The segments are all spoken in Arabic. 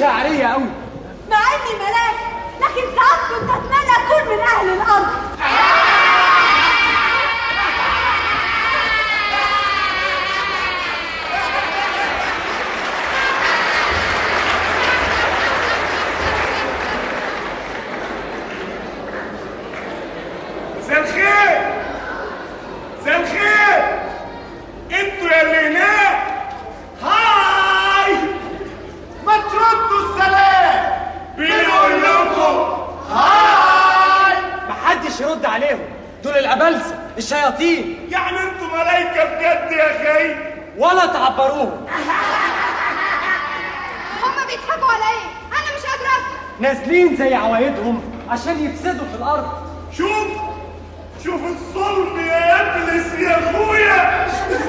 شاعريه قوي. مع اني ملاك لكن ساعات كنت اتمنى اكون من اهل الارض. مساء الخير، مساء الخير، انتوا يا اللي هناك، هاي، ما تردوا السلام، بنقول لكم هاي. محدش يرد عليهم، دول الابلسه الشياطين. يعني انتوا ملايكه بجد يا اخي؟ ولا تعبروهم. هما بيضحكوا على ايه؟ انا مش قادره افهم. نازلين زي عوايدهم عشان يفسدوا في الارض. شوف الظلم يا ابلس يا اخويا.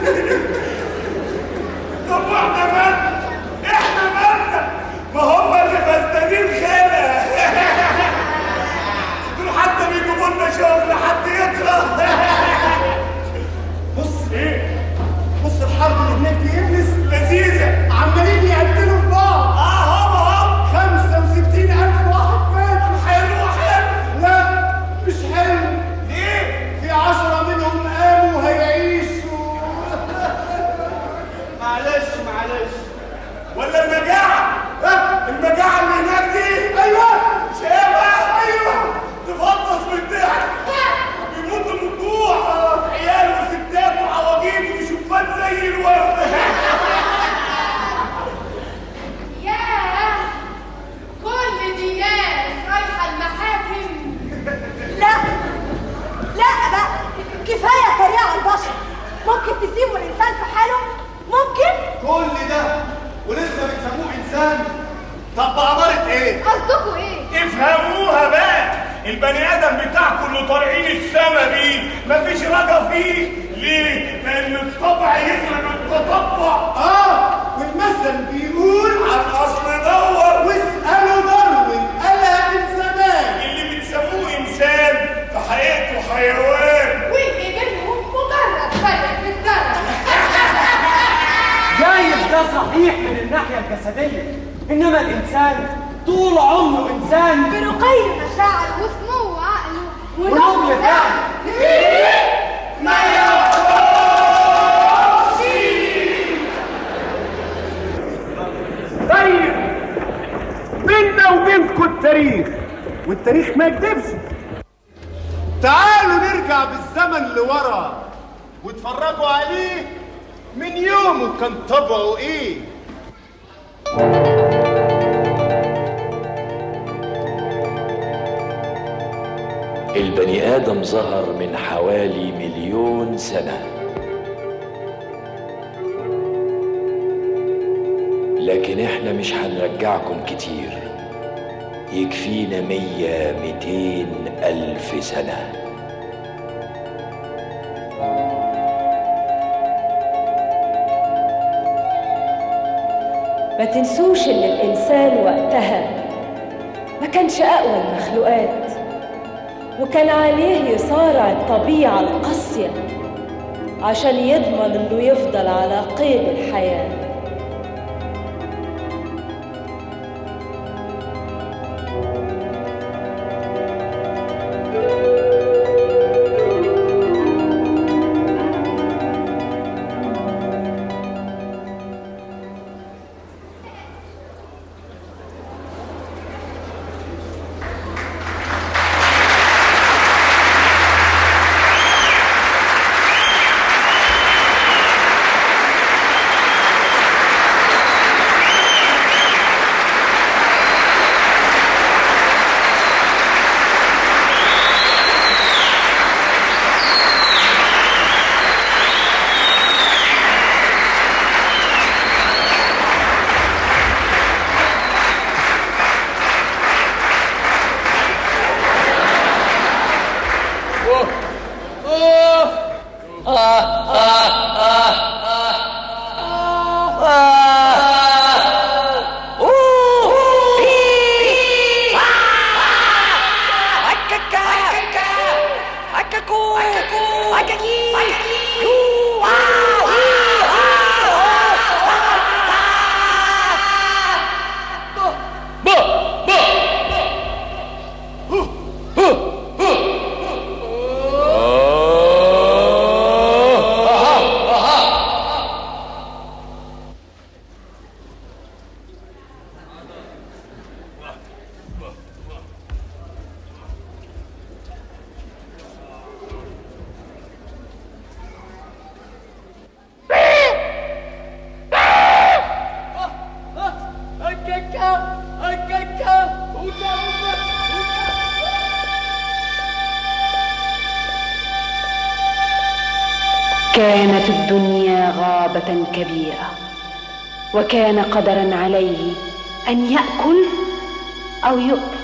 طب واحنا مالنا؟ احنا مالنا؟ ما هم اللي فسدانين خيرة. دول حتى بيجيبوا لنا شغل حد يكره. بص ايه؟ بص الحرب اللي هناك دي ابلس لذيذة، عمالين يقتلوا في بعض. هم 65,000 واحد مات. حلو حلو. لا مش حلو. ليه؟ في 10 منهم قاموا هيعيشوا. معلش ولا المجاعة؟ المجاعة اللي هناك دي؟ ايوه شايفها؟ ايوه تفطس من الضحك، بيموتوا من الجوع، عيال وستات وعواجيز وشبان زي الورد. ياه، كل دي ناس رايحه المحاكم. لا بقى، كفايه تريقه على البشر. ممكن تسيبوا الانسان في حاله؟ ممكن؟ كل ده ولسه بتسموه انسان؟ طب بأمارة ايه؟ قصدكوا ايه؟ افهموها بقى. البني ادم بتاعكم اللي طالعين السما بيه مفيش رجا فيه. ليه؟ لان الطبع يغلب التطبع. والمثل بيقول على الاصل دور واسالوا داروين قالها من زمان. اللي بتسموه انسان في حقيقته حيوان، واللي منهم مجرد فرق في الدرجه. جايز ده صحيح من الناحيه الجسديه، انما الانسان طول عمره انسان برقي مشاعر وسمو عقله ونبل فعل. ما يخرجش. طيب بيننا وبينكم التاريخ، والتاريخ ما يكذبش. تعالوا نرجع بالزمن لورا واتفرجوا عليه من يومه كان طبعه ايه. البني آدم ظهر من حوالي 1,000,000 سنة، لكن احنا مش هنرجعكم كتير، يكفينا 100-200 ألف سنة. ما تنسوش ان الانسان وقتها ما كانش اقوى المخلوقات، وكان عليه يصارع الطبيعة القاسية عشان يضمن انه يفضل على قيد الحياة. كانت الدنيا غابة كبيرة، وكان قدرا عليه أن يأكل أو يؤكل.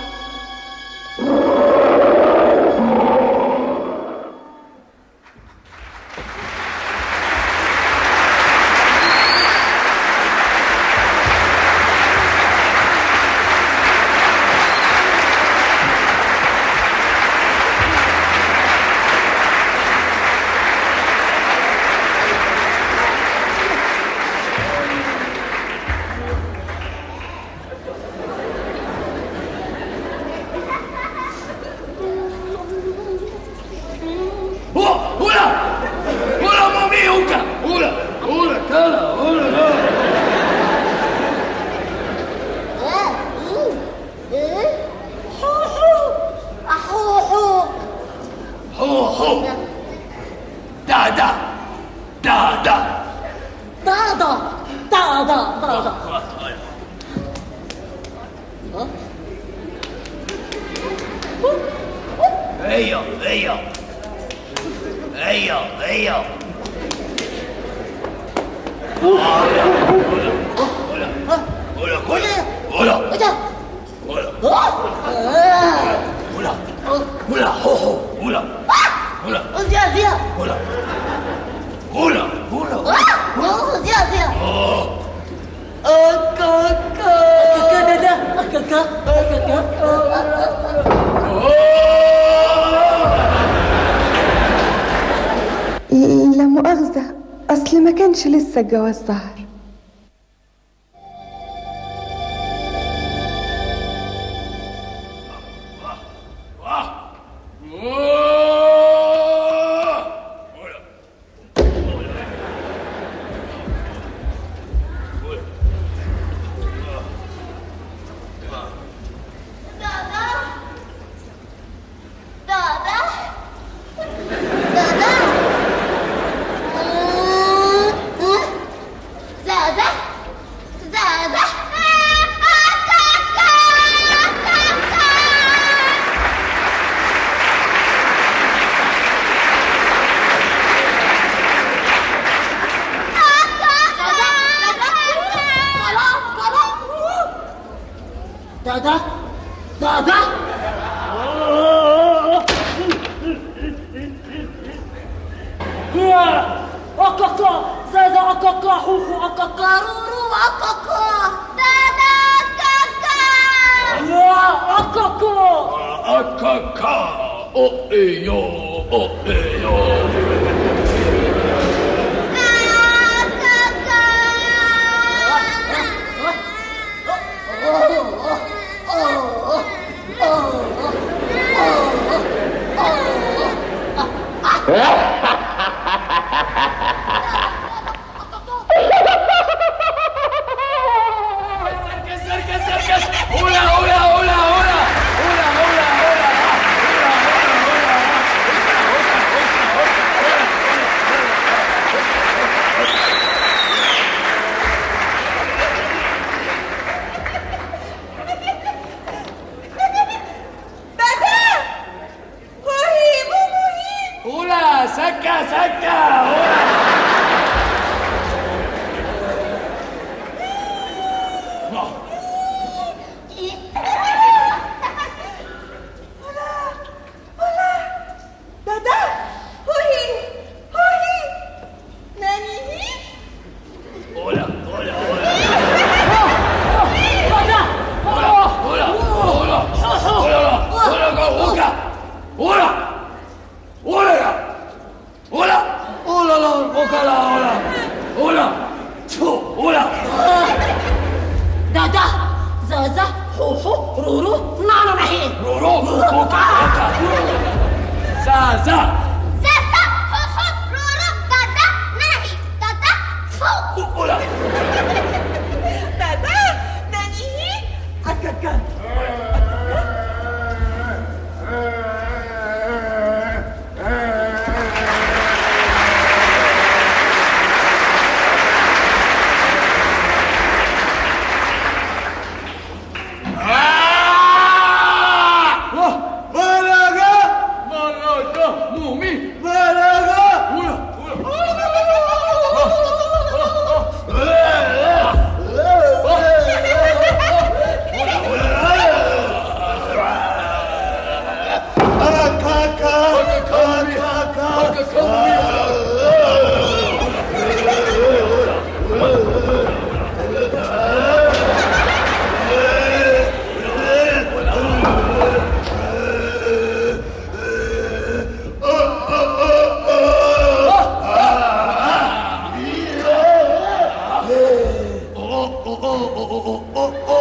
لا مؤاخذة، أصل ما كانش لسه الجواز ظهر.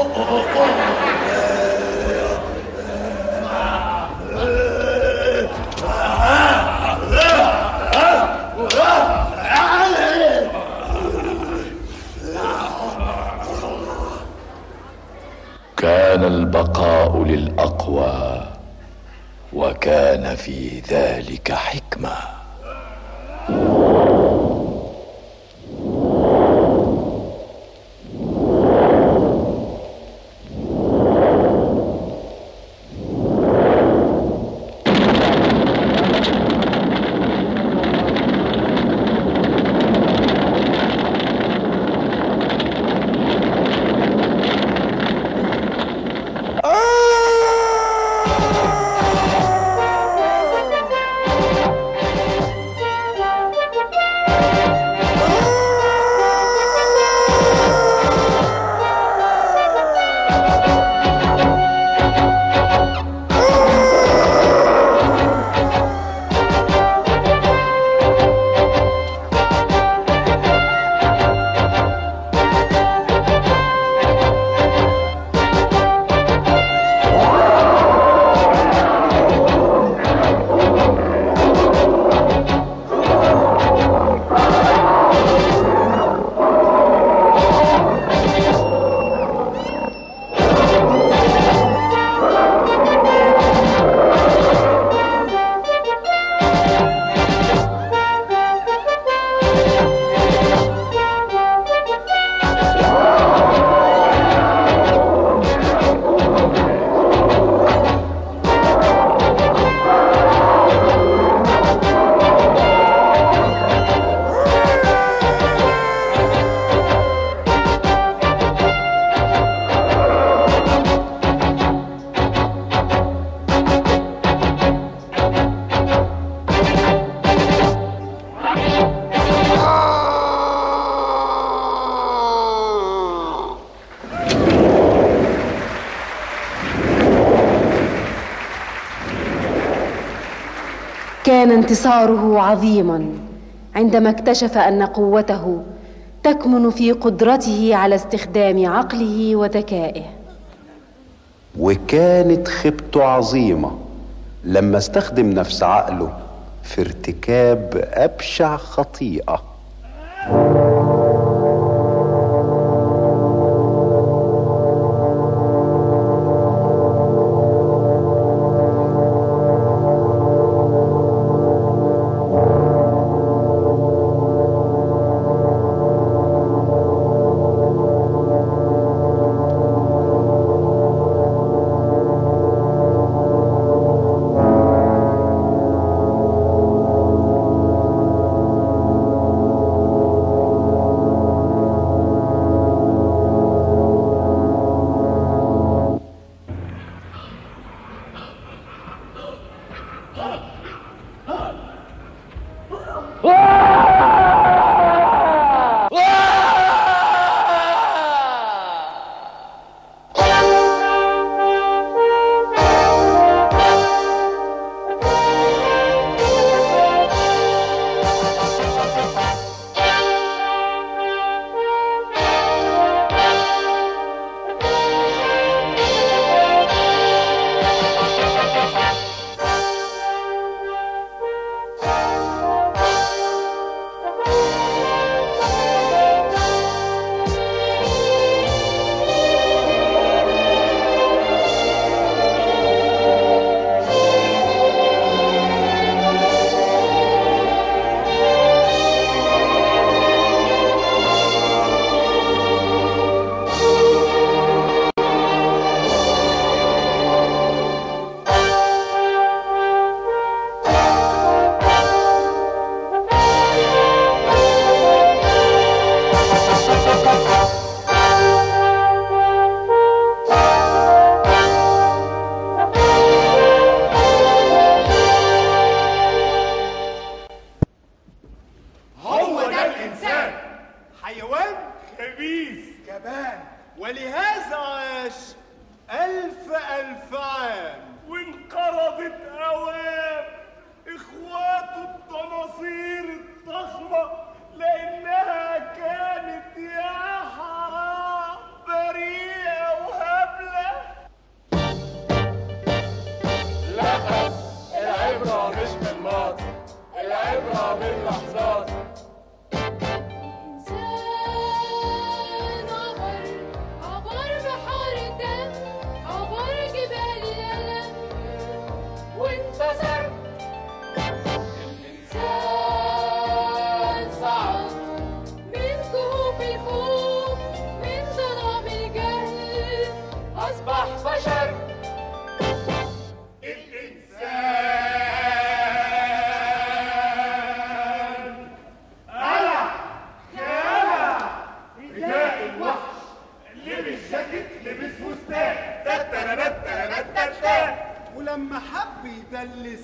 كان البقاء للأقوى وكان في ذلك حكمة. كان انتصاره عظيما عندما اكتشف أن قوته تكمن في قدرته على استخدام عقله وذكائه. وكانت خيبته عظيمة لما استخدم نفس عقله في ارتكاب أبشع خطيئة. ولما حب يدلس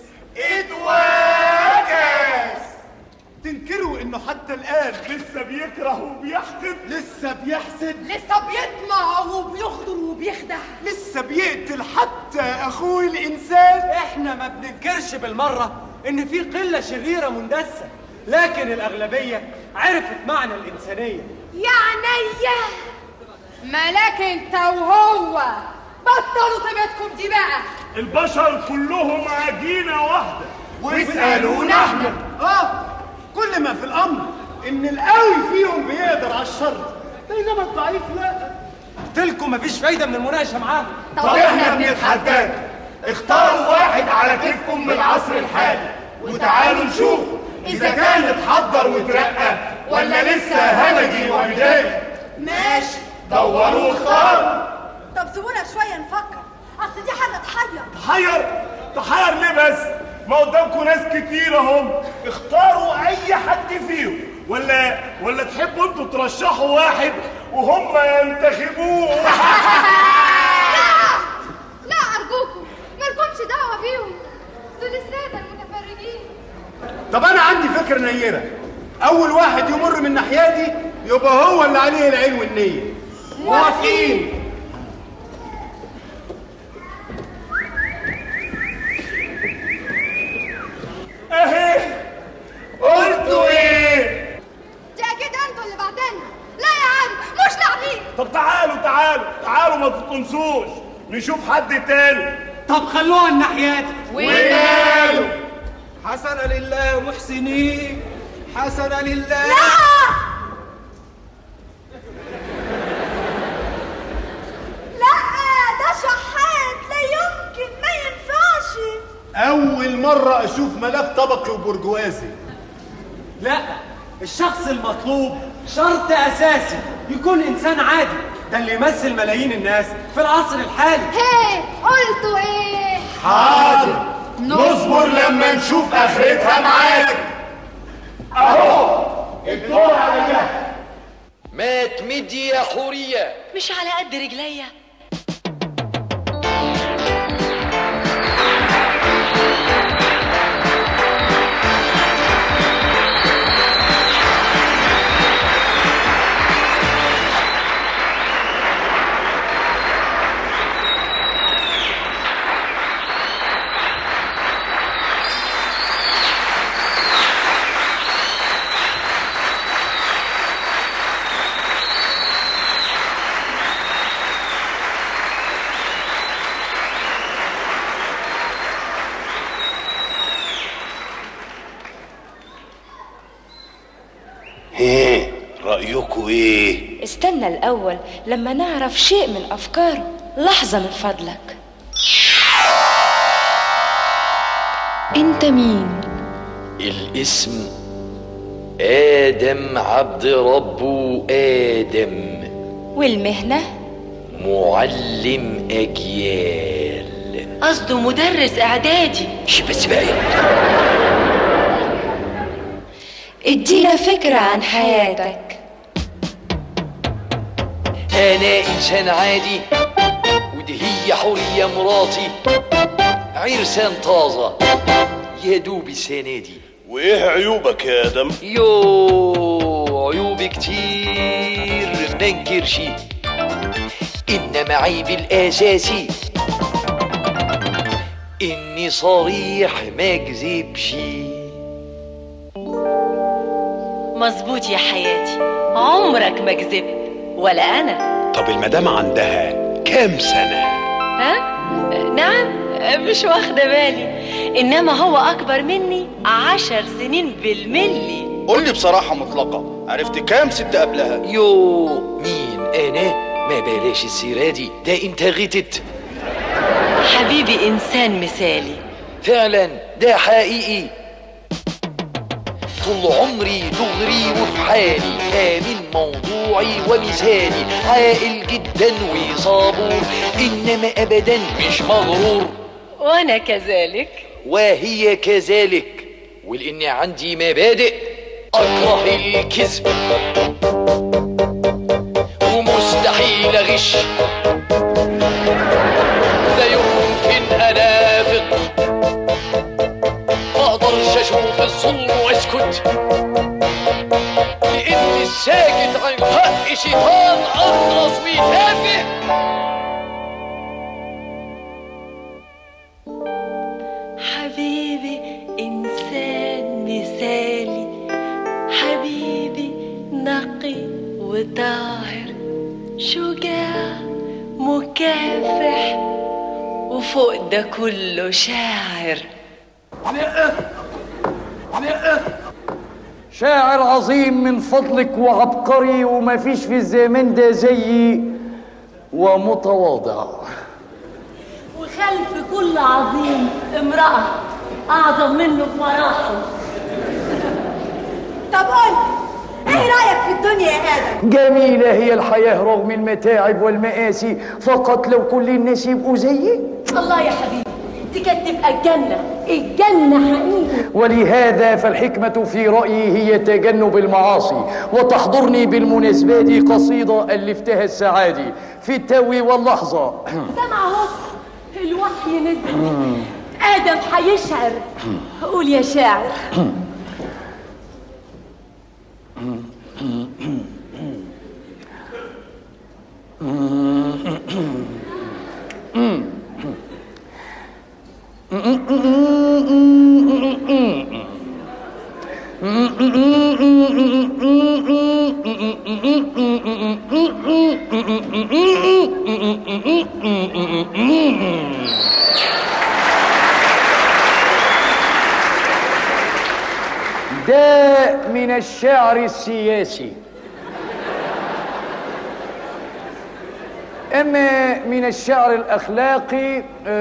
اتواكس. تنكروا انه حتى الان لسه بيكره وبيحقد، لسه بيحسد، لسه بيطمع وبيغدر وبيخدع، لسه بيقتل حتى اخوه الانسان. احنا ما بننكرش بالمرة ان في قلة شريرة مندسة، لكن الاغلبية عرفت معنى الانسانية. يعني ملاك انت وهو بطلوا طيبتكم دي بقى. البشر كلهم عجينة واحدة واسألونا احنا. كل ما في الامر ان القوي فيهم بيقدر على الشر، بينما الضعيف لا. قلتلكم مفيش فايدة من المناقشة معاهم. طب احنا بنتحداكم، اختاروا واحد على كيفكم من العصر الحالي وتعالوا نشوف اذا كان اتحضر وترقى ولا لسه همجي وبدائي. ماشي، دوروا واختاروا. طب سيبونا شوية نفكر، اصل دي حاجة تحير ليه بس؟ ما قدامكم ناس كتير اهم، اختاروا اي حد فيهم، ولا تحبوا انتوا ترشحوا واحد وهم ينتخبوه؟ لا ارجوكم مالكمش دعوة بيهم، دول السادة المتفرجين. طب انا عندي فكرة نيرة، اول واحد يمر من ناحيتي يبقى هو اللي عليه العين والنية. موافقين. اهي قلتوا ايه؟ دي اكيد انتوا اللي بعدنا. لا يا عم مش لاعبين. طب تعالوا ما تطنسوش، نشوف حد تاني. طب خلوها الناحيات. وماله؟ حسنا لله محسنين، حسنا لله. لا ده شحات، لا يمكن، ما ينفعش. اول مرة اشوف ملاك طبقي وبرجوازي. لا، الشخص المطلوب شرط اساسي يكون انسان عادي، ده اللي يمثل ملايين الناس في العصر الحالي. هي قلتوا ايه؟ حاضر، نصبر لما نشوف اخرتها معاك. اهو الدور على جهة. ما تمدي يا حورية، مش على قد رجليا. رأيكوا ايه؟ استنى الأول لما نعرف شيء من أفكاره. لحظة من فضلك. أنت مين؟ الاسم آدم عبد ربه آدم. والمهنة؟ معلم أجيال. قصده مدرس إعدادي. بس بقى ادينا فكرة عن حياتك. أنا إنسان عادي، ودي هي حورية مراتي، عرسان طازة يا دوب السنة دي. وايه عيوبك يا ادم؟ عيوبي كتير منكرش، إنما عيبي الأساسي إني صريح ما كذبش. مظبوط يا حياتي، عمرك ما كذبت ولا أنا. طب المدام عندها كام سنة؟ ها؟ نعم، مش واخدة بالي، إنما هو أكبر مني 10 سنين بالملي. قول لي بصراحة مطلقة، عرفت كام ست قبلها؟ مين أنا؟ ما بلاش السيرة دي، ده أنت غتت. حبيبي إنسان مثالي. فعلا ده حقيقي، طول عمري دغري وفي حالي، آمن موضوعي ومثالي، عاقل جدا وصابور، إنما أبدا مش مغرور. وأنا كذلك. وهي كذلك، ولأني عندي مبادئ أكره الكذب ومستحيل أغش. لا يمكن أنافق أسكت، لأن الساكت عن الحق شيطان أخرس وتافه. حبيبي إنسان مثالي، حبيبي نقي وطاهر، شجاع مكافح، وفوق ده كله شاعر. شاعر عظيم من فضلك وعبقري، وما فيش في الزمان ده زيي، ومتواضع. وخلف كل عظيم امرأة أعظم منه بمراحل. طب قول ايه رأيك في الدنيا يا آدم؟ جميلة هي الحياة رغم المتاعب والمآسي، فقط لو كل الناس يبقوا زيي. الله يا حبيبي، دي كانت تبقى الجنة، الجنة حقيقي. ولهذا فالحكمة في رأيي هي تجنب المعاصي. وتحضرني بالمناسبة دي قصيدة ألفتها السعادي في التو واللحظة. سمع اهو الوحي نزل، آدم هيشعر. قول يا شاعر. ده من الشعر السياسي. أما من الشعر الأخلاقي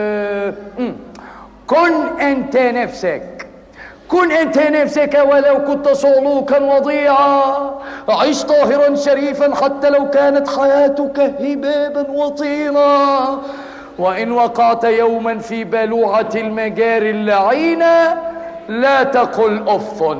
كن أنت نفسك، كن أنت نفسك ولو كنت صعلوكا وضيعا، عش طاهرا شريفا حتى لو كانت حياتك هبابا وطينا، وإن وقعت يوما في بلوعة المجاري اللعينة لا تقل أف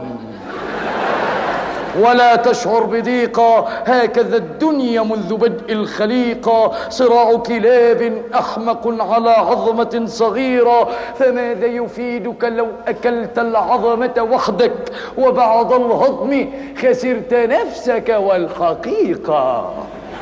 ولا تشعر بضيقة. هكذا الدنيا منذ بدء الخليقة، صراع كلاب أحمق على عظمة صغيرة، فماذا يفيدك لو أكلت العظمة وحدك، وبعد الهضم خسرت نفسك والحقيقة.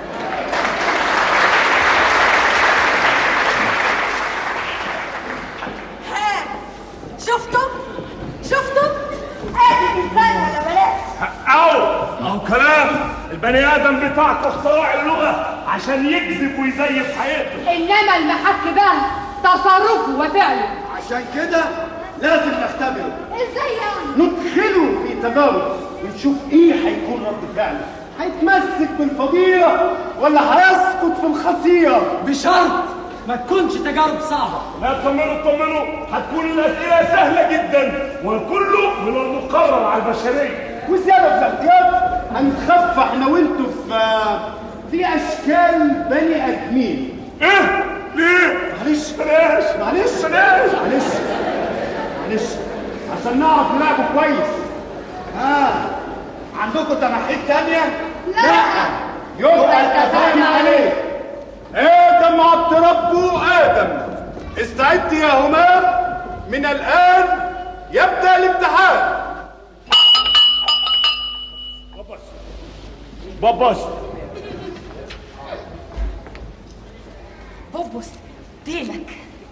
شفتوا؟ ادي انسان ولا بلاش؟ أو كلام البني آدم بتاعك اختراع اللغة عشان يكذب ويزيف حياته، إنما المحك بقى تصرفه وفعله. عشان كده لازم نختبره. إزاي يعني؟ ندخله في تجارب ونشوف إيه هيكون رد فعله، هيتمسك بالفضيلة ولا هيسقط في الخطيئة. بشرط ما تكونش تجارب صعبة. لا اطمنوا، هتكون الأسئلة سهلة جدا وكله من المقرر على البشرية. وزيادة في الاحتياط هنتخفى احنا وانتوا في أشكال بني آدمين. إيه؟ ليه؟ معلش عشان نعرف نلعبه كويس. عندكم تمحيط تانية؟ لا. يبقى اتفقنا عليه. آدم عبد ربه آدم، استعد يا همام، من الآن يبدأ الامتحان. باباس بوبوس ديلك.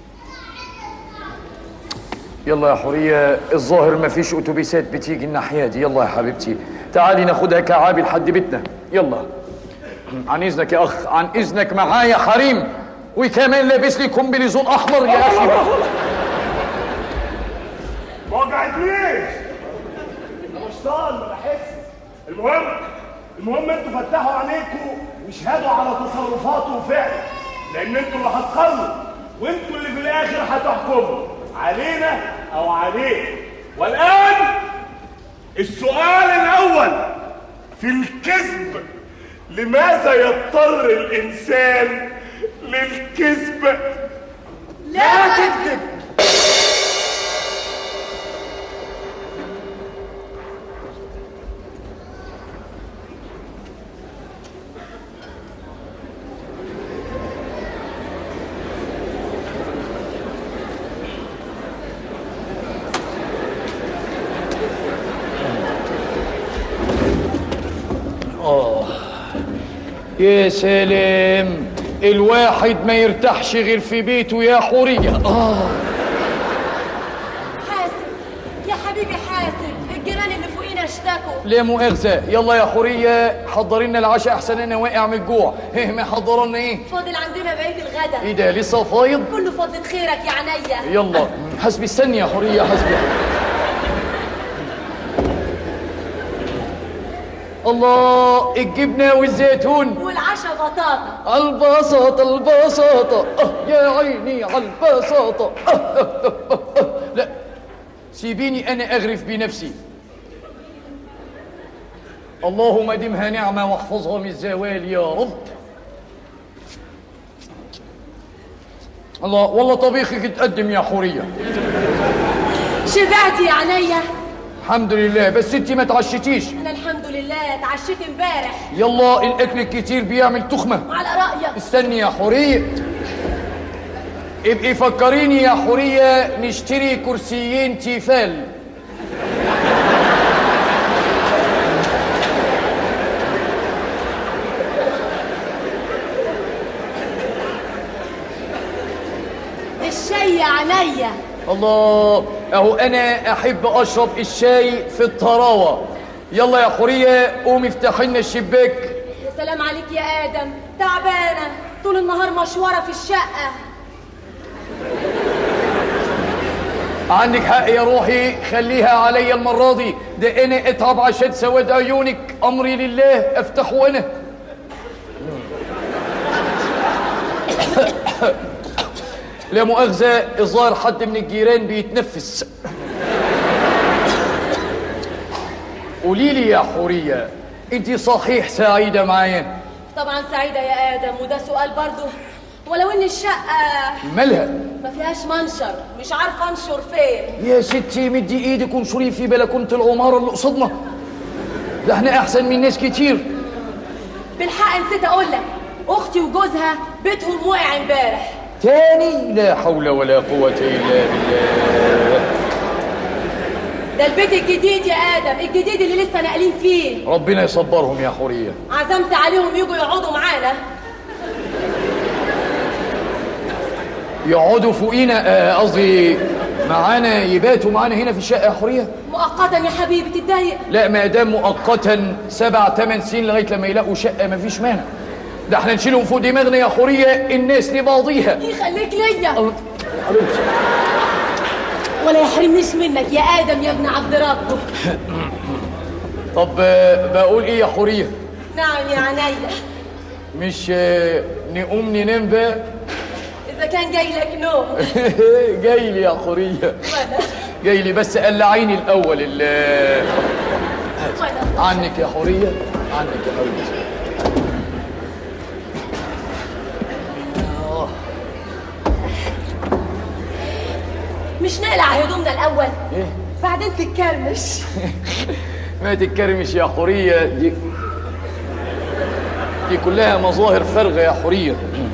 يلا يا حورية، الظاهر ما فيش أتوبيسات بتيجي الناحية دي. يلا يا حبيبتي تعالي ناخدها كعابي لحد بيتنا. يلا عن إذنك يا أخ، عن إذنك، معايا حريم وكمان لابس لي كومبليزون أحمر يا أخي. ما وجعتنيش، أنا مشطان ما بحس. المهم انتوا فتحوا عينيكم واشهدوا على تصرفاته وفعله، لأن انتوا اللي هتقرروا وانتوا اللي في الآخر هتحكموا علينا أو عليه. والآن السؤال الأول في الكذب: لماذا يضطر الإنسان للكذب؟ لا تكذب. يا سلام، الواحد ما يرتاحش غير في بيته يا حورية. حاسب يا حبيبي حاسب، الجيران اللي فوقينا اشتكوا. لا مؤاخذة، يلا يا حورية حضري لنا العشاء احسن انا واقع من الجوع. ما حضر لنا ايه؟ فاضل عندنا بقية الغدا. ايه ده لسه فايض؟ كله فضلة خيرك يا عينيا. يلا حسبي، استني يا حورية حسبي. الله، الجبنة والزيتون والعشاء بطاطا. البساطة البساطة، يا عيني على البساطة. لا سيبيني أنا أغرف بنفسي. اللهم دمها نعمة واحفظها من الزوال يا رب. الله والله طبيخك اتقدم يا حورية. شبعتي يا عينيا؟ الحمد لله، بس انتي ما تعشتيش. انا الحمد لله اتعشيت امبارح. يلا الاكل الكتير بيعمل تخمة. على رأيك. استني يا حورية، ابقي فكريني يا حورية نشتري كرسيين تيفال. الشاي يا عينيا. الله، اهو انا احب اشرب الشاي في الطراوة. يلا يا حورية قومي افتحي لنا الشباك. يا سلام عليك يا ادم، تعبانة طول النهار مشوارة في الشقة. عندك حق يا روحي، خليها عليا المرة دي، ده انا اتعب عشان سواد عيونك. امري لله، افتح وانا. لا مؤاخذة، الظاهر حد من الجيران بيتنفس. قولي لي يا حورية، انت صحيح سعيدة معايا؟ طبعا سعيدة يا ادم، وده سؤال برضه، ولو ان الشقة مالها؟ ما فيهاش منشر، مش عارفة انشر فين. يا ستي مدي ايدك وانشري في بلكونة العمارة اللي قصدنا، ده احنا احسن من ناس كتير. بالحق نسيت اقول لك، اختي وجوزها بيتهم وقع امبارح. تاني؟ لا حول ولا قوة الا بالله. ده البيت الجديد يا ادم، الجديد اللي لسه ناقلين فيه. ربنا يصبرهم يا حورية. عزمت عليهم يجوا يقعدوا معانا. يقعدوا فوقينا، قصدي معانا، يباتوا معانا هنا في الشقة يا حورية؟ مؤقتا يا حبيبي، تتضايق؟ لا ما دام مؤقتا 7 8 سنين لغاية لما يلاقوا شقة مفيش مانع. ده احنا نشيلهم فوق دماغنا يا حورية، الناس لبعضيها. يخليك ليا ولا يحرمنيش منك يا ادم يا ابن عبد ربه. طب بقول ايه يا حورية؟ نعم يا عينيا. مش نقوم ننام بقى؟ اذا كان جاي لك نوم. جاي لي يا حورية، جاي لي، بس قلعيني الاول عنك يا حورية، عنك يا حبيبتي. مش نقلع هدومنا الاول؟ ايه بعدين تتكرمش. ما تتكرمش يا حورية، دي كلها مظاهر فارغة يا حورية.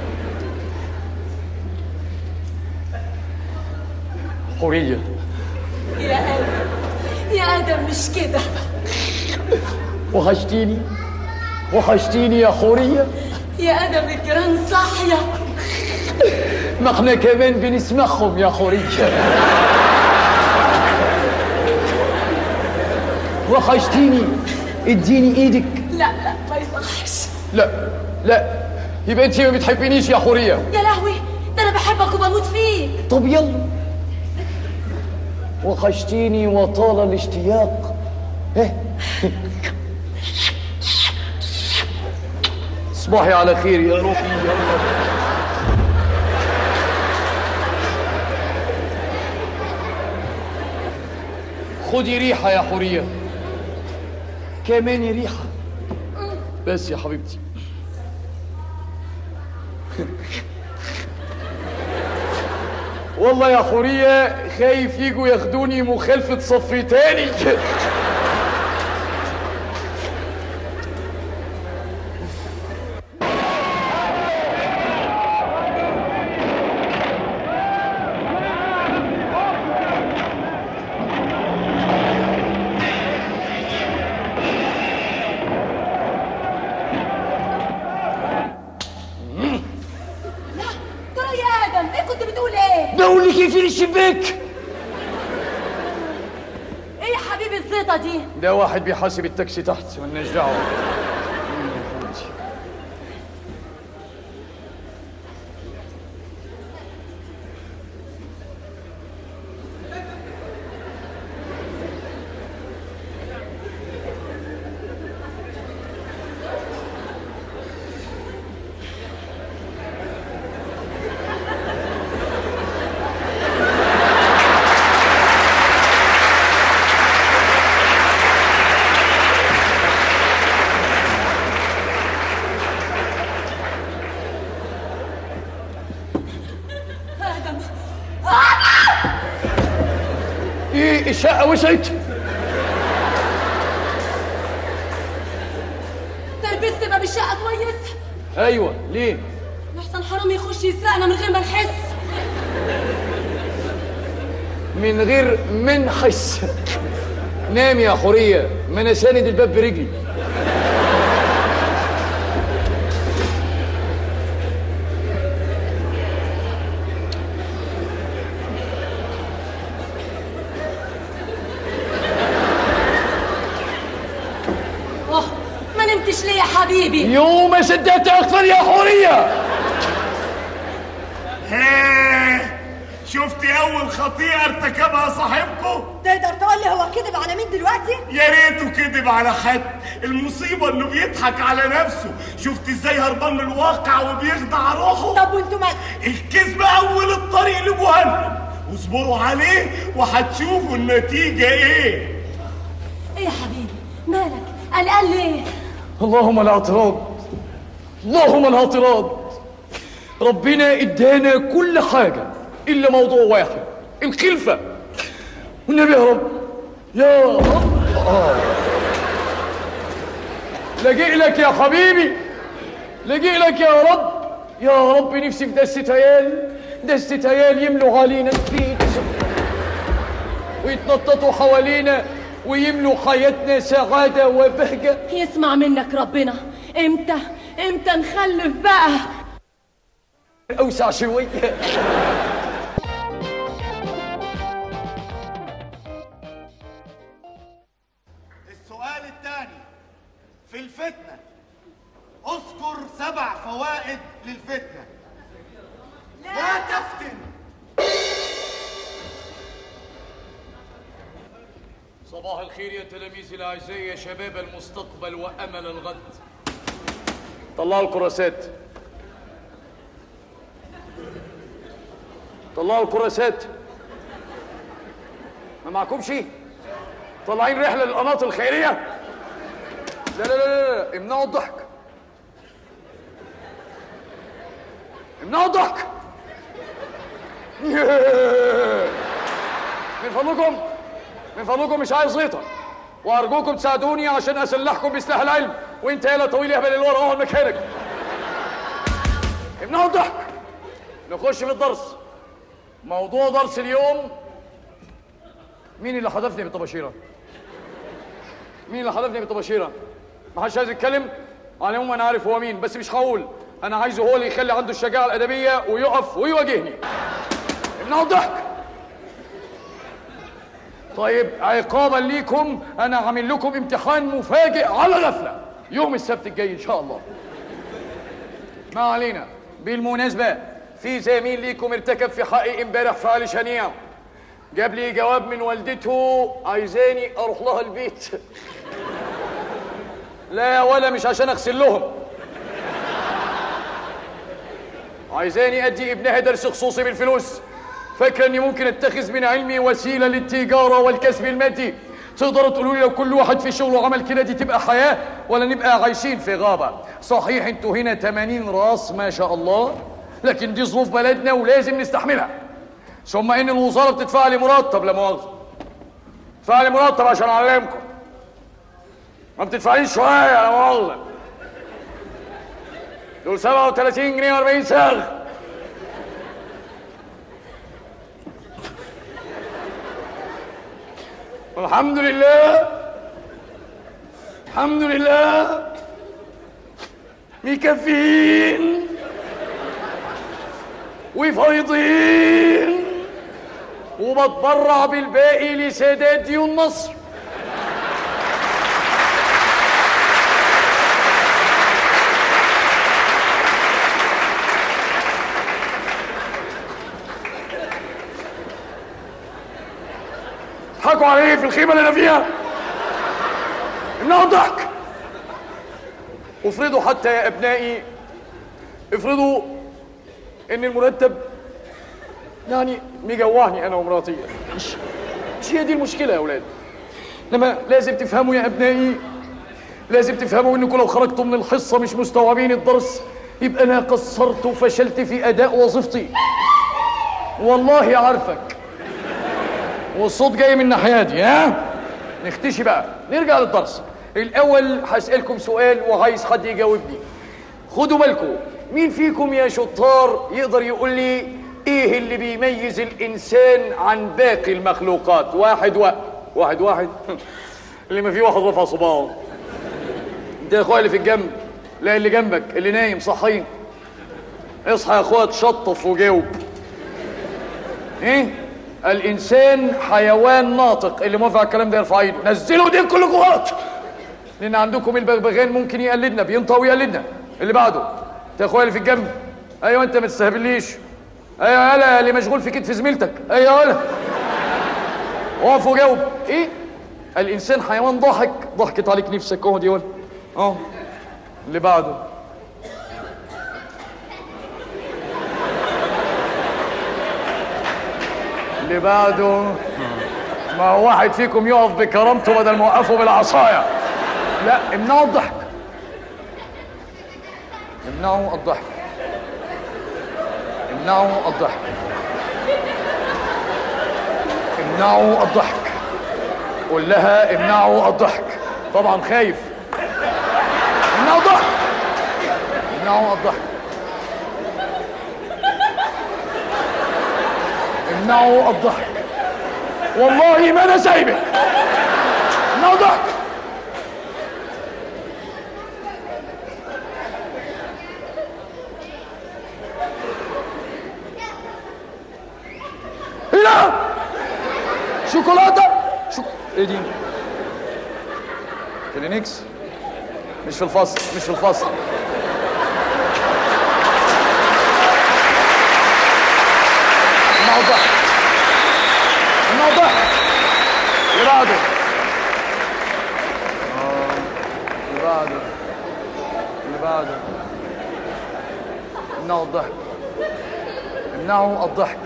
حورية يا ادم يا ادم مش كده. وحشتيني وحشتيني يا حورية. يا ادم الجيران صاحية. ما احنا كمان بنسمعهم يا حورية. وحشتيني، اديني ايدك. لا لا ما يصحش. لا لا، يبقى انت ما بتحبينيش يا حورية. يا لهوي، ده انا بحبك وبموت فيك. طب يلا. وحشتيني وطال الاشتياق. صباحي على خير يا روحي. خدي ريحة يا حورية، كمان ريحة بس يا حبيبتي. والله يا حورية خايف يجوا ياخدوني مخالفة صف تاني. كنت بتقول ايه؟ بقول لك اقفلي الشباك. ايه يا حبيبي الزيطه دي؟ ده واحد بيحاسب التاكسي تحت، مالناش دعوه. ايه الشقه وسعت؟ تربست باب الشقه كويس؟ ايوه ليه؟ لحسن حرامي يخش يسرقنا من غير ما نحس. من غير ما نحس. نام يا حوريه، ما انا ساند الباب برجلي. ما نمتش ليه يا حبيبي؟ يوم ما صدقت اكثر يا حوريه. شفتي اول خطيئه ارتكبها صاحبكم؟ تقدر تقول لي هو كذب على مين دلوقتي؟ يا ريته كذب على حد. المصيبه انه بيضحك على نفسه. شفتي ازاي هربان من الواقع وبيخدع روحه؟ طب وانتوا مالكم؟ الكذب اول الطريق لجهنم، واصبروا عليه وهتشوفوا النتيجه ايه. ايه يا حبيبي مالك قلقان ليه؟ اللهم لا اعتراض، اللهم لا اعتراض. ربنا ادانا كل حاجه الا موضوع واحد، الخلفه. والنبي يا رب يا رب لجئ لك يا حبيبي، لجئ لك يا رب. يا رب نفسي في دستة عيال، دستة عيال يملوا علينا البيت ويتنططوا حوالينا ويملوا حياتنا سعادة وبهجة. يسمع منك ربنا. امتى نخلف بقى؟ أوسع شوية. السؤال الثاني في الفتنة، اذكر 7 فوائد للفتنة. لا تفتن. صباح الخير يا تلاميذي الأعزاء، يا شباب المستقبل وأمل الغد. طلعوا الكراسات، طلعوا الكراسات. ما معكم شيء؟ طالعين رحلة للقناة الخيرية؟ لا لا لا لا، امنعوا الضحك، امنعوا الضحك. من فضلكم، من فضلكم مش عايز زيطة، وأرجوكم تساعدوني عشان أسلحكم بسلاح العلم. وأنت يالا طويل يهبل اللي ورا، اقعد مكانك. امنعوا الضحك. نخش في الدرس. موضوع درس اليوم، مين اللي حدفني بالطباشيرة؟ مين اللي حدفني بالطباشيرة؟ ما حدش عايز يتكلم؟ على العموم أنا عارف هو مين، بس مش هقول. أنا عايزه هو اللي يخلي عنده الشجاعة الأدبية ويقف ويواجهني. امنعوا الضحك. طيب عقابا ليكم أنا عامل لكم امتحان مفاجئ على غفلة يوم السبت الجاي إن شاء الله. ما علينا. بالمناسبة في زميل ليكم ارتكب في حقي امبارح فعل شنيع. جاب لي جواب من والدته عايزاني اروح لها البيت. لا ولا مش عشان اغسل لهم، عايزاني ادي ابنها درس خصوصي بالفلوس. فاكره اني ممكن اتخذ من علمي وسيله للتجاره والكسب المادي. تقدروا تقولوا لي لو كل واحد في شغله عمل كده دي تبقى حياه ولا نبقى عايشين في غابه؟ صحيح انتوا هنا 80 راس ما شاء الله، لكن دي ظروف بلدنا ولازم نستحملها. ثم ان الوزاره بتدفع لي مرتب، لا مؤاخذه بتدفع لي مرتب عشان اعلمكم. ما بتدفعليش شويه لا مؤاخذه. دول 37 جنيه و40 صاغ. الحمد لله، الحمد لله مكفيين. وفايضين، وبتبرع بالباقي لسداد ديون مصر. تضحكوا على ايه في الخيمه اللي انا فيها؟ انها ضحك. افرضوا حتى يا ابنائي، افرضوا ان المرتب يعني مجوعني انا ومراتي. مش هي دي المشكله يا اولاد. انما لازم تفهموا يا ابنائي، لازم تفهموا انكم لو خرجتوا من الحصه مش مستوعبين الدرس يبقى انا قصرت وفشلت في اداء وظيفتي. والله عارفك. والصوت جاي من ناحيتي. ها نختشي بقى، نرجع للدرس. الاول هسالكم سؤال وعايز حد يجاوبني. خدوا بالكم، مين فيكم يا شطار يقدر يقول لي ايه اللي بيميز الانسان عن باقي المخلوقات؟ واحد اللي ما فيه واحد رفع صباعه. انت يا اخويا اللي في الجنب، لا اللي جنبك اللي نايم صحين، اصحى يا اخويا تشطف وجاوب. ايه؟ الانسان حيوان ناطق. اللي موافق على الكلام ده يرفع ايده. نزلوا دي كلكم غلط، لان عندكم البغبغان ممكن يقلدنا، بينطق ويقلدنا. اللي بعده انت يا اخويا اللي في الجنب. ايوه انت ما تستهبليش. ايوه يالا اللي مشغول في كتف زميلتك. ايوه يالا اقف وجاوب. ايه؟ الانسان حيوان ضاحك. ضحكت عليك نفسك. اهو دي ولا اهو. اللي بعده اللي بعده. ما هو واحد فيكم يقف بكرامته بدل ما وقفه بالعصايه. لا امنعوا الضحك، امنعوا الضحك، امنعوا الضحك، امنعوا الضحك. قول لها امنعوا الضحك. طبعا خايف. امنعوا الضحك، امنعوا الضحك، امنعوا الضحك. والله ما انا سايبك. امنعوا الضحك. هنا شوكولاته. ايه دي؟ كلينكس. مش في الفصل، مش في الفصل. امنعوا الضحك، امنعوا الضحك. اللي بعده، اللي بعده، اللي بعده. امنعوا الضحك، امنعوا الضحك.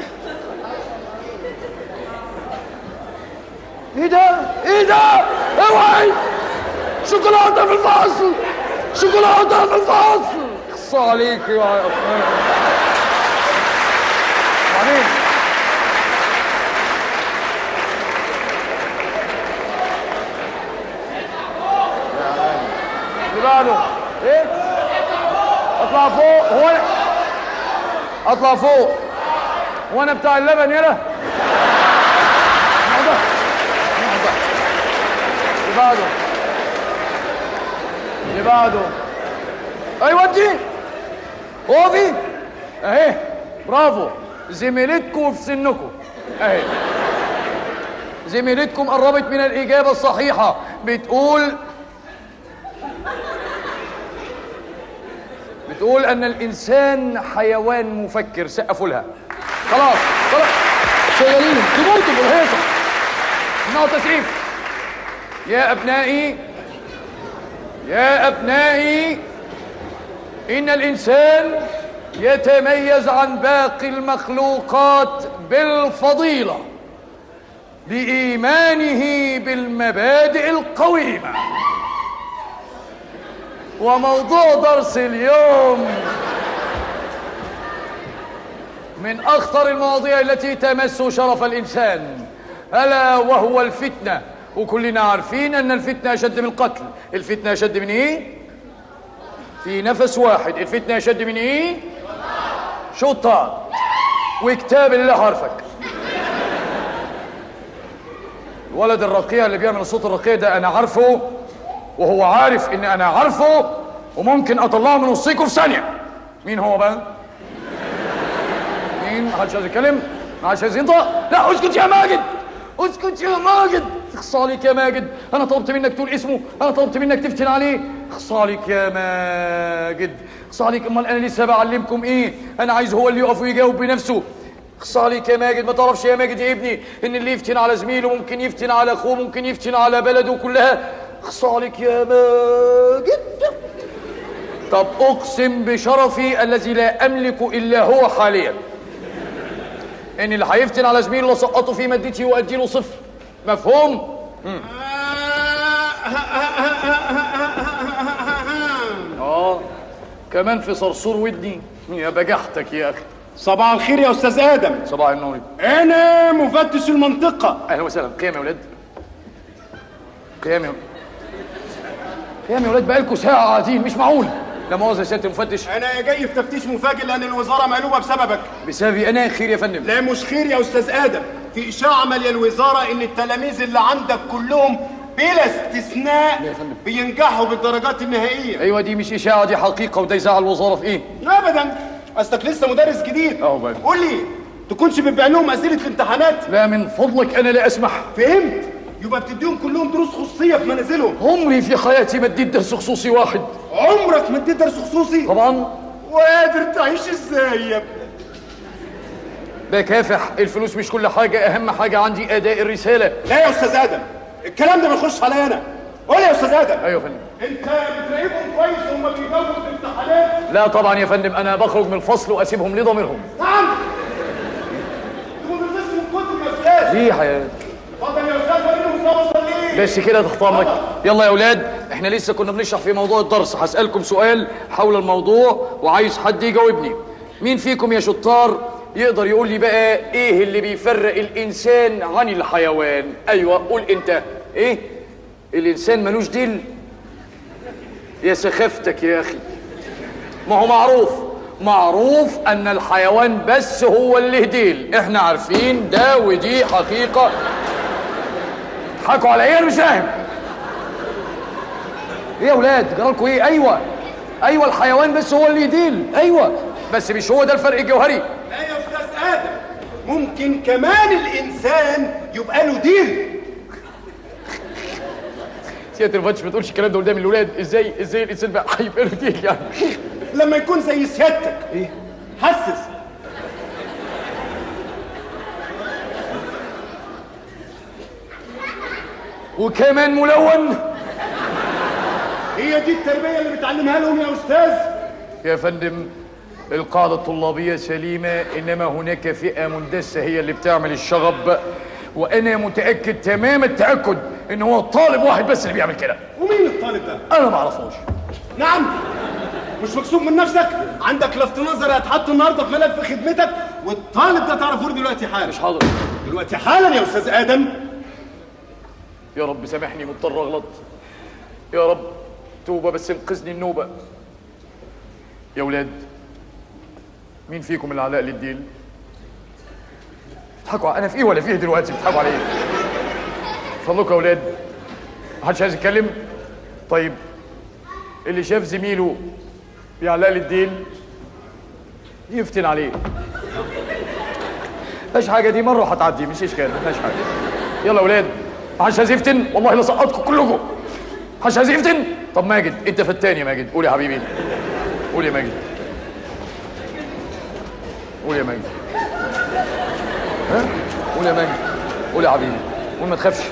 ايه ده؟ ايه ده؟ اوعي! شوكولاته في الفصل، شوكولاته في الفصل. اخص عليك يا اخويا. بعدين اللي بعده ايه؟ اطلع فوق. هو انا اطلع فوق وانا بتاع اللبن. يلا اللي بعده، اللي بعده. ايوه انت اقفي اهي. برافو. زميلتكم في سنكم اهي. زميلتكم قربت من الاجابه الصحيحه. بتقول ان الانسان حيوان مفكر. سقفوا لها. خلاص خلاص شغالين. كبرتوا بالهيصه. انه تسقيف. يا ابنائي، يا ابنائي، ان الانسان يتميز عن باقي المخلوقات بالفضيله، بايمانه بالمبادئ القويمه. وموضوع درس اليوم من اخطر المواضيع التي تمس شرف الانسان، الا وهو الفتنه. وكلنا عارفين ان الفتنه اشد من القتل. الفتنه اشد من ايه؟ في نفس واحد. الفتنه اشد من ايه؟ شطان. وكتاب الله عارفك. الولد الرقيع اللي بيعمل الصوت الرقيع ده انا عارفه، وهو عارف ان انا عارفه، وممكن اطلعه من وسطيكوا في ثانيه. مين هو بقى؟ عايزين، ما حدش عايز يتكلم، ما حدش عايز ينطق. لا اسكت يا ماجد، اسكت يا ماجد. اخص عليك يا ماجد، انا طلبت منك تقول اسمه، انا طلبت منك تفتن عليه. اخص عليك يا ماجد، اخص عليك. امال انا لسه بعلمكم ايه؟ انا عايز هو اللي يقف ويجاوب بنفسه. اخص عليك يا ماجد، ما تعرفش يا ماجد يا ابني ان اللي يفتن على زميله ممكن يفتن على اخوه، ممكن يفتن على بلده كلها. اخص عليك يا ماجد. طب اقسم بشرفي الذي لا املك الا هو حاليا ان اللي هيفتن على زميله لسقطه في مادتي وادي له صفر. مفهوم؟ كمان في صرصور ودني يا بجحتك يا اخي. صباح الخير يا استاذ ادم. صباح النور. انا مفتش المنطقه. اهلا وسهلا. قيام يا ولاد، قيام يا ولاد، قيام يا ولاد. بقالكوا ساعه قاعدين، مش معقول. لا مؤاخذه يا سياده المفتش، انا جاي في تفتيش مفاجئ لان الوزاره مقلوبه بسببك. بسببي انا؟ خير يا فندم. لا مش خير يا استاذ ادم، في اشاعه ماليه الوزاره ان التلاميذ اللي عندك كلهم بلا استثناء بينجحوا بالدرجات النهائيه. ايوه دي مش اشاعه، دي حقيقه، وده يزعل الوزاره في ايه؟ ابدا، اصلك لسه مدرس جديد. اهو بقى. قول لي تكونش بتبيع لهم اسئله الامتحانات؟ لا من فضلك انا لا اسمح. فهمت؟ يبقى بتديهم كلهم دروس خصوصيه في منازلهم. عمري في حياتي ما اديت درس خصوصي واحد. عمرك ما اديت درس خصوصي؟ طبعا. وقادر تعيش ازاي يا ابني؟ بكافح، الفلوس مش كل حاجه، اهم حاجه عندي اداء الرساله. لا يا استاذ ادم، الكلام ده ما يخش عليا انا. قول يا استاذ ادم. ايوه يا فندم. انت بتراقبهم كويس وهم بيجاوبوا في الامتحانات؟ لا طبعا يا فندم، انا بخرج من الفصل واسيبهم لضميرهم. نعم. انتوا بتدرسوا الكتب يا استاذ. ليه يا حياتي؟ اتفضل يا استاذ، وريني مستوى صليب. بس كده تحت امرك. يلا يا اولاد، احنا لسه كنا بنشرح في موضوع الدرس. هسالكم سؤال حول الموضوع وعايز حد يجاوبني. مين فيكم يا شطار يقدر يقول لي بقى ايه اللي بيفرق الانسان عن الحيوان؟ ايوه قول انت. ايه؟ الانسان ملوش ديل؟ يا سخافتك يا اخي، ما هو معروف ان الحيوان بس هو اللي ديل، احنا عارفين ده ودي حقيقه. حكوا على ايه؟ انا مش فاهم. ايه يا اولاد جرالكوا ايه؟ ايوه الحيوان بس هو اللي يديل، ايوه بس مش هو ده الفرق الجوهري. لا يا استاذ ادم، ممكن كمان الانسان يبقى له ديل. سيادة الفتش ما تقولش الكلام ده قدام الاولاد. ازاي الانسان بقى هيبقى له ديل يعني؟ لما يكون زي سيادتك. ايه؟ حسس. وكمان ملون. هي دي التربيه اللي بتعلمها لهم يا استاذ؟ يا فندم القاعده الطلابيه سليمه، انما هناك فئه مندسه هي اللي بتعمل الشغب، وانا متاكد تمام التاكد ان هو طالب واحد بس اللي بيعمل كده. ومين الطالب ده؟ انا ما اعرفوش. نعم. مش مكسوب من نفسك؟ عندك لفت نظر هيتحط النهارده في ملف خدمتك، والطالب ده تعرفوه دلوقتي حالا. مش حاضر دلوقتي حالا يا استاذ ادم. يا رب سامحني، مضطر اغلط. يا رب توبه بس انقذني النوبه. يا ولاد مين فيكم اللي علاء للديل؟ بتضحكوا انا في ايه ولا فيه دلوقتي؟ بتضحكوا على ايه؟ فضلكم يا ولاد، محدش عايز يتكلم؟ طيب اللي شاف زميله بيعلق للديل يفتن عليه. مفيش حاجه، دي مره هتعدي مش اشكال، مفيش حاجه. يلا يا ولاد، محدش عايز يفتن؟ والله لا سقطكم كلكم. محدش عايز يفتن؟ طب ماجد انت فتان يا ماجد، قول يا حبيبي. قول يا ماجد. قول يا ماجد. ها؟ قول يا ماجد. قول يا حبيبي. قول ما تخافش.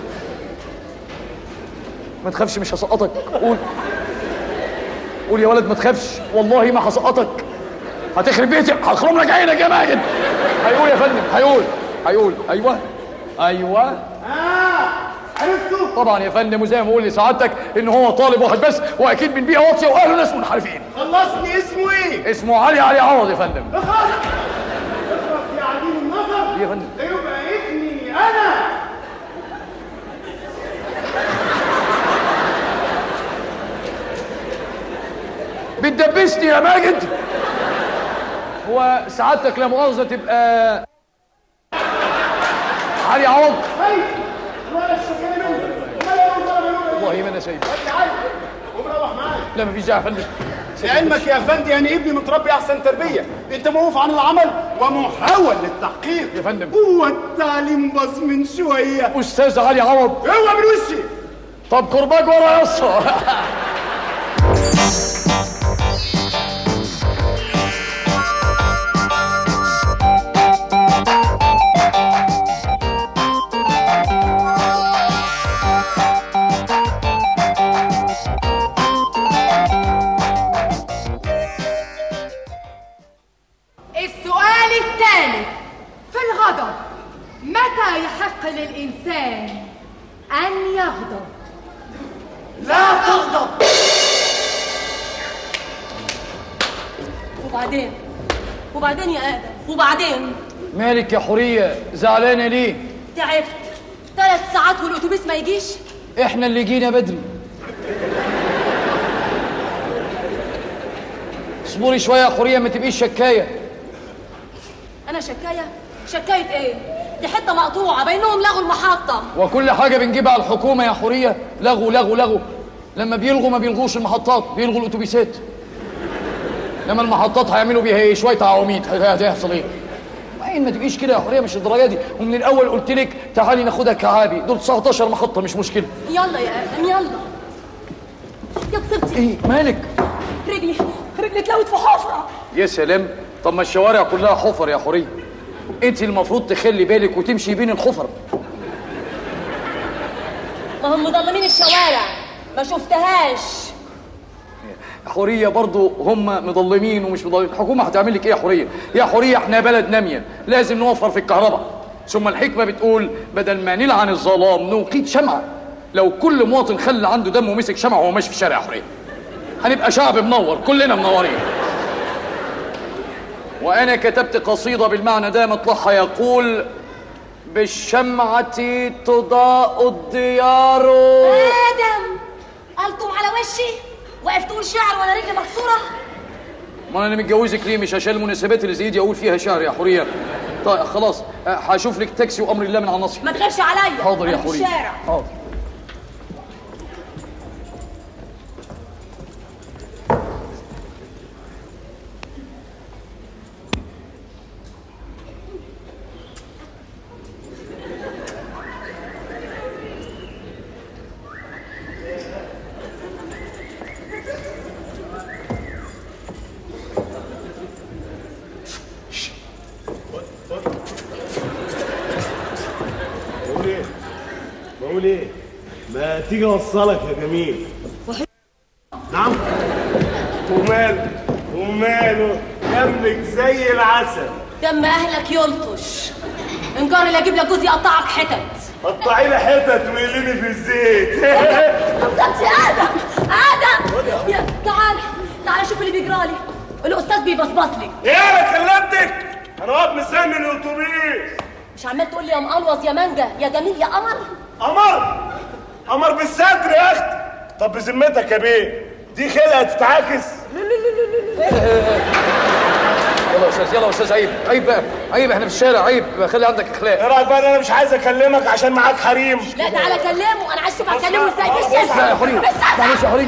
ما تخافش مش هسقطك. قول. قول يا ولد ما تخافش، والله ما هسقطك. هتخرب بيتي، هخرم لك عينك يا ماجد. هيقول يا فندم، هيقول. ايوه. عرفته؟ طبعا يا فندم، وزي ما بقول لسعادتك ان هو طالب واحد بس، واكيد من بيئه واطيه واهله ناس منحرفين. خلصني. اسمه ايه؟ اسمه علي عوض يا فندم. اخلص يا عديم النظر. يا فندم ده يبقى ابني انا. بتدبسني يا ماجد. هو سعادتك لا مؤاخذه تبقى علي عوض؟ والله ما انا شايف. لا مفيش داعي يا فندم، لعلمك يا افندي انا ابني متربي احسن تربيه، انت موقوف عن العمل ومحاول للتحقيق يا فندم. هو التعليم باظ من شويه. استاذ علي عوض اوعى من وشي. طب كرباج ورا يا اسطى. السؤال الثالث في الغضب، متى يحق للإنسان أن يغضب؟ لا تغضب. وبعدين يا آدم، وبعدين مالك يا حورية زعلانة ليه؟ تعبت 3 ساعات والأتوبيس ما يجيش. احنا اللي جينا بدري. اصبري شوية يا حورية ما تبقيش شكاية. أنا شكاية؟ شكاية إيه؟ دي حتة مقطوعة بينهم لغوا المحطة. وكل حاجة بنجيبها على الحكومة يا حورية لغوا. لما بيلغوا ما بيلغوش المحطات، بيلغوا الأتوبيسات. لما المحطات هيعملوا بيها ايه؟ شوية عواميد. هيحصل ايه؟ وبعدين ما تبقيش كده يا حورية، مش الدرجة دي. ومن الأول قلت لك تعالي ناخدها كعابي، دول 19 محطة مش مشكلة. يلا يا آدم يلا. يا بصرتي. ايه مالك؟ رجلي اتلوت في حفرة. يا سلام، طب ما الشوارع كلها حفر يا حورية. انت المفروض تخلي بالك وتمشي بين الحفر. ما هم مظلمين الشوارع ما شفتهاش. حورية برضو هم مظلمين ومش مظلمين. الحكومة هتعمل لك ايه يا حورية؟ يا حورية احنا بلد نامية، لازم نوفر في الكهرباء. ثم الحكمة بتقول بدل ما نلعن الظلام نوقيت شمعة. لو كل مواطن خلى عنده دم ومسك شمعة وهو ماشي في الشارع يا حورية هنبقى شعب منور، كلنا منورين. وأنا كتبت قصيدة بالمعنى ده مطلعها يقول بالشمعة تضاء الديار. آدم قلتم على وشي وقف تقول شعر وانا رجلي مكسورة. ما أنا متجوزك ليه؟ مش عشان المناسبات اللي زي دي أقول فيها شعر يا حورية. طيب خلاص هشوف لك تاكسي وأمر الله من على النصر. ما تغيرش عليا. حاضر يا حورية. حاضر. بقول ايه؟ ما تيجي اوصلك يا جميل. نعم. وماله دمك زي العسل. دم اهلك يلطش. انجار اللي اجيب لك جوز يقطعك حتت. قطعي لي حتت وقليني في الزيت. بالظبط يا ادم. تعال شوف اللي بيجرالي. الاستاذ بيبصبص لي. ايه انا كلمتك؟ انا واقف مستني الاتوبيس. مش عمال تقول لي يا مقلوظ يا مانجا يا جميل يا قمر؟ قمر بالستر يا اختي. طب بذمتك يا بيه دي خلقه تتعاكس؟ يلا يا استاذ عيب بقى، عيب احنا في الشارع، عيب خلي عندك اخلاق. ايه رايك بقى؟ انا مش عايز اكلمك عشان معاك حريم. لا تعالى كلمه، انا عايز اشوف هكلمه ازاي. مش لا يا حريم معلش يا حريم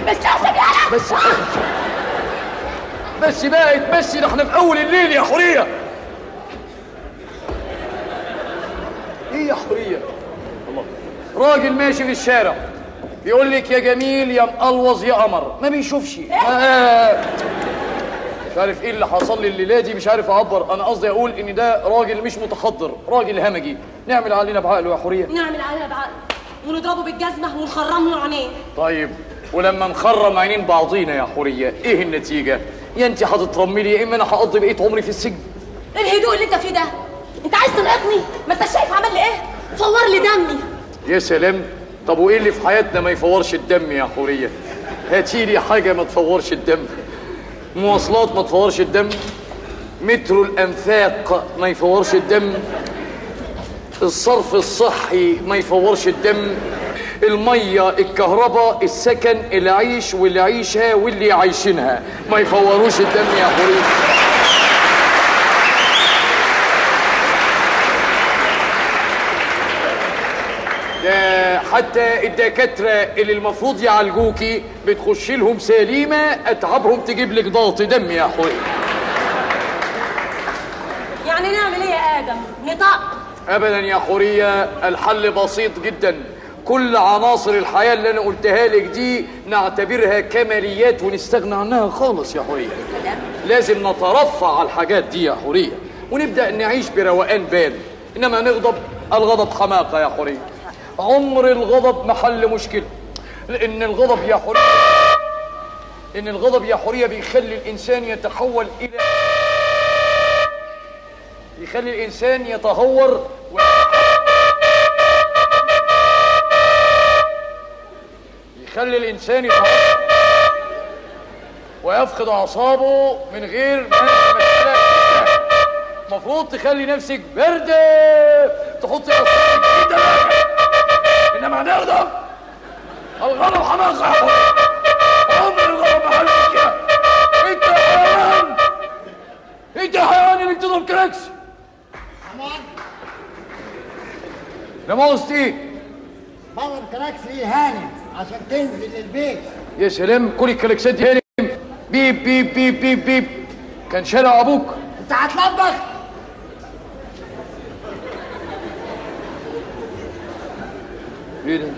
بس بقت ده احنا في اول الليل يا حورية. ايه يا حورية؟ الله، راجل ماشي في الشارع بيقول لك يا جميل يا مقلوظ يا قمر، ما بيشوفش. مش عارف ايه اللي حصل لي الليله دي، مش عارف اعبر. انا قصدي اقول ان ده راجل مش متخدر، راجل همجي. نعمل علينا بعقله يا حورية. نعمل علينا بعقله ونضربه بالجزمه ونخرم له عينيه. طيب ولما نخرم عينين بعضينا يا حورية ايه النتيجه؟ يا انت هتترمي لي يا اما انا هقضي بقيه عمري في السجن. ايه الهدوء اللي انت فيه ده؟ انت عايز تنقطني؟ ما انت شايف عمل لي ايه؟ فور لي دمي. يا سلام، طب وايه اللي في حياتنا ما يفورش الدم يا حورية؟ هاتي لي حاجه ما تفورش الدم. مواصلات ما تفورش الدم، مترو الانفاق ما يفورش الدم، الصرف الصحي ما يفورش الدم، الميه، الكهرباء، السكن، العيش والعيشه واللي عايشينها ما يفوروش الدم يا حورية. ده حتى الدكاترة اللي المفروض يعالجوكي بتخش لهم سليمة، اتعبهم تجيب لك ضغط دم يا حورية. يعني نعمل ايه يا ادم؟ نطق؟ ابدا يا حورية، الحل بسيط جدا. كل عناصر الحياة اللي انا قلتها لك دي نعتبرها كماليات ونستغنى عنها خالص يا حورية. لازم نترفع على الحاجات دي يا حورية ونبدأ نعيش بروقان بال. انما نغضب، الغضب حماقة يا حورية. عمر الغضب محل مشكلة، لان الغضب يا حورية بيخلي الانسان يتحول الى يخلي الانسان يتهور يخلي الانسان يتهور ويفقد اعصابه من غير ما مسألة. المفروض تخلي نفسك باردة، تحطي اعصابك كده، انما هنغضب. الغضب حماقة يا حورية. عمر الغضب محل مشكلة. انت حيوان، انت حيوان اللي بتضرب كلاكس. لا مؤاخذة ايه؟ بضرب كلاكس ليه هانم عشان تنزل البيت. يا سلام، كل الكلاكسات دي هانم. بيب بيب بيب بيب بيب. كان شارع ابوك. انت هتلبخ؟ ايه ده؟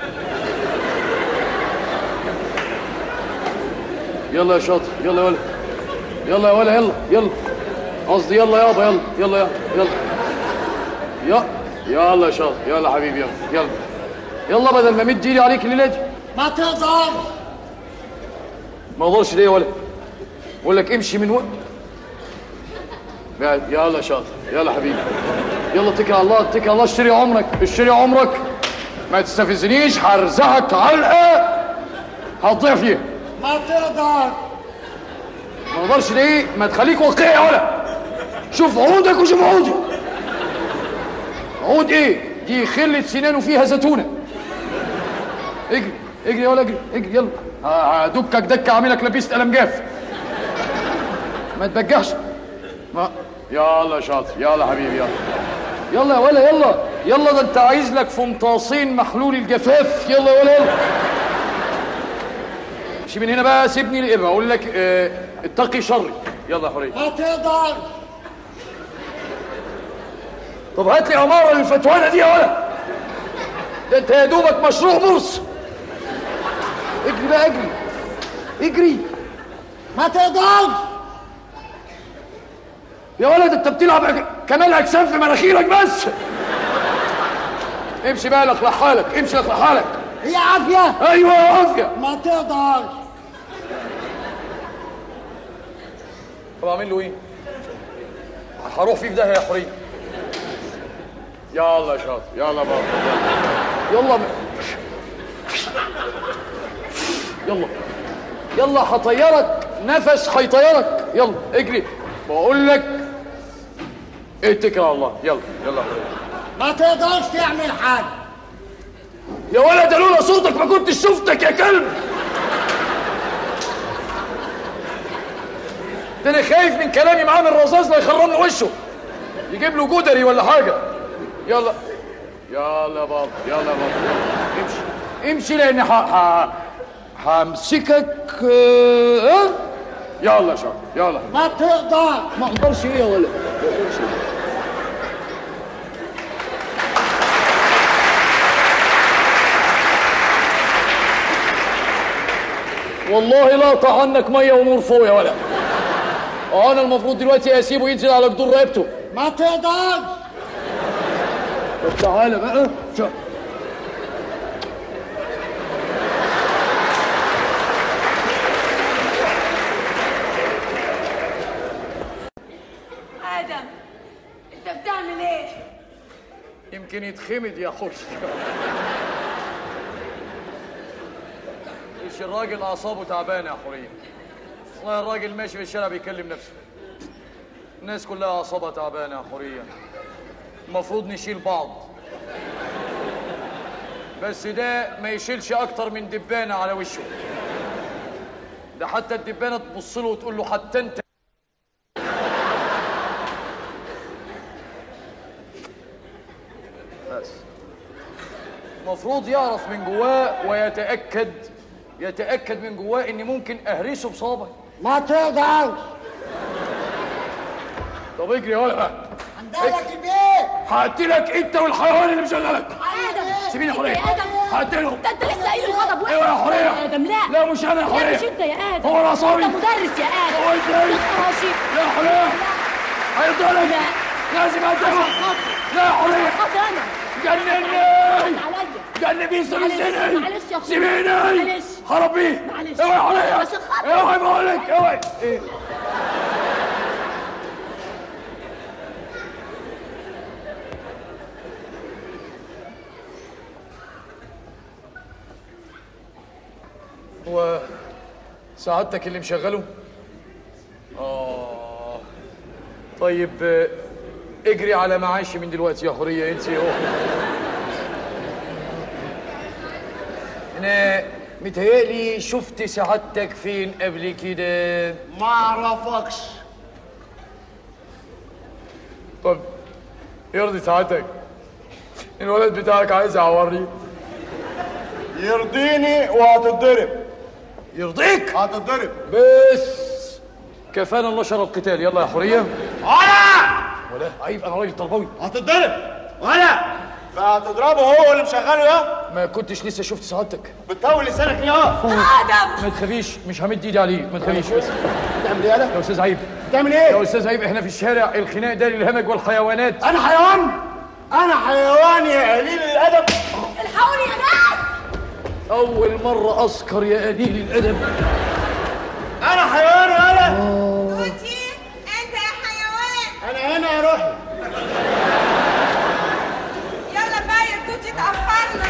يلا يا شاطر، يلا يا ولد، يلا يا ولد، يلا يلا، قصدي يلا يابا، يلا يلا يلا يلا يلا يا شاطر، يلا حبيبي، يلا يلا يلا، بدل ما مد ايدي عليك الليله دي. ما تقدر. ما اقدرش ليه يا ولد؟ بقول لك امشي من وقت. يلا يا شاطر، يلا حبيبي، يلا اتكل على الله، اتكل على الله، اشتري عمرك، اشتري عمرك، ما تستفزنيش، هرزعك علقه هتضيع فيها. ما تقدر. ما اقدرش ليه؟ ما تخليك واقعي يا ولد. شوف عودك وشوف عودي. عود ايه؟ دي خلة سنان وفيها زيتونه. اجري اجري يا ولد، اجري اجري، يلا هدكك دكه اعملك لبيست قلم جاف. ما تبجحش. يلا يا شاطر، يلا حبيبي، يلا يلا يا ولد، يلا يلا، ده انت عايز لك فمطاصين محلول الجفاف. يلا يا ولد، يلا امشي من هنا بقى، سيبني بقول لك اتقي شري. يلا يا حورية. ما تقدر. طب هات لي عماره للفتوانه دي يا ولد، ده انت يا دوبك مشروع بورصه. اجري بقى، اجري اجري. ما تقدر يا ولد، انت بتلعب كمال اجسام في مناخيرك بس. امشي بقى، لخلع حالك، امشي لخلع حالك. هي عافيه. ايوه عافيه. ما تقدر. طب اعمل له ايه؟ هروح فيه في داهيه يا حورية. يلا يا شاطر، يلا بابا، يلا يلا يلا، هطيرك نفس، هيطيرك. يلا اجري، بقول لك اتكل على الله. يلا يلا يا حورية. ما تقدرش تعمل حاجه يا ولد، لولا صوتك ما كنتش شفتك يا كلب. ده انا خايف من كلامي معاه من الرصاص لا يخرم له وشه، يجيب له جدري ولا حاجه. يلا يلا يا بابا، يلا يا بابا، امشي امشي، لان همسكك. يلا يا شاطر، يلا. ما تقدر. ما اقدرش ايه يا ولد؟ ما اقدرش ايه؟ والله لا اقطع عنك ميه ونور فوق يا ولد. انا المفروض دلوقتي اسيبه ينزل على جدور رقبته. ما تقدر. طب تعالى بقى. ادم، انت بتعمل ايه؟ يمكن يتخمد يا خش. مش الراجل اعصابه تعبانه يا حورية. والله الراجل ماشي في الشارع بيكلم نفسه. الناس كلها اعصابها تعبانه يا حورية. المفروض نشيل بعض، بس ده ما يشيلش اكتر من دبانه على وشه. ده حتى الدبانه تبص له وتقول له حتى انت. بس المفروض يعرف من جواه يتأكد من جواه إني ممكن أهرسه بصابعي. ما تقدرش. طب اجري يا ولد. عندك البيت. هقتلك انت والحيوان اللي مشغلك. ادم سيبيني يا حوريه. يا ادم هقتله. ده انت لسه قايل الغضب وحش. ايوه يا حوريه. يا ادم لا. لا مش انا يا حوريه. لا مش انت يا ادم. هو العصابي. انت مدرس يا ادم. هو ازاي؟ لا يا حوريه. هيضربك. لا لازم اقتله. لا يا حوريه. خاطر انا. جنني. عليا. جنبي سيبيني. معلش يا اخويا. سيبيني. معلش. هربيه. معلش. اوعي يا حوريه. عشان خاطري. اوعي بقول لك اوعي. ايه؟ هو سعادتك اللي مشغله؟ طيب اجري على معاشي من دلوقتي يا حورية انت اهو. انا متهيألي شفت سعادتك فين قبل كده؟ ما اعرفكش. طب يرضي سعادتك الولد بتاعك عايز يعورني؟ يرضيني وهتتضرب. يرضيك؟ هتتضرب. بس كفانا الله شر القتال. يلا يا حورية. ولا عيب، انا راجل تربوي. هتتضرب ولا فهتضربه هو اللي مشغله يا. ما كنتش لسه شفت سعادتك. بتطول لسانك ليه يا ادم؟ ما تخافيش، مش همد ايدي عليه، ما تخافيش. بس بتعمل ايه يا استاذ عيب؟ بتعمل ايه يا استاذ عيب؟ احنا في الشارع، الخناق ده للهمج والحيوانات. انا حيوان؟ انا حيوان يا قليل الادب؟ الحقوني يا ناس. اول مرة اسكر يا قليل الادب. انا حيوان ولا توتي انت يا حيوان. انا هنا يا روحي. يلا بقى يا توتي اتأخرنا.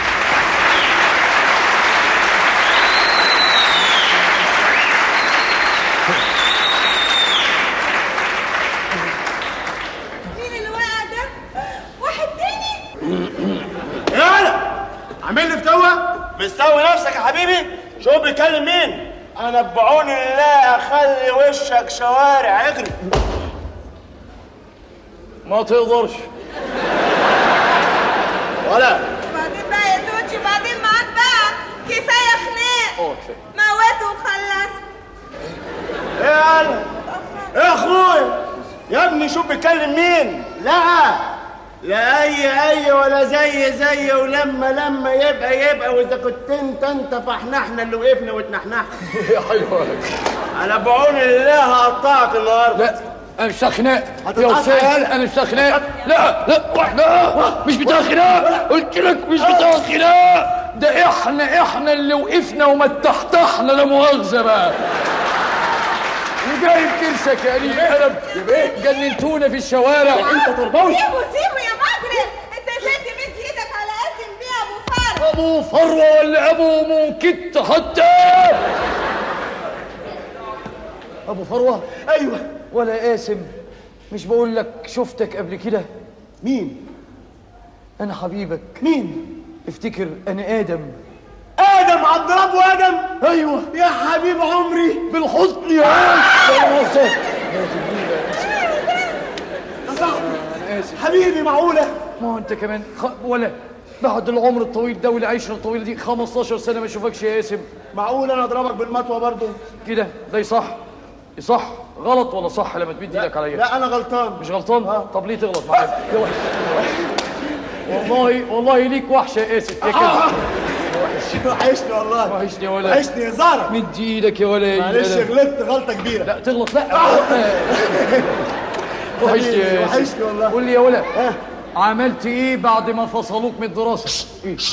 مين اللي وقع ده؟ واحد تاني؟ يلا عامل لي فتوه؟ مستوي نفسك يا حبيبي. شوف بيكلم مين. انا بعون الله اخلي وشك شوارع. اجري. ما تقدرش ولا بعدين بقى يا توتي، بعدين معاك بقى. كفايه خناق. كفايه. موته وخلص. ايه يالا؟ ايه يا اخويا؟ يا ابني شوف بيكلم مين. لا اي ولا زي ولما يبقى واذا كنت انت فاحنا اللي وقفنا واتنحنحنا. يا حلوة. انا بعون الله هقطعك النهارده. لا انا مش بتاع خناق يا هتتقطع استاذ. يالا. انا مش بتاع خناق. لا مش بتاع خناق. قلت لك مش بتاع خناق. ده احنا اللي وقفنا وما اتحتحنا. لا مؤاخذة بقى. وجايب كرشك يا قليل الادب. جننتونا في الشوارع. انت تربوي. سيبه يا مجرم. انت ازاي تمد ايدك على قاسم بيه ابو فرو؟ ابو فروه ولا ابو موكيت حتى؟ ابو فروه؟ ايوه. ولا قاسم؟ مش بقول لك شفتك قبل كده؟ مين؟ انا حبيبك. مين؟ افتكر انا ادم. ادم عبد رب ادم. ايوه يا حبيب عمري. بالحضن يا صاحبي حبيبي. معقوله؟ ما هو انت كمان ولا بعد العمر الطويل ده والعشره الطويله دي 15 سنه ما اشوفكش يا قاسم. معقول انا اضربك بالمطوه برضه كده؟ ده يصح غلط ولا صح لما تمد ايدك عليا؟ لا انا غلطان. مش غلطان؟ طب ليه تغلط معايا؟ يا وحش. والله ليك وحشه يا قاسم يا كده. وحشني والله. وحشني يا ولا. وحشني يا زهره. مد ايدك يا ولا. معلش غلطت غلطه كبيره. لا تغلط. لا وحشني يا قاسم. وحشني والله. قول لي يا ولا. عملت ايه بعد ما فصلوك من الدراسه؟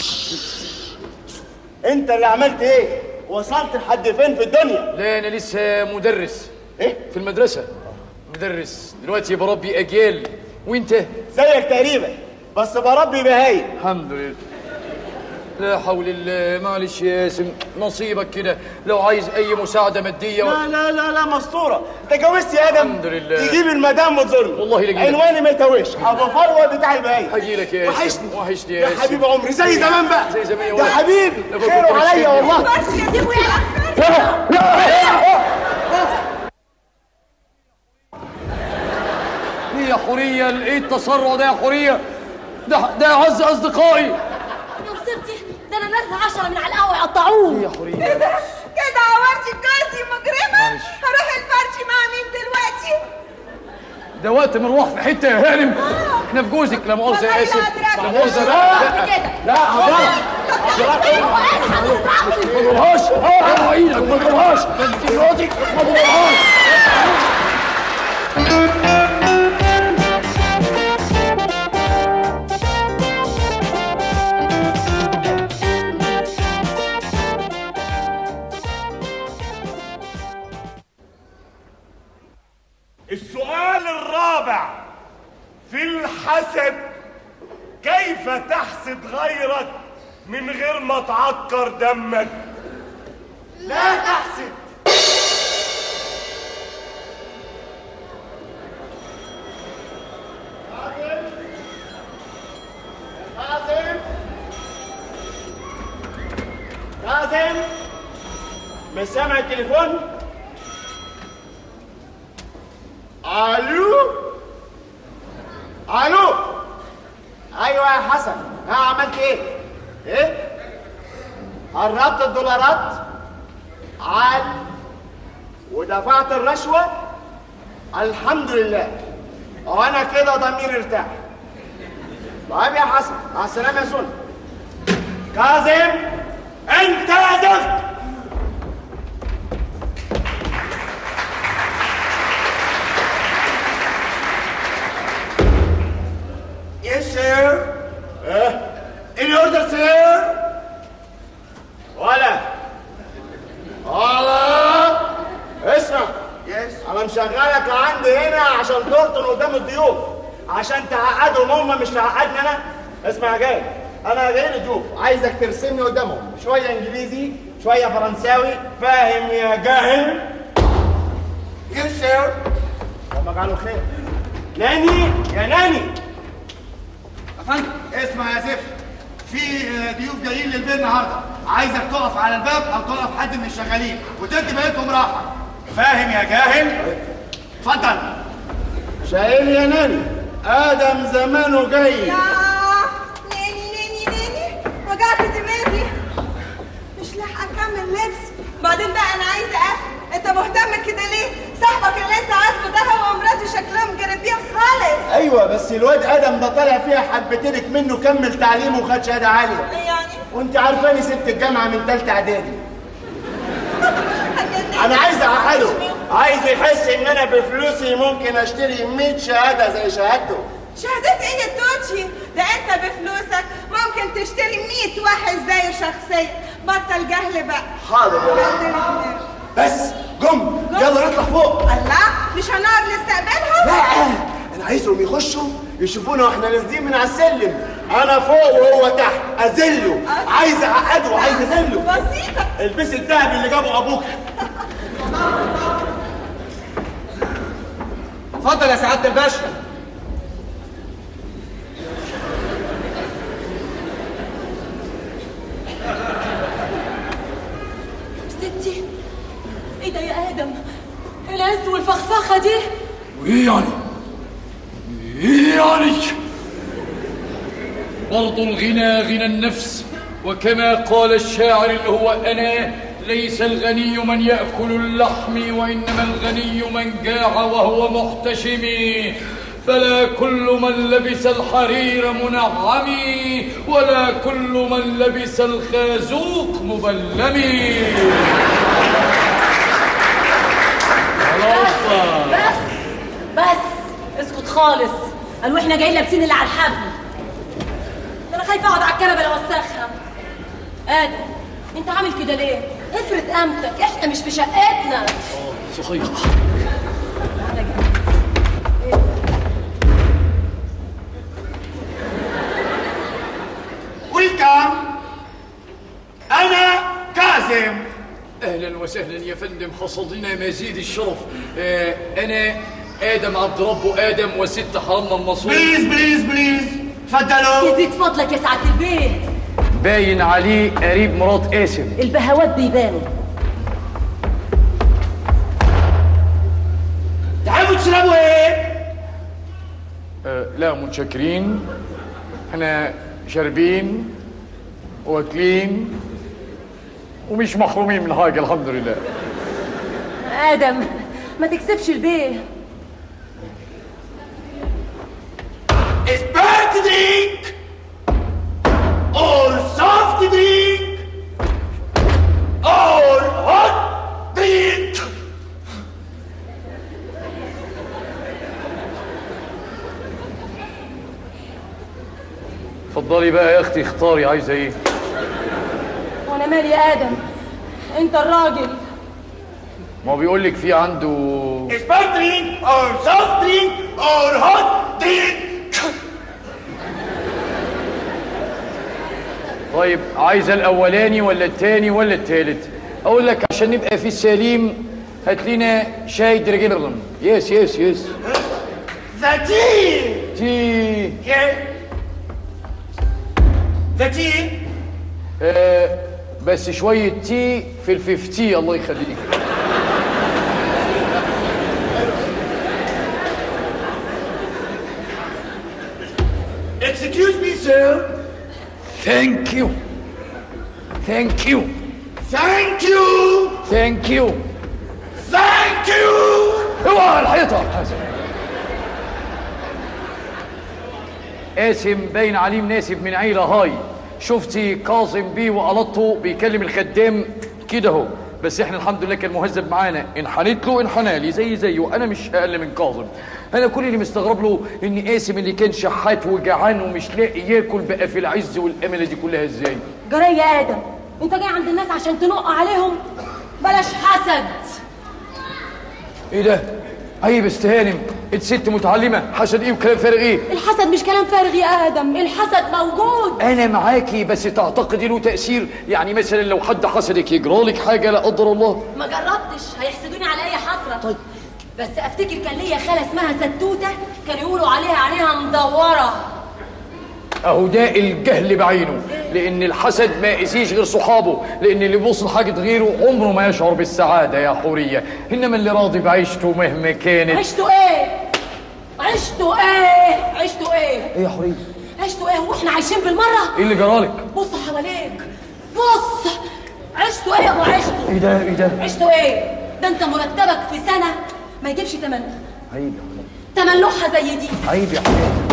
انت اللي عملت ايه؟ وصلت لحد فين في الدنيا؟ لا انا لسه مدرس. ايه؟ في المدرسه مدرس دلوقتي بربي اجيال. وانت؟ زيك تقريبا بس بربي بهايم. الحمد لله. لا حول الله. معلش يا ياسم نصيبك كده. لو عايز اي مساعده ماديه لا مسطوره. انت جوزت يا ادم. الحمد لله. تجيب المدام وتزورني. والله لا جيلك. عنواني ما يتوهش. ابو فروه بتاع البهايم. هجيلك يا ياسم. وحشني يا حبيب عمري. زي زمان بقى. زي زمان يا حبيبي. خيره عليا والله. بس يا سيبه يا ايه يا حوريه؟ ايه التسرع ده يا حوريه؟ ده اعز اصدقائي. يا مصيبتي، ده انا نازله 10 من على القهوه يقطعوه. يا حوريه كده عورتي جوزي مجرمه. هروح البارتي مع مين دلوقتي؟ ده وقت ما نروح في حته يا هانم. احنا في جوزك، لا مؤاخذه يا اسف. لا مؤاخذه. لا ما تضربهاش. ارفع ايدك، ما تضربهاش. انت مراتك، ما تضربهاش. السؤال الرابع في الحسد: كيف تحسد غيرك من غير ما تعكر دمك؟ لا تحسد. كاظم، مش سامع التليفون؟ الو الو. ايوه يا حسن، ها عملت ايه؟ ايه؟ قربت الدولارات عاد ودفعت الرشوه؟ الحمد لله، وانا كده ضميري ارتاح. طيب يا حسن، مع السلامه يا سون. كاظم، انت يا زفت. Yes, sir. In order, sir. ولا اسمع. Yes. أنا مشغلك عندي هنا عشان ترطن قدام الضيوف، عشان تعقدهم هم مش تعقدني أنا. اسمع يا جاي، أنا جاي لضيوف، عايزك ترسمني قدامهم شوية إنجليزي شوية فرنساوي، فاهم يا جاهل؟ Yes, sir. اللهم اجعله خير. ناني يا ناني. فندم، اسمع يا زفت، في ضيوف جايين للبيت النهارده، عايزك تقف على الباب او تقف حد من الشغالين وتدي بقيتهم راحه. فاهم يا جاهل؟ اتفضل. شايل يا ناني، ادم زمانه جاي. يا ناني وجعت دماغي، مش لاحقه اكمل لبس. بعدين بقى انا عايزه افهم، انت مهتم كده ليه؟ صاحبك اللي انت عازمه ده هو ومراته شكلهم جرابيع خالص. ايوه بس الواد ادم ده طالع فيها حبتينك منه، كمل تعليمه وخد شهاده عاليه. ايه يعني؟ وانت عارفاني سبت الجامعه من ثالثه اعدادي. انا عايز اعقله، عايز يحس ان انا بفلوسي ممكن اشتري 100 شهاده زي شهادته. شهادات ايه يا توتشي؟ ده انت بفلوسك ممكن تشتري 100 واحد زيه شخصيا. بطل جهل بقى. حاضر يا بابا. بس جم يلا نطلع فوق. الله، مش هنقعد نستقبلهم؟ لا، انا عايزهم يخشوا يشوفونا واحنا نازلين من على السلم، انا فوق وهو تحت، اذله. عايز اعقده وعايز اذله. بسيطه. البسي الذهب اللي جابه ابوك. اتفضل يا سعاده الباشا. ستي، ايه ده يا ادم؟ العز والفخفخه دي؟ وايه يعني؟ ايه يعني؟ برضو الغنى غنى النفس، وكما قال الشاعر اللي هو أنا: ليس الغني من يأكل اللحم، وإنما الغني من جاع وهو محتشم. فلا كل من لبس الحرير منعم، ولا كل من لبس الخازوق مبلم. بس اسكت خالص. قالوا احنا جايين لابسين اللي على الحبل. انا خايفه اقعد على الكنبه لو اوسخها. ادم، انت عامل كده ليه؟ افرض قامتك، احنا مش في شقتنا. صحيح. ويلكم، انا كاظم. اهلا وسهلا يا فندم، حصلنا مزيد الشرف. انا ادم عبد ربه ادم وست حرمنا المصروف. بليز اتفضلوا. يزيد فضلك يا سعاده البيت. باين عليه قريب مرات قاسم. البهوات بيبانوا. تحبوا تشربوا ايه؟ لا متشكرين، احنا شاربين واكلين ومش محرومين من حاجة الحمد لله. آدم ما تكسبش البيه. سبارت درينك اور سوفت درينك اور هوت درينك. اتفضلي بقى يا اختي، اختاري عايزه ايه. وانا مالي يا آدم، انت الراجل. ما بيقول لك في عنده سبارت درينك اور سوفت درينك اور هوت درينك. طيب عايزه الاولاني ولا التاني ولا التالت؟ اقول لك عشان نبقى في السليم هات لنا شاي درجيرلم. يس يس يس. ذا تي. تي. ذا تي. بس شويه تي في الفيفتي الله يخليك. Excuse me, sir. Thank you. Thank you. Thank you. Thank you. Thank you. اوعى الحيطة. قاسم باين عليه مناسب من عيلة هاي. شفتي كاظم بيه وقلطه بيكلم الخدام كده اهو، بس احنا الحمد لله كان مهذب معانا، انحنيت له انحنالي زيه، انا مش اقل من كاظم. انا كل اللي مستغرب له ان قاسم اللي كان شحات وجعان ومش لاقي ياكل بقى في العز والامله دي كلها ازاي؟ جري يا آدم، انت جاي عند الناس عشان تنق عليهم؟ بلاش حسد. ايه ده؟ عيب استهانم، انت ست متعلمه، حسد ايه وكلام فارغ ايه؟ الحسد مش كلام فارغ يا آدم، الحسد موجود. انا معاكي، بس تعتقدي له تأثير؟ يعني مثلا لو حد حسدك يجرالك حاجه لا قدر الله؟ ما جربتش، هيحسدوني على اي حسره. طيب بس افتكر كان ليا خاله اسمها ستوته، كانوا يقولوا عليها مدوره. اهو ده الجهل بعينه، لان الحسد ما يأذيش غير صحابه، لان اللي بيبص لحاجه غيره عمره ما يشعر بالسعاده يا حوريه، انما اللي راضي بعيشته مهما كانت. عشتوا ايه؟ عشتوا ايه؟ عشتوا ايه؟ ايه يا حوريه؟ عشتوا ايه واحنا عايشين بالمره؟ ايه اللي جرالك؟ بص حواليك، بص. عشتوا ايه يا ابو عشتوا؟ ايه ده؟ ايه ده؟ عشتوا ايه؟ ده انت مرتبك في سنه ما يجيبش تمن. عيب تمن لوحه زي دي. عيب يا حوريه.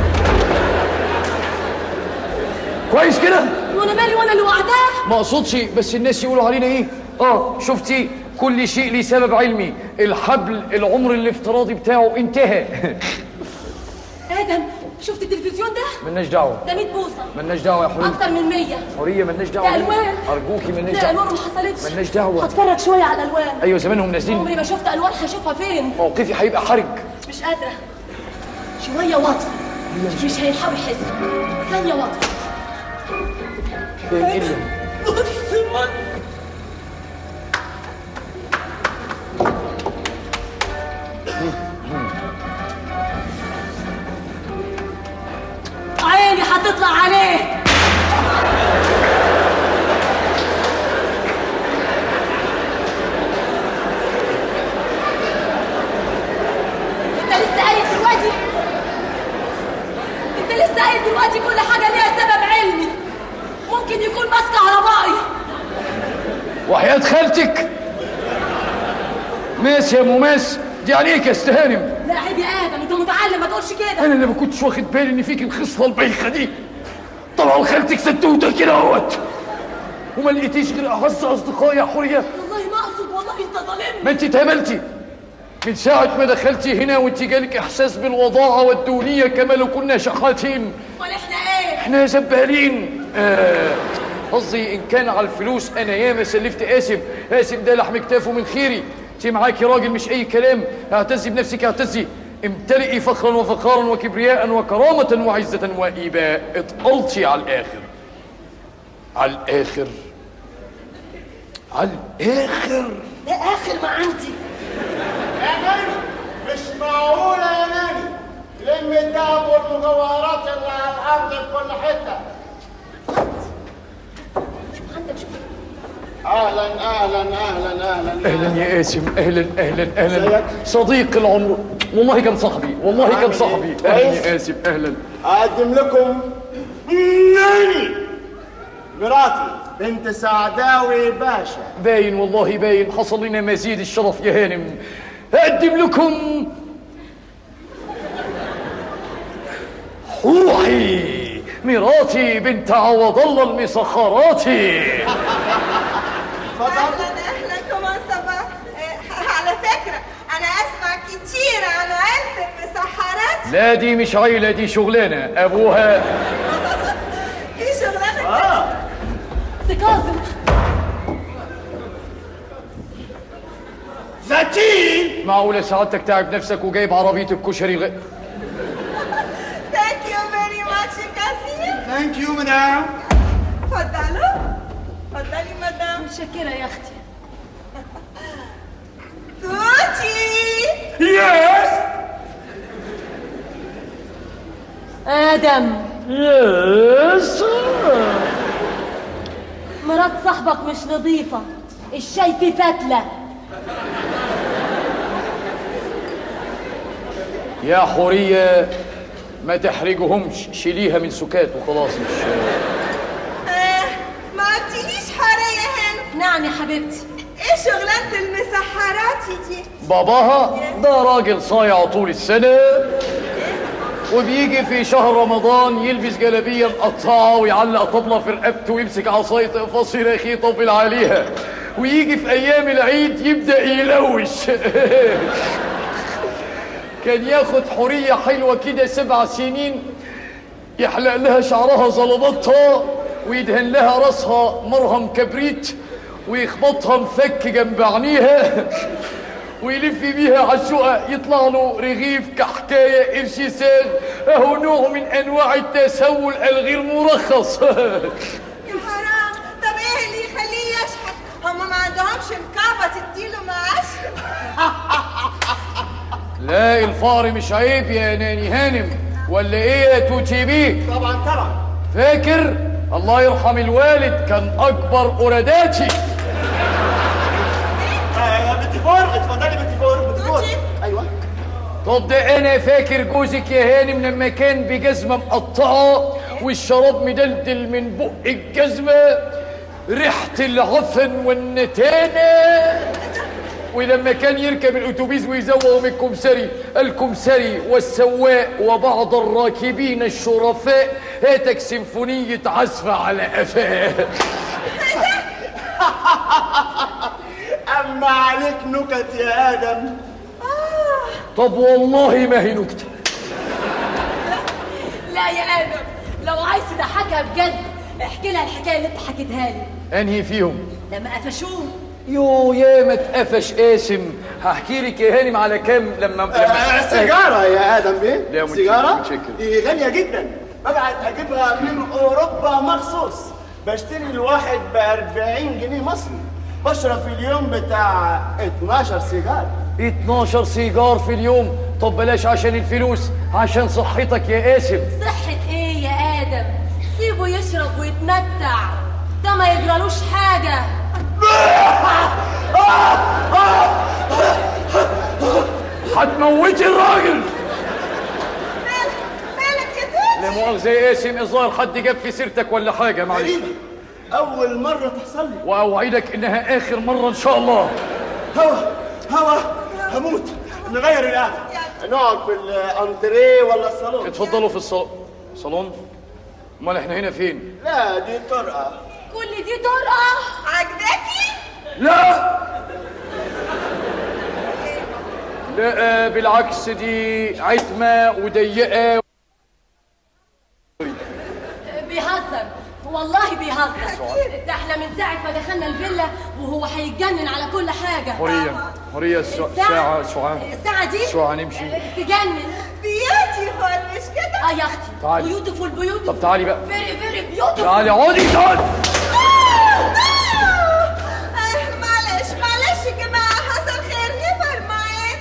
كويس كده؟ وانا مالي وانا اللي وعداه؟ ما اقصدش، بس الناس يقولوا علينا ايه؟ شفتي كل شيء ليه سبب علمي، الحبل العمر الافتراضي بتاعه انتهى. آدم شفت التلفزيون ده؟ ملناش دعوه. ده 100 بوصه. ملناش دعوه يا حوريه. اكتر من 100. حوريه ملناش دعوه. ده الوان. ارجوكي ملناش ده دعوه. الوان وما حصلتش. ملناش دعوه. هتفرج شويه على الالوان. ايوه زمانهم نازلين. عمري ما شفت الوان، هشوفها فين؟ موقفي هيبقى حرج. مش قادره. شويه واطفه. مش هيلحقوا يحسوا. ثانيه واطفه. ايه ده؟ عيني هتطلع عليه. انت لسه قايل دلوقتي كل حاجه ليها سبب علمي. ممكن يكون ماس كهربائي. وحياة خالتك ماس يا مماس دي عليك يا استهانم. لا عيب يا آدم، انت متعلم ما تقولش كده. انا اللي ما كنتش واخد بالي ان فيك الخصله البايخه دي. طبعا خالتك ستوته كده اهوت، وما لقيتيش غير اعز اصدقائي يا حوريه. والله ما اقصد، والله انت ظالمني. ما انت اتهملتي من ساعه ما دخلتي هنا وانت جالك احساس بالوضاعه والدونيه كما لو كنا شحاتين. امال احنا ايه؟ احنا زبالين. قصدي ان كان على الفلوس انا ياما سلفت قاسم ده لحم كتافه من خيري. انت معاكي راجل مش اي كلام، اعتزي بنفسك اعتزي، امتلئي فخرا وفخارا وكبرياء وكرامة وعزة وإيباء. اتقلتي على الآخر، على الآخر، على الآخر. ده آخر ما عندي. يا ناني مش معقولة يا ناني، لم الدهب والمجوهرات اللي على الأرض في كل حتة. شوف عندك، شوف. أهلا أهلا أهلا أهلا أهلا يا قاسم، أهلا أهلا أهلا. صديق العمر، والله كان صاحبي، والله كان صاحبي. أهلا يا قاسم، أهلا. أقدم لكم ناني مراتي بنت سعداوي باشا. باين والله باين، حصل لنا مزيد الشرف يا هانم. أقدم لكم روحي مراتي بنت عوض الله المسخراتي. اهلا كمان صباح. على فكره انا اسمع كتير عن عيله المسحرات. لا دي مش عيله، دي شغلانه ابوها. دي شغلانه كاظم. ذاتي معقوله سعادتك تعب نفسك وجايب عربيه الكشري ثانك يو فيري ماتش كاظم. ثانك يو مدام. اتفضلوا. اتفضلي مدام. متشكره يا اختي. توتي. يس. ادم. يس. مرات صاحبك مش نظيفه، الشاي فيه فتله. يا حوريه ما تحرجهمش، شيليها من سكات وخلاص. مش ما قلتليش حوريه هنا. نعم يا حبيبتي. ايه شغلانه المسحراتي دي؟ باباها ده راجل صايع طول السنه، وبيجي في شهر رمضان يلبس جلابيه مقطعه ويعلق طبله في رقبته ويمسك عصايه اقفاص يلاقي يطبل عليها، ويجي في ايام العيد يبدا يلوش. كان ياخد حوريه حلوه كده 7 سنين، يحلق لها شعرها زلبطها ويدهن لها راسها مرهم كبريت ويخبطها مفك جنب عينيها ويلف بيها على الشقق، يطلع له رغيف كحكايه قرش ساد. اهو نوع من انواع التسول الغير مرخص. يا حرام. طب ايه اللي يخليه يشحت؟ هم ما عندهمش مكعبه تديله معاش؟ لا الفار مش عيب يا ناني هانم، ولا ايه يا توتي بيه؟ طبعا. فاكر الله يرحم الوالد كان اكبر قراداتي. بنتي فور. اتفضلي بنتي فور. ايوه. طب ده انا فاكر جوزك يا هانم لما كان بجزمه مقطعه والشراب مدلدل من بق الجزمه، ريحه العفن والنتانه. ولما كان يركب الاتوبيس ويزوغ من الكمسري والسواق وبعض الراكبين الشرفاء، هاتك سيمفونيه عزف على قفاه. اما عليك نكت يا ادم. طب والله ما هي نكته. لا يا ادم، لو عايز تضحكها بجد احكي لها الحكايه اللي انت حكيتها لي. انهي فيهم؟ لما قفشوه. يو يا ما اتقفش قاسم. هحكي لك يا هانم على كام لما سيجاره يا ادم بيه. لا سيجاره دي غاليه جدا، ببعت اجيبها من اوروبا مخصوص، بشتري الواحد ب40 جنيه مصري، بشرب في اليوم بتاع 12 سيجار. 12 سيجار في اليوم؟ طب بلاش عشان الفلوس، عشان صحتك يا قاسم. صحة ايه يا ادم؟ سيبه يشرب ويتمتع، ده ما يجرالوش حاجة. هتموتي الراجل. مالك يا توتي؟ لا مؤاخذة يا قاسم، الظاهر حد جاب في سيرتك ولا حاجة. معلش، أول مرة تحصل لي، وأوعدك إنها آخر مرة إن شاء الله. هوا هموت. نغير القعدة، نقعد في الأنتريه ولا الصالون؟ اتفضلوا في الصالون. أمال إحنا هنا فين؟ لا دي طرقة. كل دي طرقة عجباكي؟ لا لا بالعكس، دي عتمة وضيقة. بيهزر والله بيهزر. ده احنا من ساعة ما دخلنا الفيلا وهو هيتجنن على كل حاجة. حورية الساعة الساعة دي نمشي. تجنن. بيوتيفول مش كده؟ يا اختي. تعالي. بيوتيفول. طب تعالي بقى. فيري بيوتيفول. تعالي اقعدي. معلش يا جماعة، حصل خير. نيفر مايند.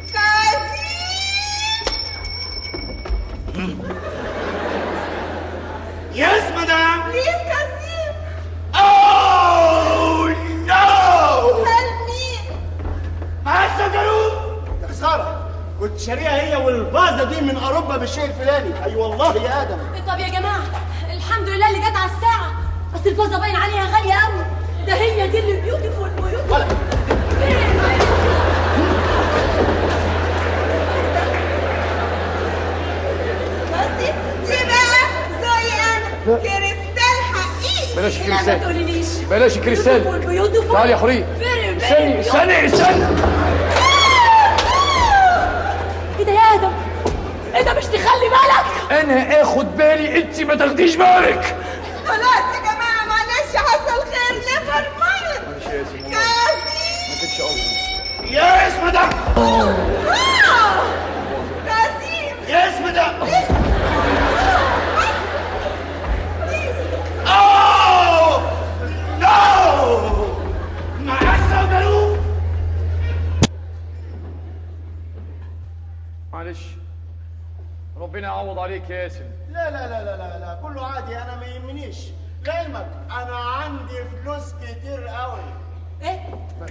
كازيم. يس مدام. بليز كازيم. اوه نو. هيلب مي. عايزة جاروب. يا خسارة، كنت شاريها هي والفازة دي من أوروبا بالشيء الفلاني. أي والله يا آدم. طب يا جماعة الحمد لله اللي جت على الساعة، اصل الفازه باين عليها غاليه قوي. ده هي دي اللي بيوتيفول بيوتيفول. بصي دي بقى زي انا كريستال حقيقي. بلاش لا كريستال، ما تقوليليش. بلاش كريستال. بيوتيفول. تعالي يا حوريه. استني. ايه ده يا ادم؟ ايه ده؟ مش تخلي بالك؟ انا اخد بالي، انت ما تاخديش بالك. خلاص يا جماعه معلش حصل خير. نفر مايند. معلش يا ياسين، كاسين. ما كانش قصدي. يا اسم ده كاسين. يا اسم ده نو معسل وجلوب. معلش، ربنا يعوض عليك يا ياسين. لا لا لا لا لا لا، كله عادي، انا ما يهمنيش. لعلمك انا عندي فلوس كتير قوي. ايه؟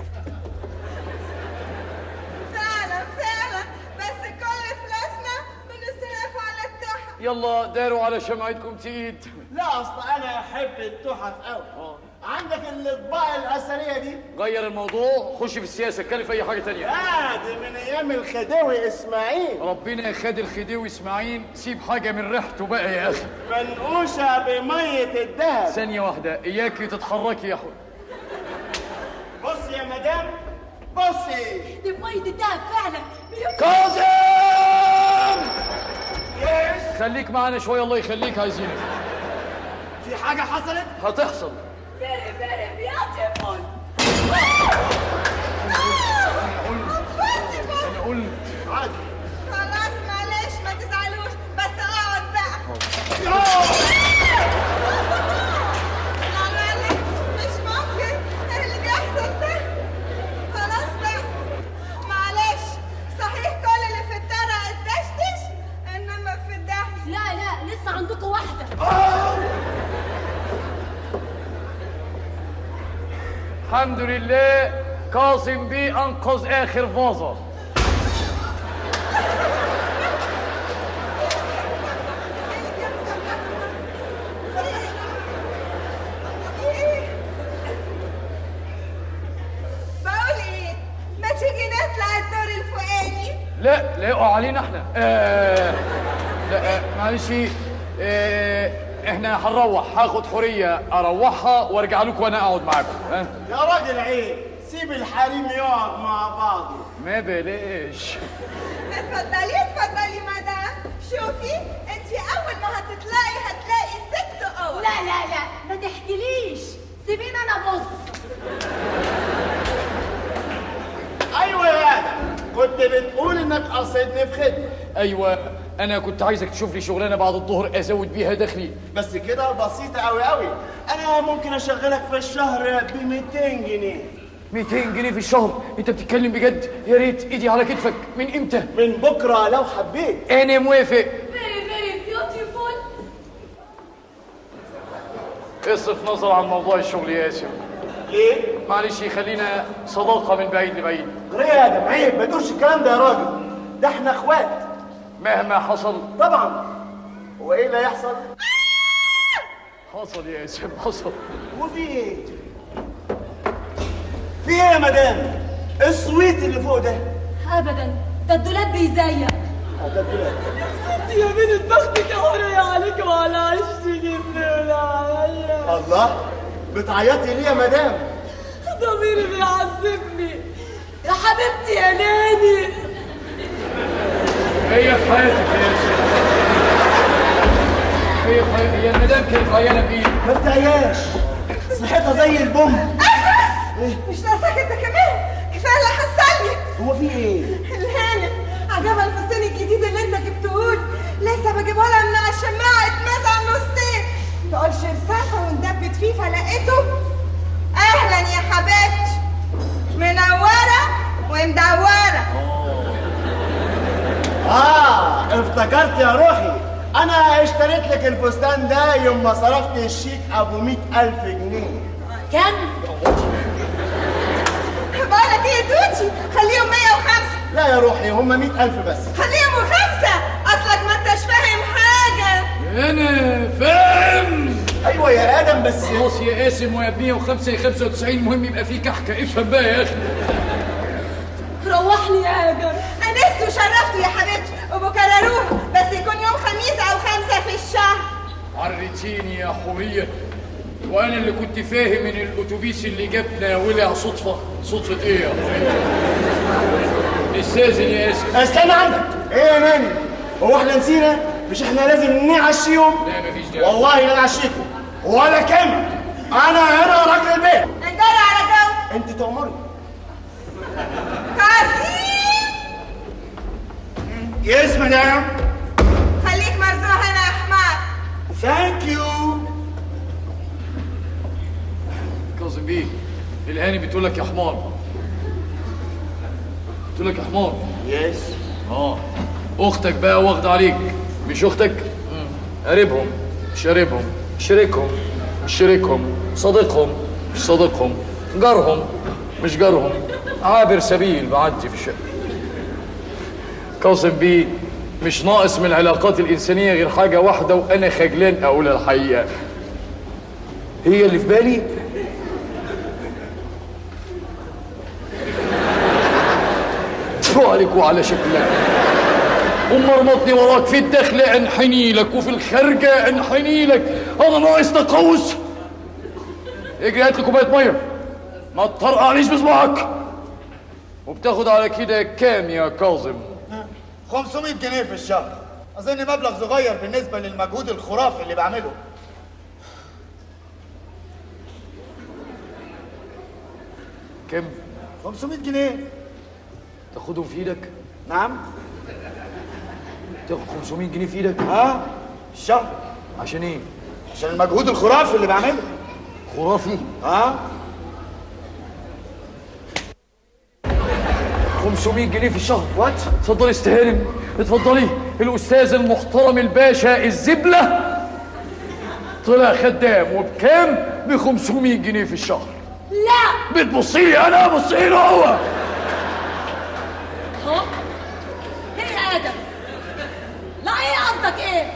فعلا بس كل فلوسنا بنصرفها على التحف. يلا داروا على شمعتكم تقيد. لا اصل انا احب التحف قوي. عندك الاطباق الاثريه دي؟ غير الموضوع، خش في السياسه، اتكلم في اي حاجه تانية. دي من ايام الخديوي اسماعيل. ربنا خد الخديوي اسماعيل، سيب حاجه من ريحته بقى يا اخي. منقوشه بميه الدهب. ثانيه واحده، اياكي تتحركي يا اخوي. بصي يا مدام، بصي. دي بمية الدهب فعلا. كاظم، خليك معانا شويه الله يخليك، عايزينك. في حاجه حصلت؟ هتحصل. فيري بيوتيفول. انا قلت عادي. خلاص معلش ما تزعلوش، بس اقعد بقى. عمالك مش ممكن اللي بيحصل ده. خلاص بقى معلش، صحيح كل اللي في الترع اتدشدش، انما في الدهب لا لسه عندكم واحدة. الحمد لله كاظم بيه انقذ اخر فازه. بقول ايه، ما تيجي نطلع الدور الفوقاني؟ لا يقع علينا احنا. لا معلش، احنا هنروح، هاخد حوريه اروحها وارجع لكم وانا اقعد معاكم. يا راجل عيب، سيب الحريم يقعد مع بعض. ما بلاش. اتفضلي مدام. شوفي انت اول ما هتلاقي ست قوي. لا ما تحكيليش، سيبيني انا بص. ايوه يا ادم، كنت بتقول انك قصدني في خدمه. ايوه، انا كنت عايزك تشوف لي شغلانه بعد الظهر ازود بيها دخلي. بس كده بسيطه قوي. انا ممكن اشغلك في الشهر ب 200 جنيه. 200 جنيه في الشهر؟ انت بتتكلم بجد؟ يا ريت ايدي على كتفك. من امتى؟ من بكره لو حبيت. انا موافق. فيري بيوتيفول. اصرف نظر عن موضوع الشغل يا ياسر. ليه؟ معلش، خلينا صداقه من بعيد لبعيد. غير يا ادم، عيب، ما تقولش الكلام ده يا راجل، ده احنا اخوات مهما حصل. طبعا. هو ايه اللي هيحصل؟ حصل يا ياسر، حصل. وفي ايه؟ في ايه يا مدام؟ الصويت اللي فوق ده؟ ابدا، ده الدولاب بيزيق. ده الدولاب. ستي يا بنت بختك يا حورية عليك وعلى عشتك الدولاب. الله، بتعيطي ليه يا مدام؟ ضميري بيعذبني يا حبيبتي يا ناني. هي في حياتك يا ياسر، هي في حياتك. هي المدام كانت عيانه بايه؟ ما تتعياش، صحتها زي البوم. مش ناقصك انت كمان، كفايه اللي حصل لي. هو في ايه؟ الهانم عجبها الفستان الجديد اللي انت جبتهولي، لسه بجيبه لها من على الشماعه اتمزع نصين، تقولش رصاصه واندبت فيه فلقيته. اهلا يا حبيبتي، منوره ومدوره. افتكرت يا روحي، انا اشتريت لك الفستان ده يوم ما صرفت الشيك ابو 100,000 جنيه. كم؟ بقولك ايه يا توتي، خليهم 105. لا يا روحي، هم 100,000 بس. خليهم 5، اصلك ما انتش فاهم حاجه. انا فاهم. ايوه يا ادم بس خلاص يا قاسم ويا 105 يا 95 المهم يبقى في كحكه. افهم بقى يا اخي. روحني يا هاجر. انست وشرفت يا حبيبتي وبكرروها بس يكون يوم خميس او 5 في الشهر. عرتيني يا حوريه، وانا اللي كنت فاهم ان الاتوبيس اللي جابنا ولع صدفه. صدفه ايه يا حوريه؟ استاذن يا اسف. استنى عندك. ايه يا ناني؟ هو احنا نسينا؟ مش احنا لازم نعشيهم؟ لا مفيش داعي. والله لا نعشيكم ولا كلمه. انا هنا راجل البيت. ندور على جو. انت تأمري. كاسين اسمع ده. خليك مرزوع هنا يا حمار. ثانك يو. كاظم بيه، الهاني بتقول لك يا حمار. بتقول لك يا حمار. يس. اختك بقى واخده عليك. مش اختك؟ قريبهم مش قريبهم، شريكهم مش شريكهم، صديقهم مش صديقهم، جارهم مش جارهم، عابر سبيل بعدي في الشارع. كاظم بيه، مش ناقص من العلاقات الإنسانية غير حاجة واحدة وأنا خجلان أقول الحقيقة. هي اللي في بالي تفو عليك وعلى شكلها. ومرمطني وراك في الدخلة انحني لك وفي الخارجة انحني لك. أنا ناقص تقوس. اجري هات لي كوباية مية. ما تطرقعنيش بصبعك. وبتاخد على كده كام يا كاظم؟ 500 جنيه في الشهر. اظن مبلغ صغير بالنسبه للمجهود الخرافي اللي بعمله. كم؟ 500 جنيه. تاخدهم في ايدك؟ نعم. تاخد 500 جنيه في ايدك؟ الشهر. عشان ايه؟ عشان المجهود الخرافي اللي بعمله. خرافي؟ 500 جنيه في الشهر. وات؟ اتفضلي استهانم، اتفضلي. الاستاذ المحترم الباشا الزبله طلع خدام. وبكام؟ ب 500 جنيه في الشهر. لا بتبصي لي انا؟ بصي له هو. ايه يا ادم؟ لا ايه قصدك ايه؟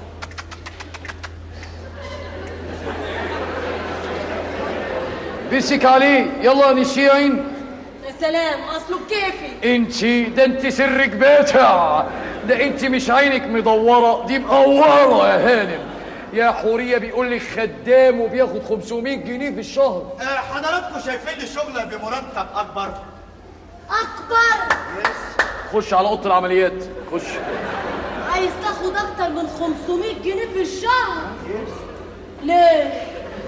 بيسك عليه. يلا نشي عين. سلام اصله بكيفي. انت سرك باتع. ده انت مش عينك مدوره، دي مقوره يا هانم. يا حوريه بيقول لك خدام وبياخد 500 جنيه في الشهر. حضراتكم شايفين الشغل بمرتب اكبر؟ اكبر؟ خش على اوضه العمليات. خش. عايز تاخد اكتر من 500 جنيه في الشهر؟ ليه؟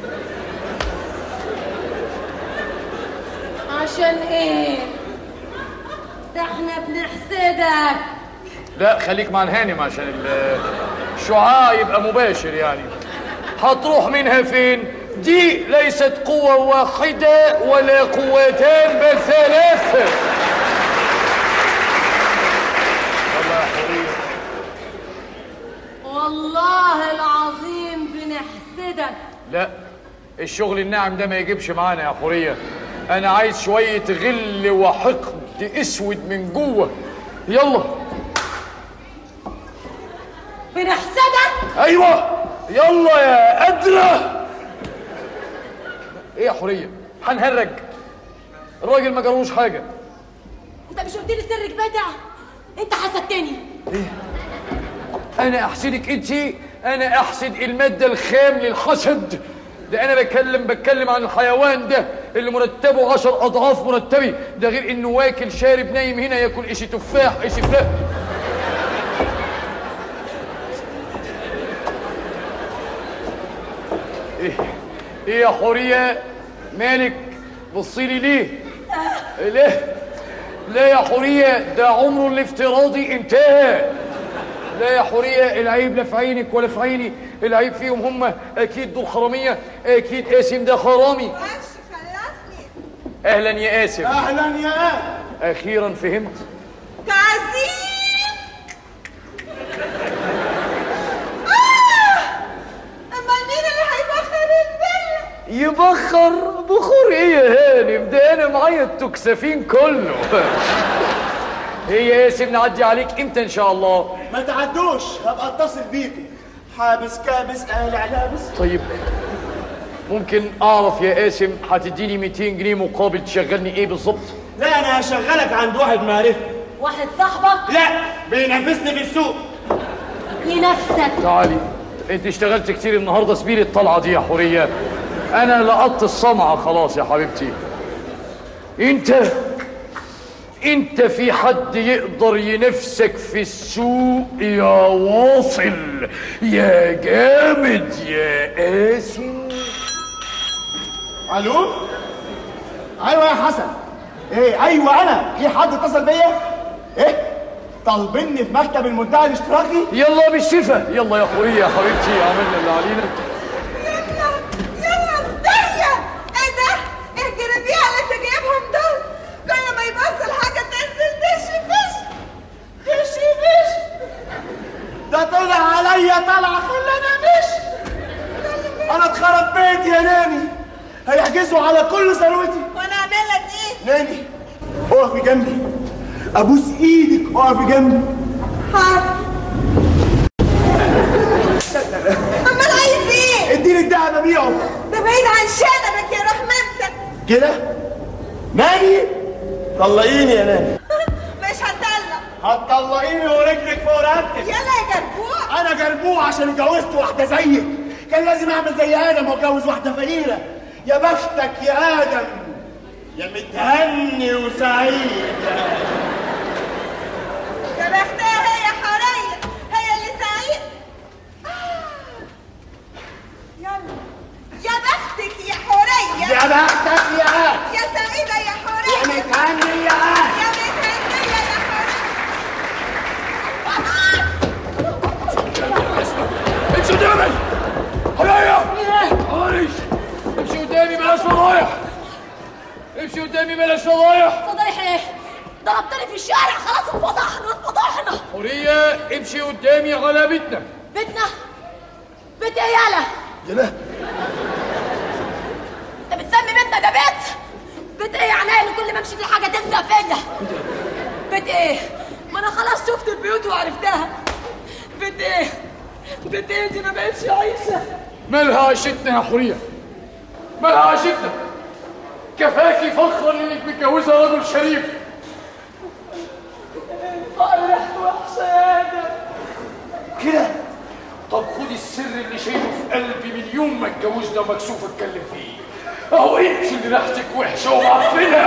عشان ايه؟ ده احنا بنحسدك. لا خليك مع الهانم عشان الشعاع يبقى مباشر يعني. هتروح منها فين؟ دي ليست قوة واحدة ولا قوتان بل 3. والله يا حورية. والله العظيم بنحسدك. لا الشغل الناعم ده ما يجيبش معانا يا حورية. أنا عايز شوية غل وحقد اسود من جوه. يلا. بنحسدك؟ أيوة يلا يا قدرة. إيه يا حورية؟ هنهرج. الراجل ما جالوش حاجة. أنت مش قلت لي سرك باتع؟ أنت حسدتني. إيه؟ أنا أحسدك أنت؟ أنا أحسد المادة الخام للحسد. ده انا بتكلم عن الحيوان ده اللي مرتبه 10 اضعاف مرتبي. ده غير انه واكل شارب نايم هنا ياكل اشي تفاح اشي فلا. ايه يا حورية مالك؟ بصيلي ليه؟ ليه؟ لا يا حورية ده عمره الافتراضي انتهى. لا يا حورية العيب لا في عينك ولا في عيني. العيب فيهم هم. اكيد دول حرامية. اكيد قاسم ده حرامي. خلصني. اهلا يا قاسم. اهلا يا قاسم. اخيرا فهمت. كاسين. امال مين اللي هيبخر الفيلا؟ يبخر؟ بخور ايه يا هانم؟ ده انا معايا التكسفين كله. هي يا قاسم نعدي عليك امتى ان شاء الله؟ ما تعدوش، هبقى اتصل بيكم. حابس كابس قالع لابس. طيب ممكن اعرف يا قاسم هتديني 200 جنيه مقابل تشغلني ايه بالظبط؟ لا انا هشغلك عند واحد معرفة. واحد صاحبك؟ لا بينافسني في السوق. ينافسك؟ تعالي، انت اشتغلت كتير النهارده، سبيلي الطلعه دي يا حوريه. انا لقطت الصنعه خلاص يا حبيبتي. انت في حد يقدر ينافسك في السوق يا واصل يا جامد يا قاسم؟ الو ايوه يا حسن. ايه ايوه انا، في حد اتصل بيا؟ ايه طالبيني في مكتب المنتهى الاشتراكي؟ يلا بالشفا، يلا يا حوريه يا حبيبتي، عملنا اللي علينا. يلا الدنيا. ايه ده؟ ايه الجرابيع اللي انت جايبهم دول؟ كل ما يبص الحاجه تنزل دش فش دش فش. ده طلع عليا طلعه خلاني امشي. انا اتخرب بيتي يا ناني، هيحجزوا على كل ثروتي. وانا اعمل لك ايه؟ ناني اقفي جنبي، ابوس ايدك اقفي جنبي. حاضر. امال عايز ايه؟ اديني الدهب ابيعه. ده بعيد عن شنبك يا رحمتك. كده ناني طلقيني يا ناني. مش هتطلق. هتطلقيني ورجلك فوق رقبتك. يلا يا جربوع. انا جربوع عشان اتجوزت واحده زيك، كان لازم اعمل زي ادم واتجوز واحده فقيره. يا بختك يا ادم، يا متهني وسعيد. يا بختها هي حوريه، هي اللي سعيد. يلا يا بختك يا حوريه، يا بختك يا ادم، يا سعيده يا حوريه، يا متهني يا ادم، يا متهنيه يا حوريه. امشي قدامي حوريه، معلش امشي قدامي بلاش فضايح، امشي قدامي بلاش فضايح. فضايح ايه؟ ضربتني في الشارع، خلاص اتفضحنا. حوريه امشي قدامي على بيتنا. بيتنا؟ بيت ايه يالا؟ يلا انت بتسمي بيتنا ده بيت؟ بيت ايه يعني؟ انا كل ما امشي في حاجه تلزق فيا. بيت ايه؟ ما انا خلاص شفت البيوت وعرفتها. بيت ايه؟ بيت ايه دي؟ ما بقتش عايشه. مالها عيشتنا يا حوريه؟ مالها عيشتنا؟ كفاكي فخرا انك متجوزه رجل شريف. الفقر ريحته وحشه يا ادم. كده؟ طب خدي السر اللي شايله في قلبي من يوم ما اتجوزنا ومكسوف اتكلم فيه. اهو انت اللي ريحتك وحشه ومعفنه،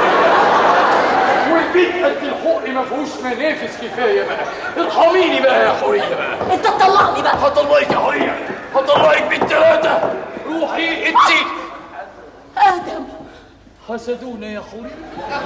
والبيت قد الحق ما فيهوش منافس كفايه بقى. ارحميني بقى يا حوريه بقى. انت تطلقني بقى. هطلقك يا حوريه، هطلقك بالثلاثه. روحي انت. ادم حسدونا يا حوريه.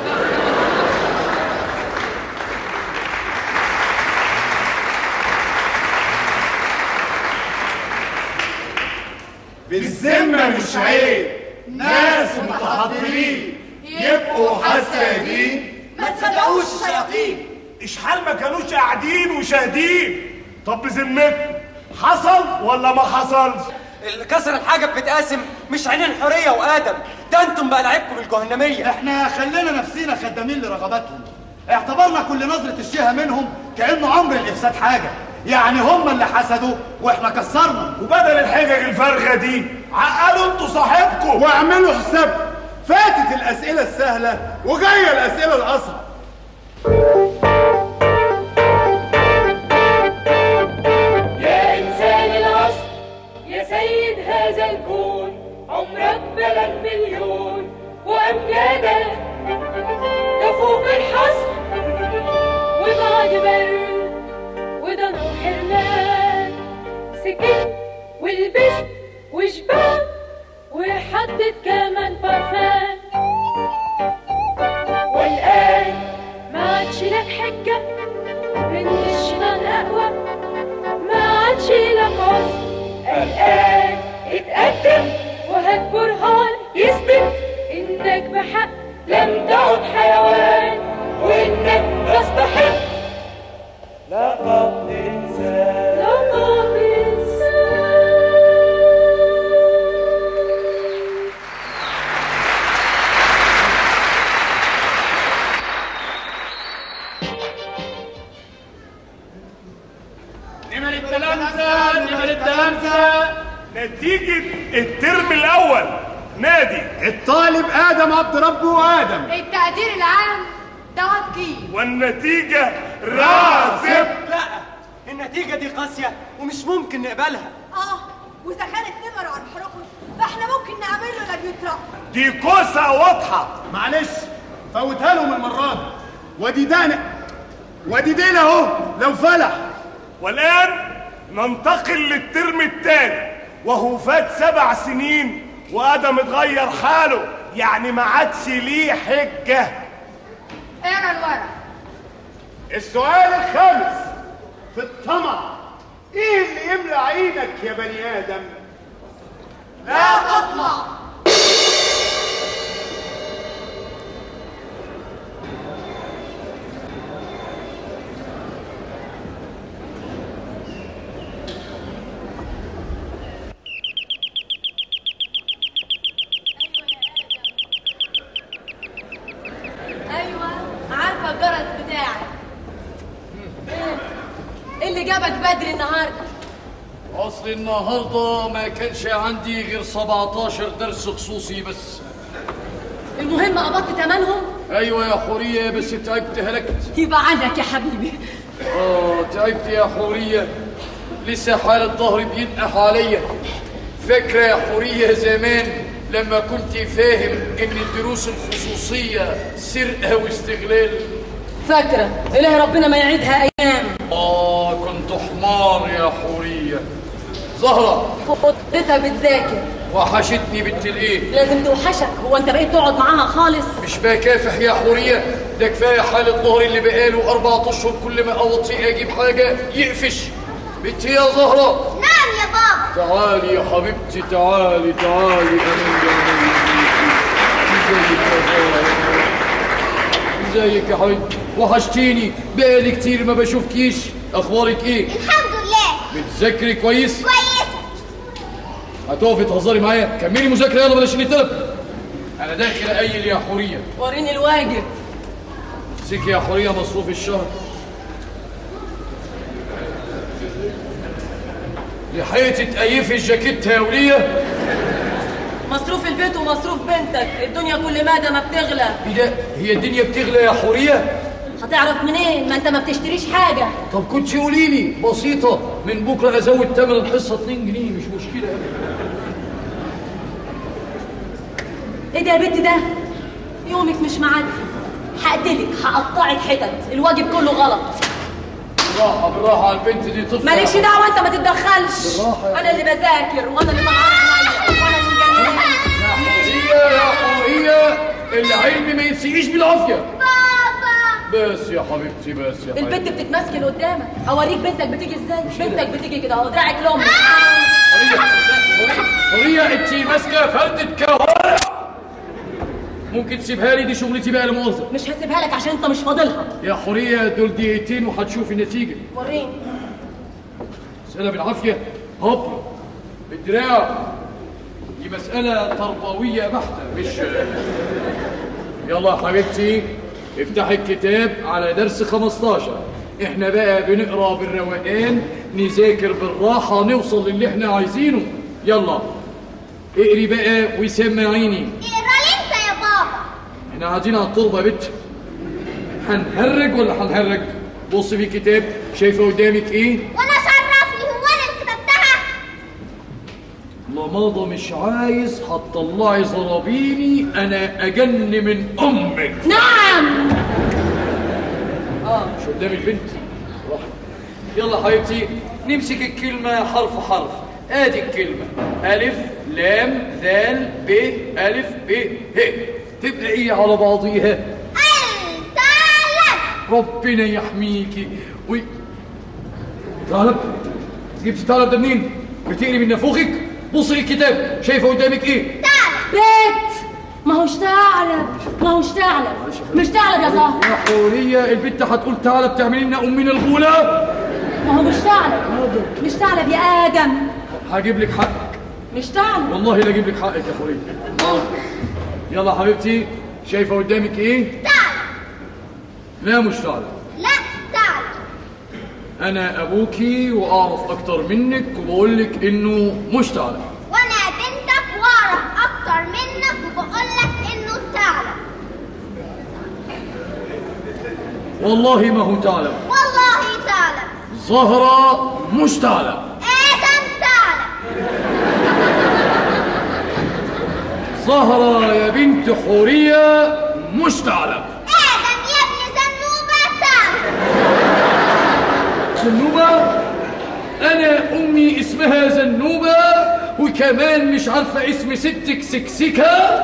بالذمة مش عيب ناس متحضرين يبقوا حسادين. ما تصدقوش الشياطين. اشحال ما كانوش قاعدين وشاهدين. طب بذمتكم حصل ولا ما حصلش؟ كسر الحاجة بتقاسم مش عينين حورية وآدم، ده انتم بقى لعبكم الجهنمية. احنا خلينا نفسينا خدامين لرغباتهم، اعتبرنا كل نظرة الشيهة منهم كأنه أمر الإفساد حاجة، يعني هم اللي حسدوا واحنا كسرنا. وبدل الحجج الفارغة دي عقلوا انتوا صاحبكم واعملوا حساب. فاتت الأسئلة السهلة وجاية الأسئلة الأصعب. يا إنسان العصر يا سيد هذا الكون، عمرك بلغ مليون وأمجادك تفوق الحصر، وبعد برد وده نوع حرمان، سكت ولبست وشبعت وحدد كمان برفان، والآن ما عادش لك حجة من الشيطان أقوى، ما عادش لك عذر. الآن اتقدم وهات برهان يثبت إنك بحق لم تعد حيوان، وإنك تستحق لقب إنسان. لقب إنسان. نتيجة الترم الأول نادي الطالب آدم عبد ربه آدم. التقدير العام دوت كيف. والنتيجة راسب. لا، النتيجة دي قاسية ومش ممكن نقبلها. وإذا كانت نمر على الحروف فإحنا ممكن نعمله لبيوترا. دي كوسة واضحة. معلش فوتها لهم المرة دي. ودي دينا اهو لو فلح. والآن ننتقل للترم الثاني، وهو فات 7 سنين وآدم اتغير حاله، يعني ما عادش ليه حجة. اقرا الورق. السؤال الخامس في الطمع، ايه اللي يملى عينك يا بني آدم؟ لا تطمع. اللي جابك بدري النهارده؟ اصل النهارده ما كانش عندي غير 17 درس خصوصي بس. المهم قبضت تمنهم؟ ايوه يا حوريه، بس تعبت هلكت. يبقى عنك يا حبيبي. تعبت يا حوريه، لسه حال الظهر بينقح عليا. فاكره يا حوريه زمان لما كنت فاهم ان الدروس الخصوصيه سرقه واستغلال؟ فاكره، اله ربنا ما يعيدها ايام. كنت حمار يا حوريه. زهره فضتها بتذاكر. وحشتني بنت الايه؟ لازم توحشك، هو انت بقيت تقعد معاها خالص؟ مش بكافح يا حوريه، ده كفايه حال الظهر اللي بقاله 4 اشهر كل ما اوطي اجيب حاجه يقفش. بنتي يا زهره. نعم يا بابا. تعالي يا حبيبتي، تعالي ازيك يا حبيبتي؟ وحشتيني، بقالي كتير ما بشوفكيش. اخبارك ايه؟ الحمد لله. بتذاكري كويس؟ كويس. هتقفي تهزري معايا؟ كملي مذاكره يلا بلاش نتقلب. انا داخل قايل يا حوريه. وريني الواجب. امسكي يا حوريه مصروف الشهر. لحقتي تقيفي الجاكيت يا وليه؟ مصروف البيت ومصروف بنتك، الدنيا كل مادة ما بتغلى. ايه ده؟ هي الدنيا بتغلى يا حوريه؟ هتعرف منين؟ ما انت ما بتشتريش حاجة. طب كنت قولي لي بسيطة، من بكرة ازود ثمن الحصة 2 جنيه، مش مشكلة. ايه ده يا بنت ده؟ يومك مش معدي. هقتلك، هقطعك حتت، الواجب كله غلط. بالراحة على البنت دي، طفلة. مالكش دعوة، انت ما تتدخلش. بالراحة. انا اللي بذاكر وانا اللي طلعان عينيا وانا اللي مجننه. يا حورية العلم ما يتسقيش بالعافية. بس يا حبيبتي، بس يا حبيبتي. البنت بتتمسكن قدامك، اوريك بنتك بتيجي ازاي. بنتك بتيجي كده اهو، دراعك لامك. حورية انت ماسكة فردة كهرباء، ممكن تسيبها لي؟ دي شغلتي بقى لمؤاخذة. مش هسيبها لك عشان انت مش فاضلها. يا حورية دول دقيقتين وهتشوفي النتيجة. وريني. مسألة بالعافية، هوب بالدراع. دي مسألة تربوية بحتة، مش يلا يا حبيبتي افتحي الكتاب على درس 15. احنا بقى بنقرا بالروقان، نذاكر بالراحة، نوصل للي احنا عايزينه. يلا اقري بقى وسمعيني. اقرا لي انت يا بابا. احنا قاعدين على التربة يا بت. هنهرج ولا هنهرج؟ بصي في الكتاب، شايفة قدامك ايه؟ وانا شرفني، هو انا اللي كتبتها؟ لماضة مش عايز هتطلعي زرابيني انا اجن من امك. نعم. مش قدام البنت. راح. يلا حبيبتي نمسك الكلمة حرف حرف. ادي الكلمة الف لام ذال ب الف ب ه، تبقى ايه على بعضيها؟ ربنا يحميكي. ثعلب. جبتي ثعلب ده منين؟ بتقري من نافوخك؟ بصي للكتاب، شايفه قدامك ايه؟ ثعلب. بيت. ما هوش ثعلب، ما هوش ثعلب، مش ثعلب يا زهر. يا حورية البنت هتقول ثعلب تعملي لنا امنا الغولة؟ ما هو مش ثعلب، مش ثعلب يا ادم. هجيب لك حقك. مش ثعلب والله لا اجيب لك حقك يا حورية. يلا حبيبتي شايفه قدامك ايه؟ ثعلب. لا مش ثعلب. لا ثعلب. انا ابوكي واعرف اكتر منك وبقولك انه مش ثعلب. وانا بنتك واعرف اكتر منك وبقولك انه ثعلب. والله ما هو ثعلب. والله ثعلب. زهرة مش ثعلب. ادم ثعلب. زهرة يا بنت حورية مش ثعلب. ادم يا ابن زنوبة ثعلب. زنوبة؟ أنا أمي اسمها زنوبة وكمان مش عارفة اسم ستك سكسكة؟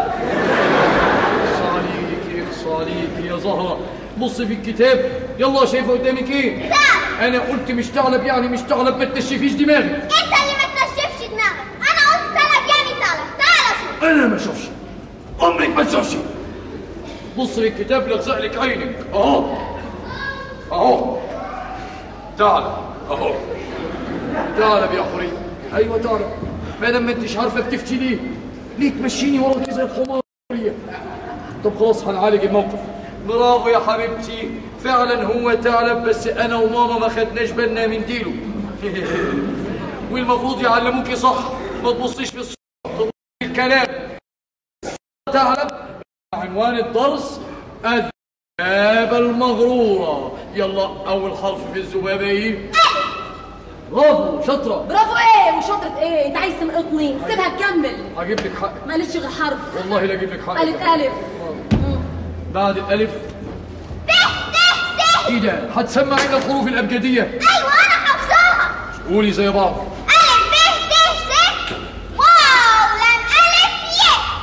اخص عليك يا زهرة. بصي في الكتاب. يلا شايفة قدامك ايه؟ ثعلب. أنا قلت مش ثعلب يعني مش ثعلب، ما تنشفيش دماغك. انت اللي ما تنشفش دماغك. انا قلت ثعلب يعني ثعلب. تعال شوف. أنا ما شوفش. أمك ما تشوفش. بصي في الكتاب لزق لك عينك. أهو أهو ثعلب أهو. ثعلب يا حورية. أيوة ثعلب. ما دام ما انتش عارفة بتفتي ليه تمشيني وراكي زي الحمار يا حورية؟ طب خلاص هنعالج الموقف. برافو يا حبيبتي، فعلا هو ثعلب بس انا وماما ما خدناش بالنا من ديله. والمفروض يعلموكي صح، ما تبصيش في الصوت، تبصي في الكلام. ثعلب عنوان الدرس الذبابة المغرورة. يلا اول حرف في الذبابة ايه؟ برافو شاطرة. برافو ايه وشاطرة ايه؟ انت عايز تنقطني؟ سيبها تكمل. هجيب لك حقك. ماليش غير حرف. والله لا اجيب لك حقك. قالت الف. بعد الالف ايه ده؟ هتسمعينا الحروف الابجديه. ايوه انا حافظاها. قولي زي بعض. الف ب ت س واو لام الف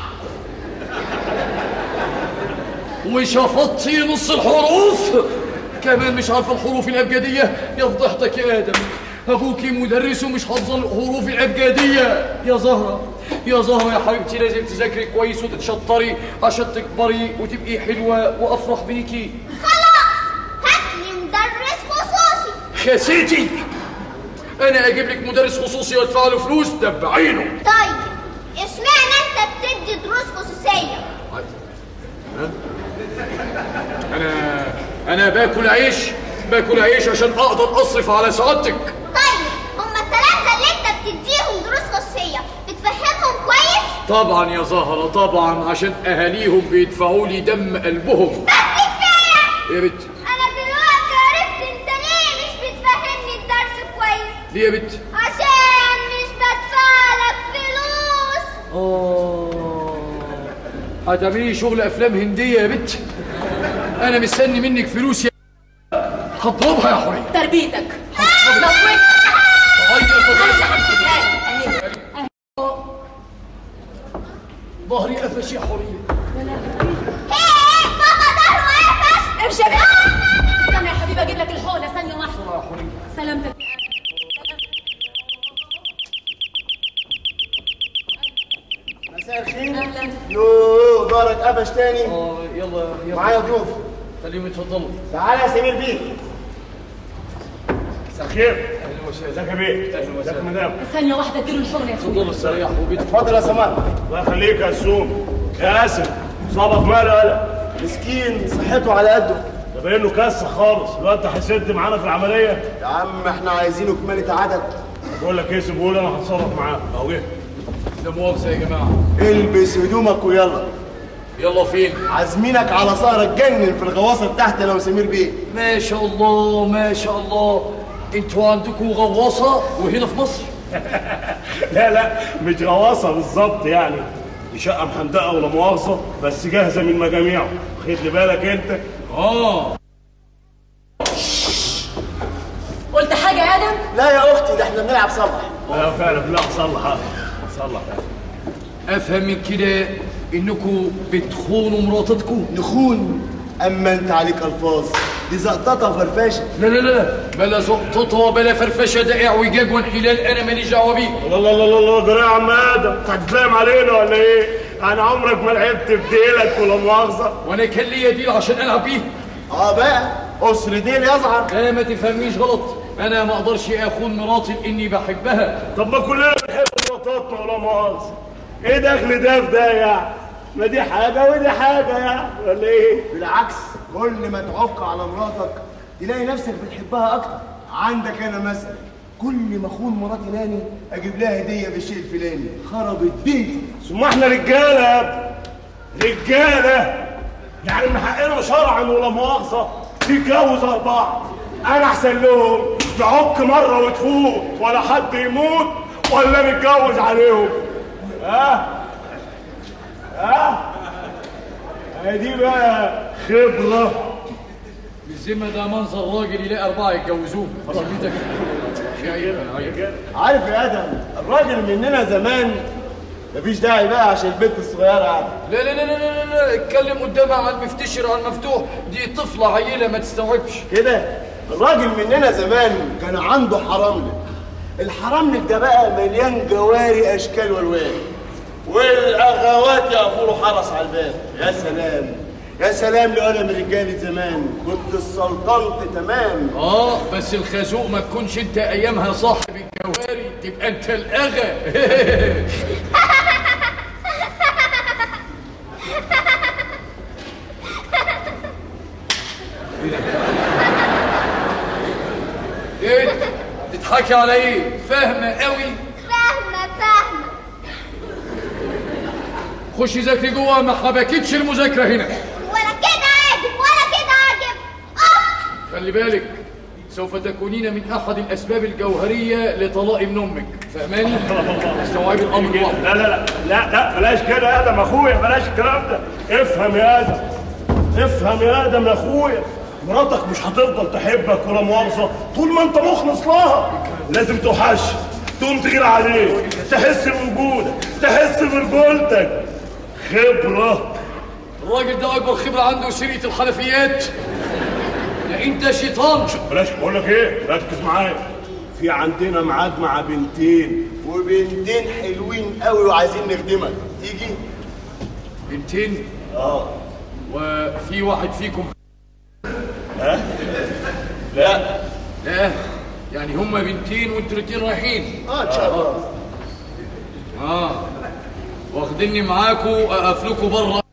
ي. وشفطتي نص الحروف كمان مش عارفه الحروف الابجديه. يا فضحتك يا ادم، ابوكي مدرس ومش حافظه الحروف الابجديه. يا زهره يا زهره يا حبيبتي لازم تذاكري كويس وتتشطري عشان تكبري وتبقي حلوه وافرح بيكي. خلاص هاتلي مدرس خصوصي. خسيتي. انا اجيب لك مدرس خصوصي وادفع له فلوس؟ ده بعينه. طيب اشمعنى انت بتدي دروس خصوصيه؟ انا باكل عيش عشان اقدر اصرف على سعادتك. طيب هما الثلاثه اللي انت بتديهم دروس خصوصيه بتفهمهم كويس؟ طبعا يا زهره طبعا، عشان اهاليهم بيدفعوا لي دم قلبهم. بس كفايه يا بت. انا دلوقتي عرفت انت ليه مش بتفهمني الدرس كويس. ليه يا بت؟ عشان مش بدفعلك فلوس. هتعملي شغل افلام هنديه يا بت؟ انا مستني منك فلوس يا هضربها يا حوريه. تربيتك ظهري قفش يا حوريه. ايه بابا ظهره قفش؟ امشي يا استنى يا حبيبي اجيب لك الحقنه ثانيه واحده. يا حوريه سلامتك. مساء الخير. اهلا. يوه ظهرك قفش تاني. يلا معايا ضيوف. خليهم يتفضلوا. تعالى يا سمير بيه. مساء الخير. اهلا وسهلا. ازيك يا بيه؟ اهلا وسهلا. ازيك يا مدام؟ ثانيه واحده اديله الحقنه يا اتفضلوا استريحوا وبيت. اتفضل يا سمار. الله يخليك يا سوم. يا اسف صابك ماله قلق. مسكين صحته على قده. ده باين له كسه خالص. الواد حسيت معانا في العمليه. يا عم احنا عايزينه كمالة عدد. بقول لك ايه سيبهولي انا هتصرف معاه. اهو جه. لا مؤاخذه يا جماعه. البس هدومك ويلا. يلا فين؟ عازمينك على سهرة تجنن في الغواصة بتاعتي انا وسمير بيه. ما شاء الله ما شاء الله. انتوا عندكم غواصه وهنا في مصر؟ لا مش غواصه بالظبط يعني. دي شقه محندقه ولا مؤاخذه بس جاهزه من مجاميعه. خد لي بالك انت. قلت حاجه يا ادم؟ لا يا اختي ده احنا بنلعب صلح. لا فعلا لا صلح صلح. افهم من كده انكم بتخونوا مراتكم. نخون؟ اما انت عليك الفاظ دي زقططه وفرفشه. لا بلا زقططه وبلا فرفشه. ده اعوجاج وانحلال انا ماليش دعوه بيه. الله جرى يا عم ادم. انت هتتفاهم علينا ولا ايه؟ انا عمرك ما لعبت بديلك ولا مؤاخذه. وانا كان ليا ديل عشان العب بيه. بقى قصر ديل يظهر. لا ما تفهمنيش غلط. انا ما اقدرش اخون مراتي لاني بحبها. طب ما كلنا بنحب مراتاتنا ولا مؤاخذه. ايه دخل ده في ده يعني؟ ما دي حاجه ودي حاجه يعني ولا ايه؟ بالعكس كل ما تعق على مراتك تلاقي نفسك بتحبها اكتر عندك انا مثلا كل ما اخون مراتي ناني اجيب لها هديه بالشيء الفلاني، خربت بيتي. ثم احنا رجاله يا ابني، رجاله يعني من حقنا شرعا ولا مؤاخذه نتجوز 4. انا احسن لهم نعك مره وتفوت ولا حد يموت ولا نتجوز عليهم. دي بقى خبره. بالذمه ده منظر راجل يلاقي 4 يتجوزوه. رصيدك عارف يا ادم، الراجل مننا زمان مفيش داعي بقى عشان البنت الصغيره قاعده. لا لا لا لا لا، اتكلم قدامها على المفتشر على المفتوح، دي طفله عيله ما تستوعبش كده. الراجل مننا زمان كان عنده حراملك. الحراملك ده بقى مليان جواري اشكال والوان، والاغوات يقفلوا حرس على الباب. يا سلام يا سلام لو انا من رجاله زمان كنت السلطنت تمام. بس الخازوق ما تكونش انت ايامها صاحب الجواري، تبقى انت الاغا. ايه تضحكي على ايه؟ فاهمه قوي؟ فاهمه. خشي ذاكري جوه، ما حبكتش المذاكره هنا. ولا كده عاجب ولا كده عاجب. خلي بالك، سوف تكونين من احد الاسباب الجوهريه لطلاق ابن امك، فاهماني؟ استوعبي الامر واحد. لا لا لا لا بلاش كده يا ادم اخويا، بلاش الكلام ده. افهم يا ادم، افهم يا ادم يا اخويا، مراتك مش هتفضل تحبك ولا مؤاخذه طول ما انت مخلص لها. لازم توحش، تقوم تغير عليك، تحس بوجودك، تحس برجولتك. خبره. الراجل ده اكبر خبره عنده سرقه الحنفيات. يا انت شيطان. بلاش، بقول لك ايه، ركز معايا. في عندنا ميعاد مع بنتين، وبنتين حلوين قوي وعايزين نخدمك، تيجي؟ بنتين؟ وفي واحد فيكم؟ لا يعني هما بنتين وانتوا الاتنين رايحين؟ ان شاء الله. واخديني معاكوا اقفلكوا بره.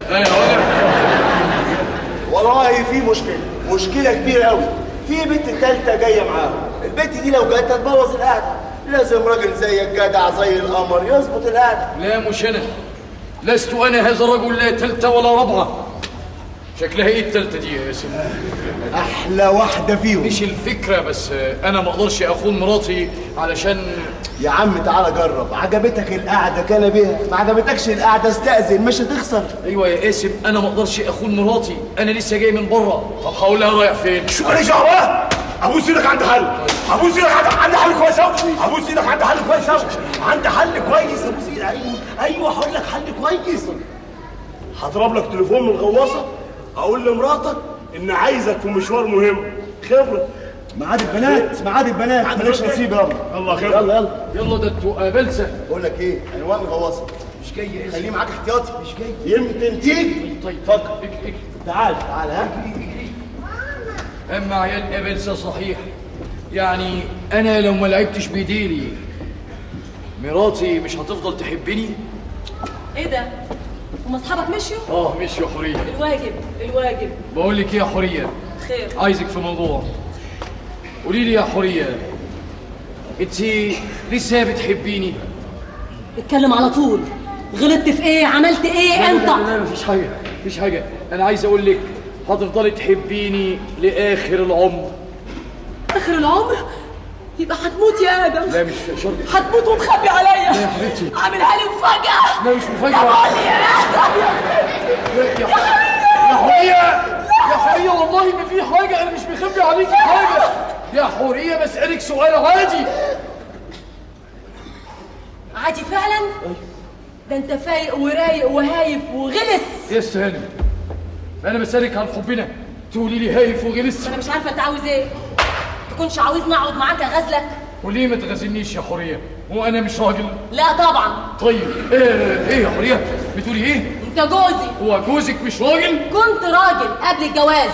والله في مشكله كبيره قوي. في بنت ثالثه جايه معاهم. البنت دي لو جت هتبوظ القعده. لازم راجل زيك جدع زي القمر يظبط القعده. لا مش انا، لست انا هذا الرجل، لا ثالثه ولا رابعه. شكلها ايه الثالثه دي يا ياسين؟ احلى واحده فيهم. مش الفكره، بس انا ما اقدرش اخون مراتي علشان. يا عم تعالى جرب. عجبتك القعده كان بيها، ما عجبتكش القعده استأذن، مش هتخسر. ايوه يا قاسم، انا ما اقدرش اخون مراتي، انا لسه جاي من بره. طب هقول لها رايح فين؟ شو ماليش دعوه. ابوس ايدك، عندي حل. ابوس ايدك، عندي حل كويس قوي. ابوس ايدك، عندي حل كويس قوي. عندي حل كويس. ابوس ايدك. ايوه هقول لك حل كويس. هضرب لك تليفون من الغواصه، اقول لمراتك ان عايزك في مشوار مهم. خبره. ميعاد البنات مالكش نصيب. يلا خير. يلا ده انتوا قابلسه. بقول لك ايه، عنوان الغواصه مش جاي. خليه معاك احتياطي. مش جاي. يمكن تيجي. طيب فكر. اجري. تعال اما عيال قابلسه صحيح. يعني انا لو ما لعبتش بايديلي مراتي مش هتفضل تحبني. ايه ده؟ هما اصحابك مشيوا؟ مشيوا يا حوريه. الواجب. بقول لك ايه يا حوريه؟ خير. عايزك في موضوع. قولي لي يا حوريه، انت لسه بتحبيني؟ اتكلم على طول. غلطت في ايه؟ عملت ايه انت؟ لا مفيش حاجه. انا عايز اقول لك هتفضلي تحبيني لاخر العمر. اخر العمر؟ يبقى هتموت يا ادم. لا مش شرط. هتموت وتخبي عليا. لا يا حبيبتي. عاملها لي مفاجأة. لا مش مفاجأة. طب قول لي يا ادم يا حورية والله ما في حاجة، أنا مش مخبي عليكي حاجة. يا حورية بسألك سؤال عادي. عادي فعلا؟ ده أنت فايق ورايق وهايف وغلس. يا سلام، أنا بسألك عن حبنا تقولي لي هايف وغلس. أنا مش عارفة أنت عاوز إيه؟ تكونش عاوزني أقعد معاك أغازلك؟ وليه ما تغازلنيش يا حورية؟ هو أنا مش راجل؟ لا طبعا. طيب إيه يا حورية؟ بتقولي إيه؟ أنت جوزي. هو جوزك مش راجل؟ كنت راجل قبل الجواز.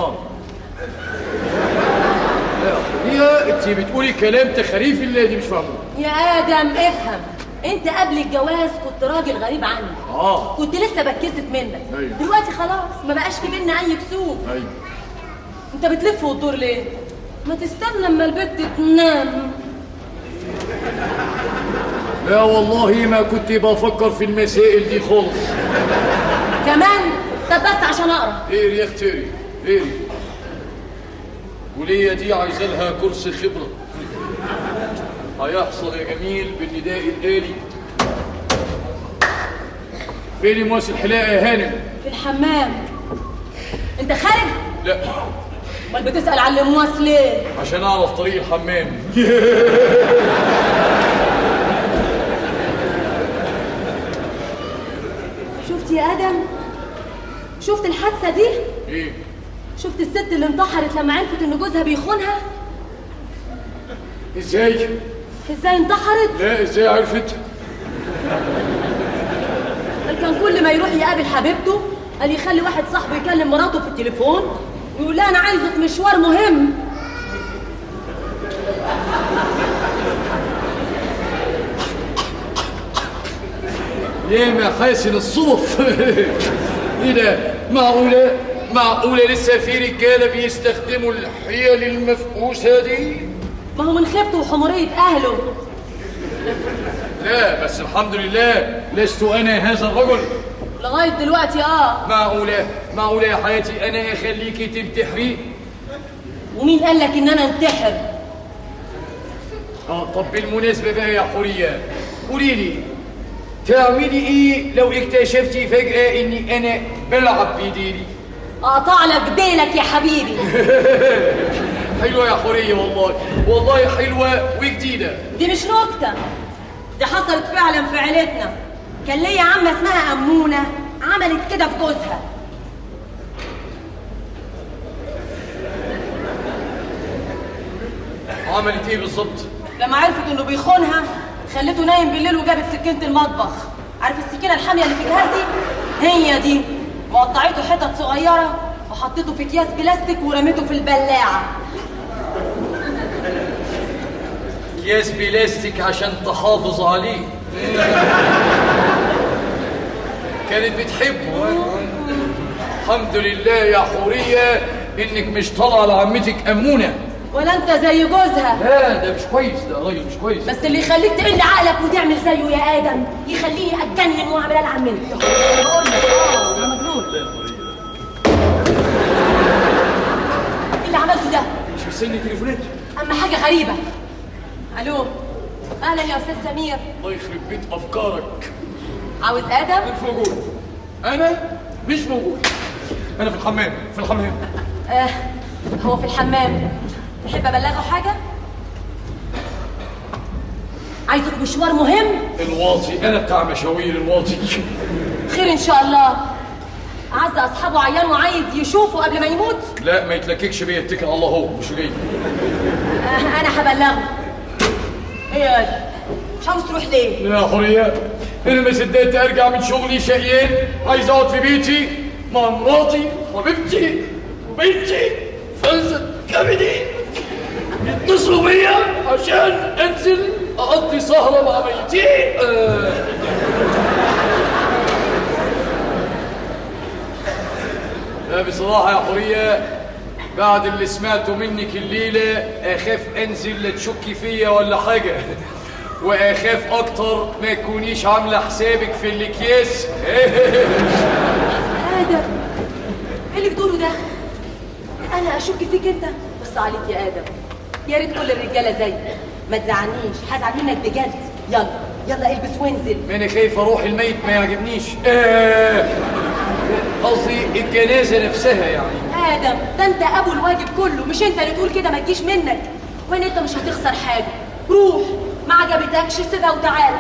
يا انت بتقولي كلام تخريف اللي دي مش فاهمه. يا ادم افهم، انت قبل الجواز كنت راجل غريب عني. كنت لسه بتكسف منك. أيوه. دلوقتي خلاص ما بقاش في بينا اي كسوف. ايوه. انت بتلف وتدور ليه؟ ما تستنى اما البت تنام. لا والله ما كنت بفكر في المسائل دي خالص. كمان؟ طب بس عشان اقرا. اقري يا اختي اقري. ولية دي عايزة لها كورس خبرة. هيحصل يا جميل بالنداء الآلي. فين مواسي الحلاقة يا هانم؟ في الحمام. انت خارج؟ لا. امال بتسأل على المواس ليه؟ عشان اعرف طريق الحمام. شفت يا ادم؟ شفت الحادثة دي؟ ايه؟ شفت الست اللي انتحرت لما عرفت ان جوزها بيخونها؟ ازاي؟ ازاي انتحرت؟ لا ازاي عرفت؟ كان كل ما يروح يقابل حبيبته قال يخلي واحد صاحبه يكلم مراته في التليفون ويقول لها انا عايزه في مشوار مهم. يا محاسن الصدف. ايه ده؟ معقولة لسه في رجالة بيستخدموا الحيل المفقوسة دي؟ ما هو من خيبته وحمورية أهله. لا بس الحمد لله لست أنا هذا الرجل لغاية دلوقتي. معقولة يا حياتي أنا أخليكي تنتحري؟ ومين قال لك إن أنا انتحر؟ طب بالمناسبة بقى يا حورية قولي لي تعملي إيه لو اكتشفتي فجأة إني أنا بلعب بإيديني؟ أقطع لك ديلك يا حبيبي. حلوة يا حورية والله حلوة وجديدة. دي مش نكتة، دي حصلت فعلا في عيلتنا. كان ليا عمة اسمها أمونة عملت كده في جوزها. عملت ايه بالظبط؟ لما عرفت انه بيخونها خليته نايم بالليل وجابت سكينة المطبخ. عارف السكينة الحامية اللي في جهازي؟ هي دي. وقطعته حتت صغيرة وحطيته في اكياس بلاستيك ورميته في البلاعة. اكياس بلاستيك عشان تحافظ عليه. كانت بتحبه. الحمد لله يا حورية انك مش طالعة لعمتك أمونة. ولا انت زي جوزها. لا ده مش كويس، ده راجل مش كويس. بس اللي يخليك تقل عقلك وتعمل زيه يا ادم يخليني اتجنن واعمل العب منك. بقول لك انا مجنون. ايه اللي عملته ده؟ مش مستني تليفونات. اما حاجه غريبه. الو اهلا يا استاذ سمير. الله يخرب بيت افكارك. عاوز ادم؟ مش موجود. انا مش موجود. انا في الحمام. هو في الحمام. تحب ابلغه حاجه؟ عايزك مشوار مهم؟ الواطي انا بتاع مشاوير الواطي. خير ان شاء الله. عز اصحابه عيان وعايز يشوفه قبل ما يموت. لا ما يتلككش بيا، اتكل على الله هو مش جاي. انا هبلغه. ايه مش عاوز تروح ليه؟ يا حورية انا ما صدقت ارجع من شغلي شقيان، عايز اقعد في بيتي مع مراتي وحبيبتي وبنتي فلسة كبدي يتصلوا بيا عشان انزل اقضي سهرة مع ميتين. لا بصراحة يا حورية بعد اللي سمعته منك الليلة اخاف انزل لا تشكي فيا ولا حاجة، واخاف اكتر ما تكونيش عاملة حسابك في الاكياس. ادم ايه اللي بتقوله ده؟ انا اشك فيك انت؟ بص عليك يا ادم، يا ريت كل الرجاله زيك. ما تزعلنيش، هزعل منك بجد. يلا البس وانزل. ما انا خايف اروح الميت ما يعجبنيش. قصدي الجنازه نفسها يعني. ادم ده انت ابو الواجب كله، مش انت اللي تقول كده ما تجيش منك. وين انت مش هتخسر حاجه. روح، ما عجبتكش سيبها وتعالى.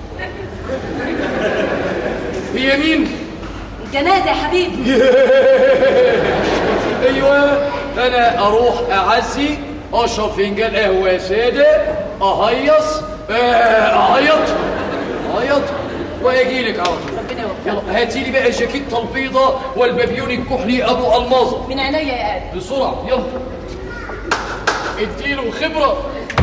هي مين؟ الجنازه يا حبيبي. ايوه انا اروح اعزي اشرب فنجان قهوه ساده اهيص اعيط واجيلك على طول. يلا هاتي لي بقى الجاكيته البيضاء والبابيون الكحلي ابو الماظه. من عينيا يا ادم. بسرعه يلا اديله خبره.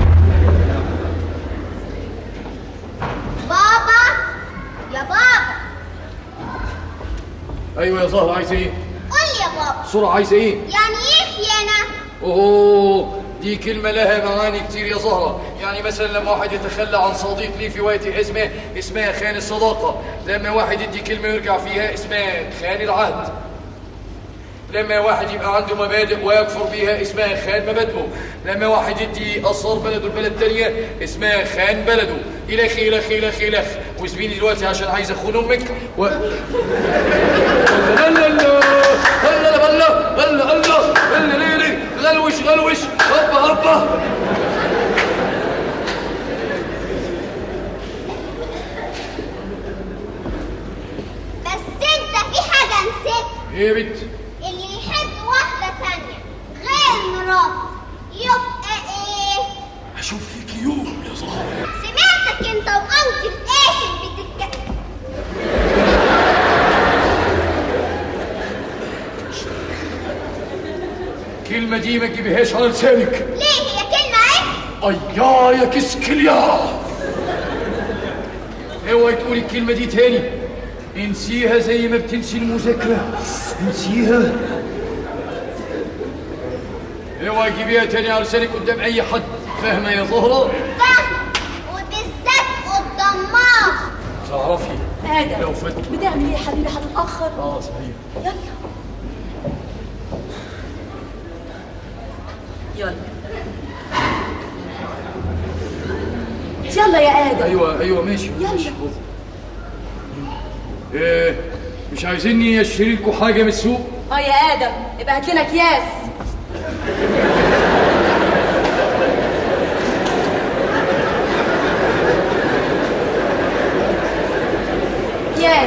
بابا يا بابا. ايوه يا زهره عايزه ايه؟ قول لي يا بابا. بسرعه عايزه ايه؟ يعني ايه خيانه؟ اوه دي كلمة لها معاني كتير يا زهرة. يعني مثلا لما واحد يتخلى عن صديق ليه في وقت أزمة اسمها خان الصداقة. لما واحد يدي كلمة ويرجع فيها اسمها خان العهد. لما واحد يبقى عنده مبادئ ويكفر بيها اسمها خان مبادئه. لما واحد يدي أسرار بلده البلد تانية اسمها خان بلده. إلخ إلخ إلخ إلخ. واسبيني دلوقتي عشان عايز أخون أمك غلوش غلوش هبا هبا. بس انت في حاجة نسيت. ايه يا بنت؟ اللي يحب واحدة تانية غير مراته يبقى ايه؟ هشوف فيك يوم يا زهرة. سمعتك انت وانكل قاسم بتتكلم. الكلمة دي ما تجيبيهاش على لسانك. ليه هي كلمة ايه؟ أيا يا كسكليا. اوعي تقولي الكلمة دي تاني. انسيها زي ما بتنسي المذاكرة. انسيها. اوعي تجيبيها تاني على لسانك قدام أي حد. فاهمة يا زهرة؟ فاهمة، وبالذات قدام ماما. تعرفي آدم لو فات بتعمل ايه يا حبيبي؟ هتتأخر. صحيح. يلا يلا يا آدم. ايوه ماشي. يلا. مش عايزيني اشتري لكم حاجة من السوق؟ يا آدم يبقى هات لنا اكياس. اكياس.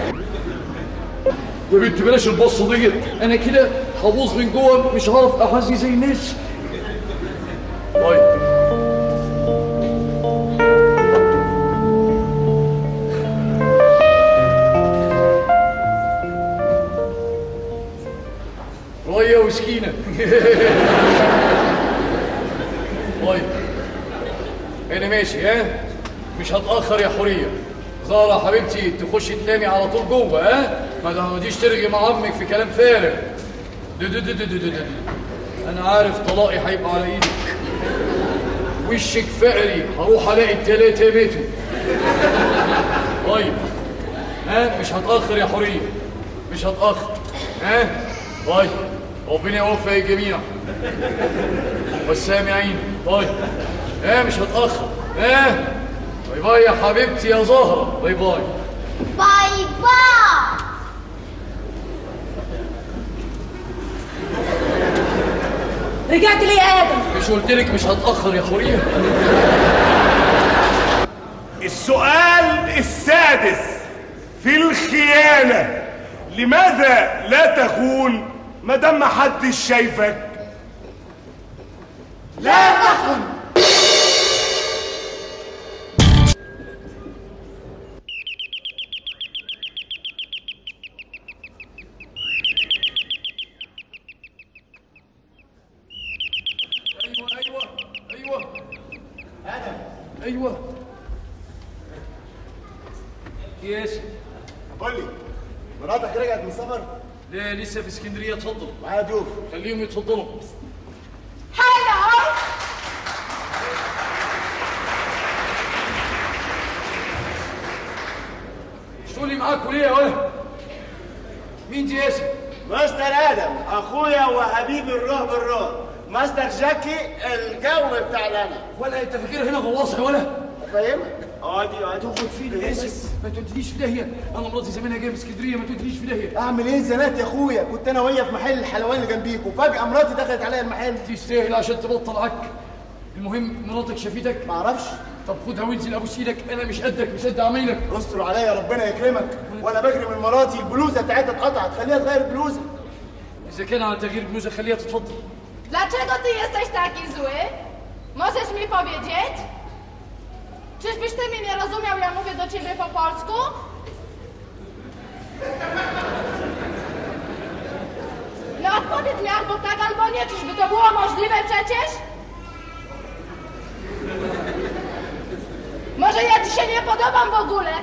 يا بنت بلاش البصة ديت. انا كده هبوظ من جوه مش هعرف احزي زي الناس. طيب ريا وسكينة. طيب انا ماشي. ها مش هتأخر يا حورية. زهرة حبيبتي تخش تنامي على طول جوه. ها ما تقعديش ترغي مع عمك في كلام فارغ. انا عارف طلاقي هيبقى على ايدك. وشك فقري هروح الاقي التلاتة ماتوا. طيب مش هتأخر يا حورية. مش هتأخر. طيب ربنا يوفق الجميع والسامعين. طيب مش هتأخر. باي باي يا حبيبتي يا زهرة. باي باي. باي باي. رجعت ليه يا آدم؟ مش قلتلك مش هتأخر يا حورية؟ السؤال السادس في الخيانة. لماذا لا تخون مادام ما حدش شايفك؟ لا تخن. ايوه يس. قول لي مراتك رجعت من السفر؟ لا لسه في اسكندريه. اتفضل معايا ضيوف. خليهم يتفضلوا. هلا اشتغلي معاكوا ليه يا ولد؟ مين دي ياسر؟ مستر ادم اخويا وحبيبي الروح بالروح. مستر جاكي الجو بتاع لنا. ولا انت فاكر هنا غواص يا ولا؟ فاهمك؟ اقعدي تاخد فينا ياسر. ما تودينيش في داهيه. انا مراتي زمانها جايه من اسكندريه. ما تودينيش في داهيه. اعمل ايه زنات يا اخويا؟ كنت انا وهي في محل الحلواني اللي جنبيك وفجاه مراتي دخلت عليا المحل. تستاهل عشان تبطل عك. المهم مراتك شافتك؟ ما اعرفش. طب خدها وانزل ابوس ايدك. انا مش قدك مش قد عمايلك. استر عليا ربنا يكرمك. وانا بجري من مراتي البلوزه بتاعتها اتقطعت. خليها تغير البلوزه. اذا كان على تغيير البلوزه خليها تتفضل. Dlaczego ty jesteś taki zły? Możesz mi powiedzieć? Czyżbyś ty mnie nie rozumiał, ja mówię do ciebie po polsku? No odpowiedz mi albo tak, albo nie. Czyżby to było możliwe przecież? Może ja ci się nie podobam w ogóle?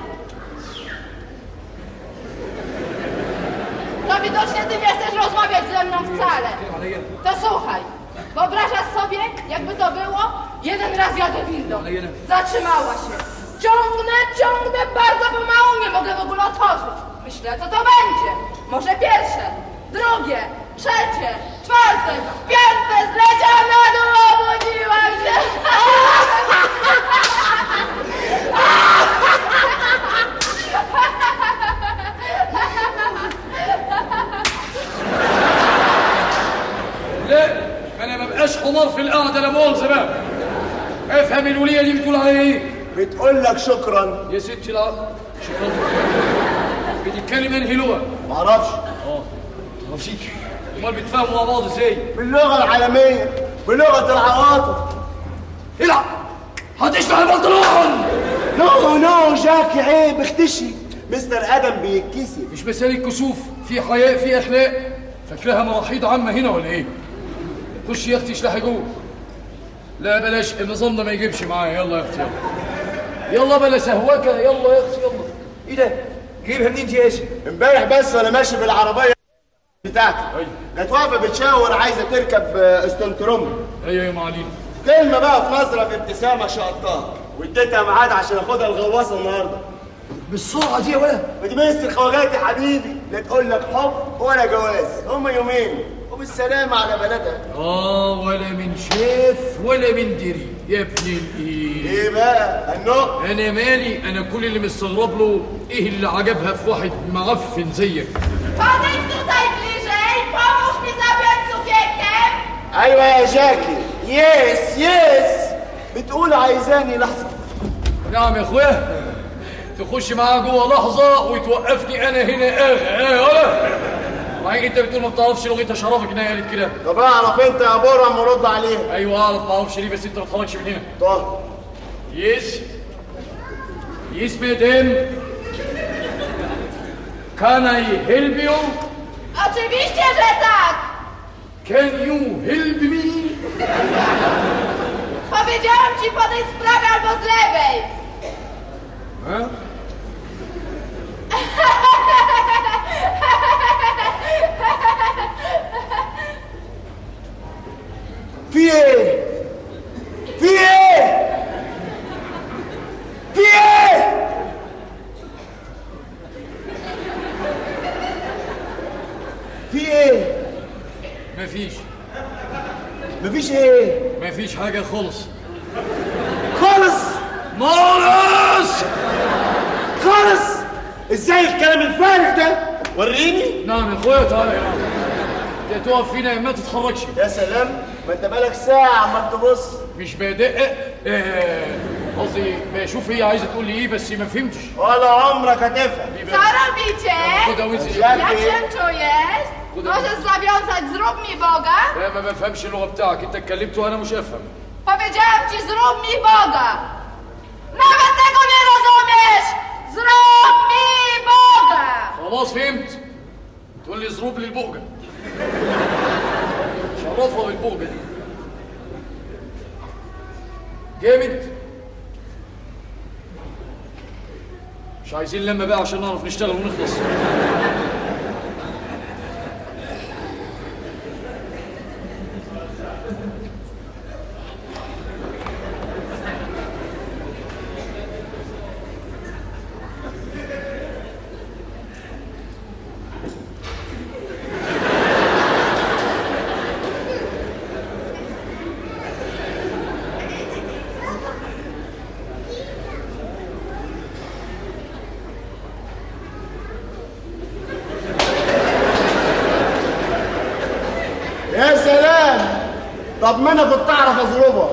To widocznie ty nie chcesz rozmawiać ze mną wcale. To słuchaj. Wyobrażasz sobie, jakby to było? Jeden raz jadę windą. Zatrzymała się. Ciągnę bardzo pomału, nie mogę w ogóle otworzyć. Myślę, co to będzie. Może pierwsze, drugie, trzecie, czwarte, piąte, zleciałam na dół, obudziłam się. لا انا ما بقاش حمار في القعده، لا مؤاخذه بقى. افهم الوليه دي بتقول على ايه؟ بتقول لك شكرا يا ستي. لا شكرا. بتتكلم انهي لغه؟ معرفش. معرفش. امال بتفهموا مع بعض ازاي؟ باللغه العالميه، بلغه العواطف. العب هتشرح البنطلون. نو جاكي، عيب اختشي. مستر ادم بيتكسف. مش مسألة كسوف، في حياء، في اخلاق. فاكراها مراحيض عامه هنا ولا ايه؟ خش يا اختي اشلحي جوه. لا بلاش النظام ده، ما يجيبش معايا. يلا يا اختي يلا بلا سهوكه. يلا يا اختي يلا. ايه ده؟ جايبها منين دي يا ياسر؟ امبارح بس وانا ماشي بالعربيه بتاعتي كانت واقفه بتشاور عايزه تركب استنتروم. ايوه يا معلم. كلمه بقى في نظره في ابتسامه شقطتها، واديتها ميعاد عشان اخدها الغواصه النهارده. بالسرعه دي يا ولد؟ ما دي مست الخواجات يا حبيبي، لا تقول لك حب ولا جواز، هما يومين وبالسلامه على بلدها. ولا من شاف ولا من دري يا ابن الايه. ايه بقى النق؟ انا مالي، انا كل اللي مستغرب له ايه اللي عجبها في واحد معفن زيك. Podejdź tutaj bliżej, pomóż mi zapiąć cukierkiem. ايوه يا جاكي. يس بتقول عايزاني لحظه. نعم يا اخويا. تخش معاه جوه لحظه وتوقفني انا هنا ايه ولا؟ معاك انت بتقول ما بتعرفش لغتها، شرفك انها قالت كده. طب اعرف انت يا برم ورد عليها. ايوه اعرف، ما اعرفش ليه، بس انت ما تخرجش من هنا. طب Yes madam. Can I help you? Oczywiście, że tak. Can you help me? Powiedziałam ci podejdź z prawej albo z lewej. في ايه؟ مفيش ايه؟ مفيش حاجة خالص. ازاي الكلام الفارغ ده؟ وريني. نعم يا اخويا تعالى يا عم. انت تقف فينا ما تتحركش. يا سلام، ما انت بقالك ساعة عمال تبص. مش بدقق، قصدي بشوف هي عايزة تقول لي ايه، بس ما فهمتش. ولا عمرك هتفهم. Co robicie? خدها وانزل. Jak się czujesz? Możesz zawiązać, zrób mi Boga? لا ما بفهمش اللغة بتاعك، انت اتكلمت وانا مش افهم. Powiedziałam ci, zrób mi Boga! Nawet tego nie rozumiesz! Zrób mi Boga! خلاص فهمت. تقول لي زروب للبوجة. شرفها بالبوجة دي. جامد. مش عايزين لما بقى عشان نعرف نشتغل ونخلص. يا سلام، طب ما انا كنت اعرف اضربها.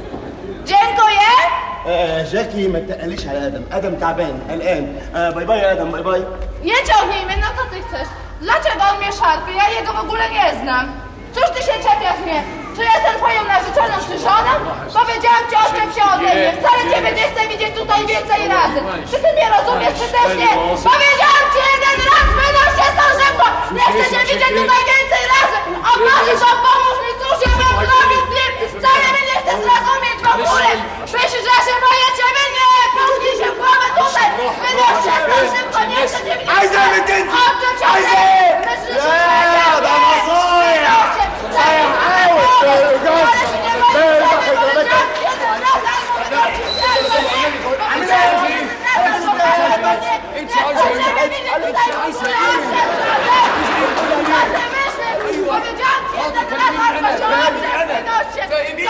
Dziękuję! جاكي ما تقليش على ادم تعبان قلقان. باي باي يا ادم، باي باي. Nie ciągnijmy, no co ty chcesz? Dlaczego on mnie szarpie? Ja jego w ogóle nie znam. Cóż ty się czepiasz mnie? Czy jestem twoją narzeczoną czy żoną? Powiedziałam ci, odczep się ode mnie. Wcale ciebie nie chcę widzieć tutaj więcej razy. Czy ty mnie rozumiesz, czy też nie? Powiedziałam ci jeden raz, wynoś się stąd szybko! Nie chcę cię widzieć tutaj więcej razy! A proszę, to pomóż mi, cóż ja mam zrobić z nim? Wcale mnie nie chcę zrozumieć w ogóle! Myślisz, że ja się boję ciebie? Nie! Puśnij się w głowę tutaj! Wynoś się stąd szybko, nie chcę cię widzieć! عايزة بنت Odczep się ode mnie! Myślisz, że لا ده مصايع. صايع قوي.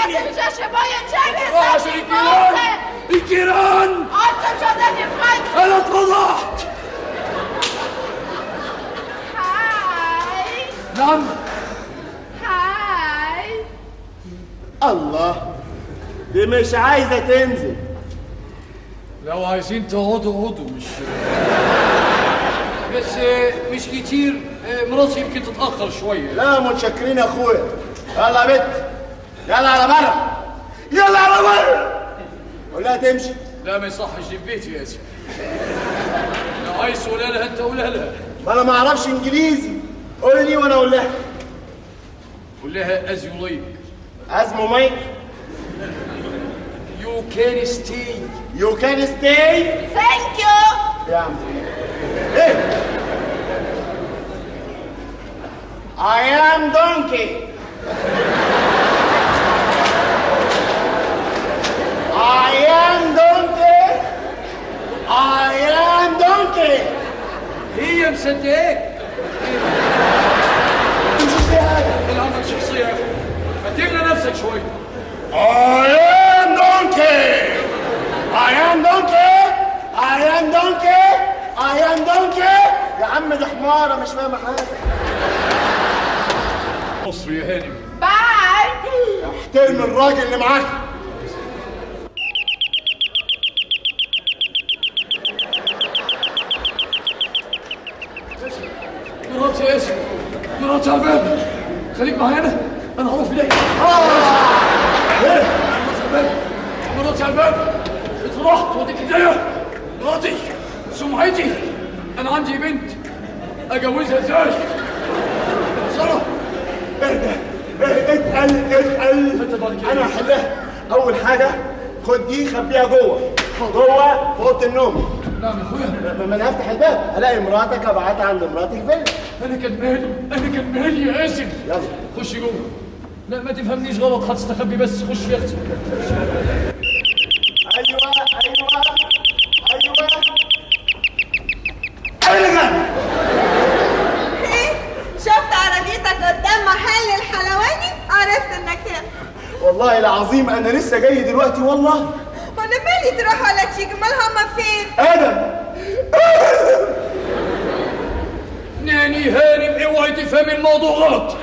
تاني مش شبايا تشابي روح عشان الجيران الجيران انت مش هتاني بخير انا اتفضحت. هاي نعم. هاي الله، دي مش عايزة تنزل. لو عايزين تقعدوا اقعدوا، بس مش كتير. مراتي يمكن تتأخر شوية. لا متشكرين يا اخويا. يلا يا بت، يلا على بره، يلا على بره. قولها تمشي. لا ما يصحش دي في بيتي يا سيدي. لو عايز تقولها لها انت قولها لها. ما انا ما اعرفش انجليزي، قول لي وانا اقول لها. قول لها از يو لايك. از مايك. يو كان ستي. يو كان ستي. ثانك يو يا عم ايه؟ I am donkey. I am donkey. I am donkey. هي مصدقاك. مش هذا العمل شخصية يا اخي، ما تملى نفسك شوي. I am donkey. I am donkey. I am donkey. I am donkey. يا عم دي حمارة مش فاهمة حاجة. مصر يا هانم. باي. احترم الراجل اللي معاك. مراتي يا اسم، مراتي على الباب. خليك معانا، انا هروح في داهية. ايه؟ مراتي على الباب. انت رحت وديك ايديا. مراتي، سمعتي. انا عندي بنت اجوزها ازاي؟ سارة اتقل. انا هحلها. اول حاجه خد دي خبيها جوه في اوضه النوم. نعم يا اخويا. لما انا هفتح الباب الاقي مراتك ابعتها عند مراتي الفيلا. انا كان مالي يا اسم. يلا خشي جوه. لا ما تفهمنيش غلط، هتستخبي بس. خش يا اختي. ايوه. ايه؟ شفت عربيتك قدام محل الحلواني عرفت انك هنا. والله العظيم انا لسه جاي دلوقتي والله. وانا مالي تروح ولا تيجي؟ امال هما فين؟ ادم. ناني هانم اوعي تفهمي الموضوع غلط.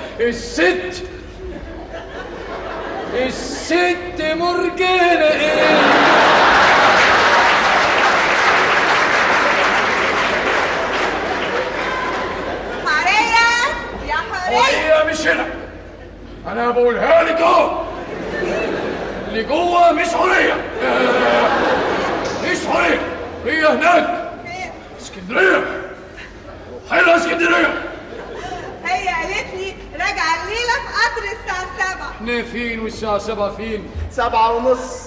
الست مرجانة ايه؟ حرية يا حرية. هي مش هنا. انا بقولها لك اهو. اللي جوه مش حرية. مش حرية، هي هناك. فين؟ اسكندرية. حلوة اسكندرية. هي قالت لي راجعة الليلة في قطر الساعة 7. احنا فين والساعة 7 فين؟ 7:30.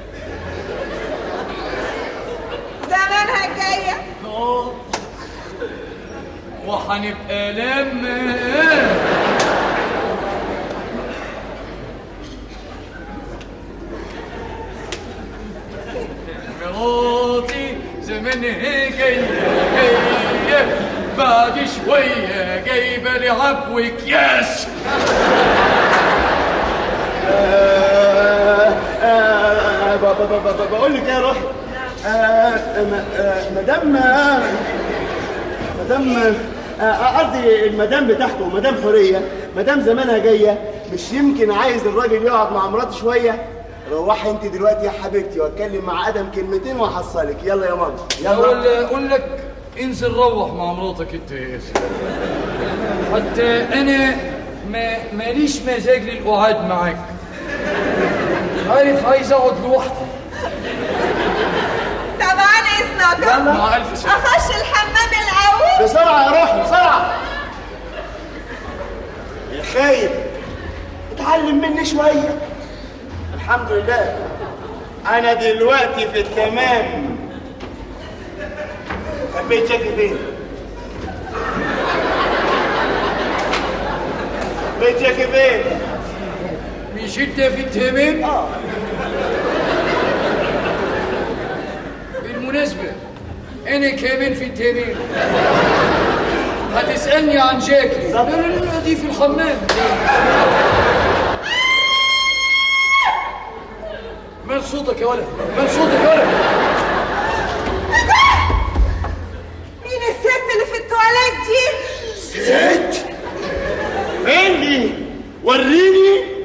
زمانها جاية. وهنبقى لما مراتي زمانها جاية بعد شوية جايبة لعب وكياس. بقول لك ايه يا روحي. مدام قصدي المدام بتاعته مدام حوريه، مدام زمانها جايه. مش يمكن عايز الراجل يقعد مع مراته شويه؟ روحي انت دلوقتي يا حبيبتي واتكلم مع ادم كلمتين وهحصلك. يلا يا ماما يلا. ولا اقول لك انزل روح مع مراتك انت يا ياسر. حتى انا ماليش مزاج للقعاد معاك. عارف عايز اقعد لوحدي. طبعا اذنك. يلا مع الف سلامة. اخش الحمام الاول. بسرعه يا روحي بسرعه. يا خايب اتعلم مني شويه. الحمد لله انا دلوقتي في التمام. خبيت جاكي فين؟ خبيت جاكي فين؟ مش انت في التمام؟ بالمناسبة انا كمان في التمام. هتسألني عن جاكي. لا دي في الحمام. مال صوتك يا ولد؟ مال صوتك يا ولد؟ مين الست اللي في التواليت دي؟ ست؟ فين دي؟ وريني.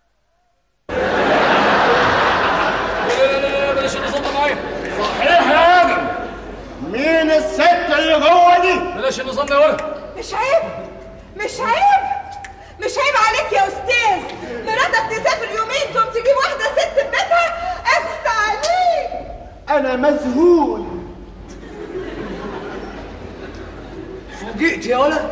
لا بلاش النظام ده معايا. صحيح يا راجل. مين الست اللي جوه دي؟ بلاش النظام ده يا ولد. مش عيب؟ مش عيب؟ مش عيب عليك يا استاذ؟ مراتك تسافر يومين تقوم تجيب واحده ست في بيتها؟ اخس عليك. انا مذهول. فوجئت يا ولد؟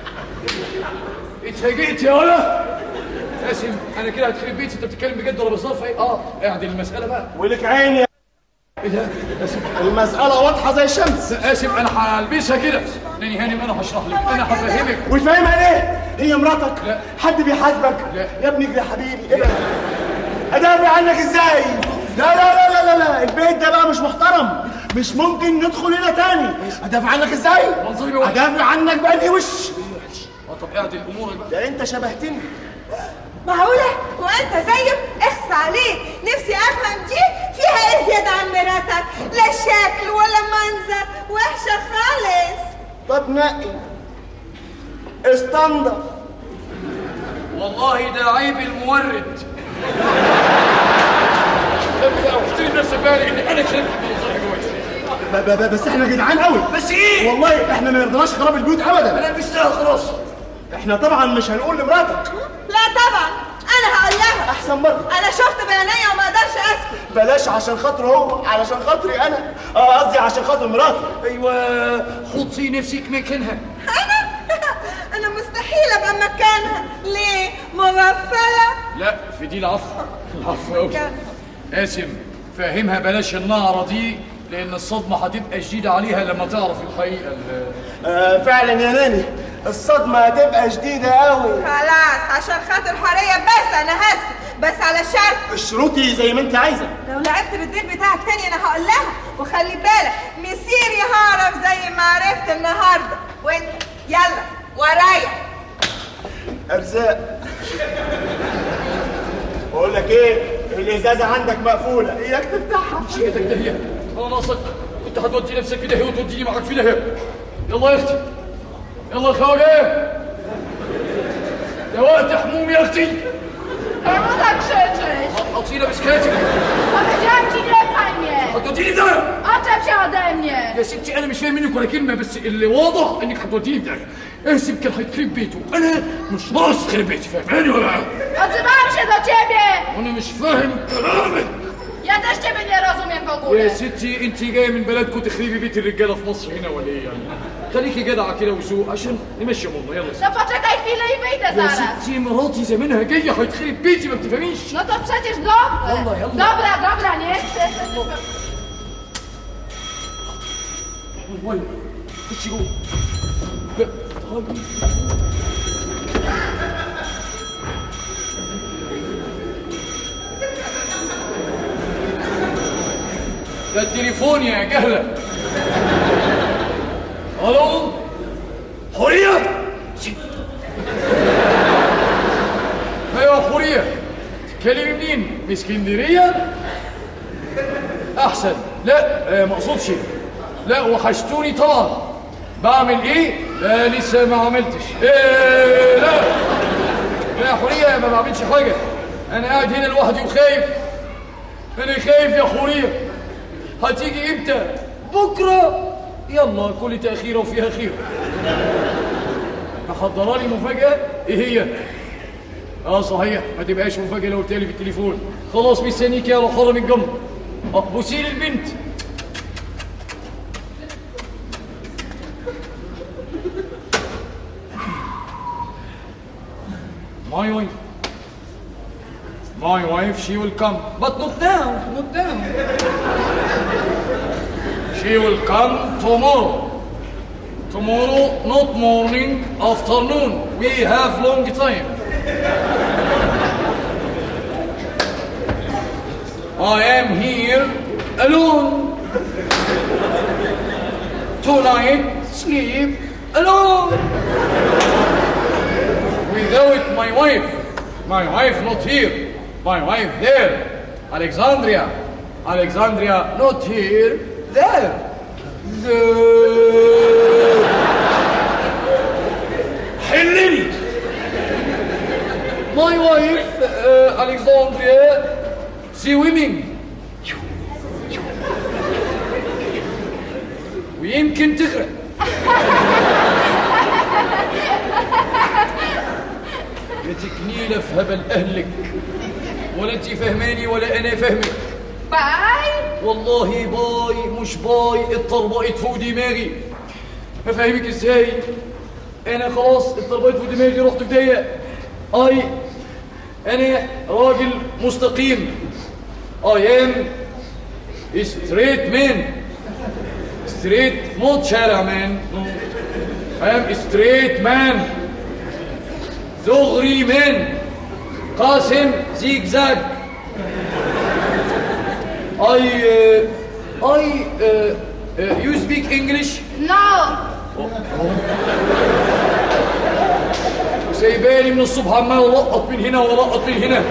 اتفاجئت يا ولد؟ قاسم انا كده هتخرب بيتي. انت بتتكلم بجد ولا بصرف ايه؟ اعدل المساله بقى. ولك عين يا ايه ده؟ قاسم المساله واضحه زي الشمس. قاسم انا هلبسها كده. ناني هانم انا هشرح لك، انا هفهمك. وتفهمها ليه؟ هي مراتك؟ لا. حد بيحاسبك؟ لا. يا ابني يا حبيبي ابعد. ادافع عنك ازاي؟ لا لا لا لا لا لا، البيت ده بقى مش محترم، مش ممكن ندخل هنا تاني. ادافع عنك ازاي؟ ادافع عنك بأنهي وش؟ طب اعدل امورك بقى. ده انت شبهتني. معقولة؟ وانت زيه؟ اخس عليك. نفسي افهم دي فيها ايه زيادة عن مراتك؟ لا شكل ولا منظر، وحشة خالص. طب نقي استنضف. والله ده عيب المورد. احترم نفسك بقى لان انا شايف بس احنا جدعان قوي. بس ايه؟ والله احنا ما يرضناش خراب البيوت ابدا. انا لبستها خلاص. احنا طبعا مش هنقول لمراتك. لا طبعا انا هقول لها. احسن برضه. انا شفت بعينيا وما اقدرش اسكت. بلاش عشان خاطره هو، علشان خاطري انا. قصدي عشان خاطر مراتي. ايوه حطي نفسك مكانها. انا مستحيل ابقى مكانها. ليه؟ مغفله؟ لا في دي العفو. العفو قوي. قاسم فهمها بلاش النعره دي لان الصدمه هتبقى شديده عليها لما تعرف الحقيقه. فعلا يا ناني الصدمه هتبقى شديده قوي. خلاص عشان خاطر حريه بس انا هسكت، بس على شرط. اشرطي زي ما انت عايزه. لو لعبت بالديل بتاعك تاني انا هقول لها. وخلي بالك مسيري هعرف زي ما عرفت النهارده. وانت يلا ورايا. ارزاق. بقول لك ايه، الازازه عندك مقفوله، اياك تفتحها. شيلتك دهيه انا ناقصك. كنت هتودي نفسك في دهيه وتوديني معاك في دهيه. يلا يا اختي يلا يا خواجه. ده وقت حموم يا اختي. Czemu tak krzyczysz? Odcinę bisklecik. Powiedziałam ci nie, panie! هتوديني ده. Oczep się ode mnie! يا ستي انا مش فاهم منك ولا كلمه، بس اللي واضح انك هتوديني ده. احسب كان هيخرب بيته، انا مش ناقص خرب بيتي، فاهماني ولا لا؟ Odzywałam się do ciebie! وانا مش فاهم كلامك. Ja też ciebie nie rozumiem w ogóle! يا ستي انت جايه من بلدكم تخربي بيت الرجاله في مصر هنا ولا ايه يعني؟ خليكي جدعه كده وذوق عشان نمشي امورنا. يلا No poczekaj chwilę i wyjdę يا zaraz! ستي مراتي زمانها جايه هيتخرب بيتي ما بتفهميش. No to przecież dobre! يلا يلا. Dobra, nie chcę! والله خشي جوه. لا تعالي. ده التليفون يا جهلة. الو حورية. ايوه حورية. تتكلمي منين؟ من اسكندرية؟ احسن. لا ما اقصدش. لا وحشتوني طبعا. بعمل ايه؟ لا لسه ما عملتش. لا يا حورية ما بعملش حاجة. انا قاعد هنا لوحدي وخايف. انا خايف يا حورية. هتيجي امتى؟ بكره. يلا كل تاخيره وفيها خير. محضره لي مفاجاه. ايه هي؟ صحيح ما تبقاش مفاجاه لو قلت لي في التليفون. خلاص مستنيك يا حرم الجمر. بوسي لي البنت. My wife, she will come, but not now, not now. She will come tomorrow. Tomorrow, not morning, afternoon. We have long time. I am here alone. Tonight, sleep alone. Without my wife. My wife not here. My wife there. Alexandria. Alexandria, not here, there. حلني. My wife, Alexandria, swimming. ويمكن تغرق. يا تكنيلة في هبل أهلك، ولا أنت فهماني ولا أنا فهمك. باي. والله باي مش باي، اتطربقت فوق دماغي. هفهمك ازاي؟ أنا خلاص اتطربقت فوق دماغي، رحت في ضيق. أنا راجل مستقيم. I am straight man. Straight not شارع man. I am straight man. دغري man. قاسم زيجزاج. You speak English? No. سايباني من الصبح عمال لقط من هنا ولقط من هنا.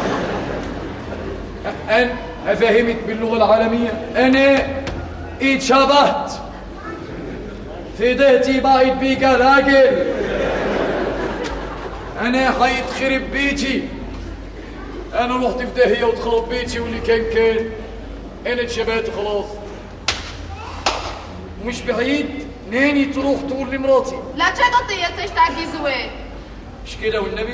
أنا أفهمك باللغة العالمية. أنا اتشبهت في دهتي بقيت بيك راجل. أنا حيتخرب بيتي. أنا رحت في داهية واتخرب بيتي واللي كان أنا اتشبهت خلاص. مش بعيد ناني تروح تقول لمراتي. Dlaczego ty jesteś taki zły? مش كده والنبي؟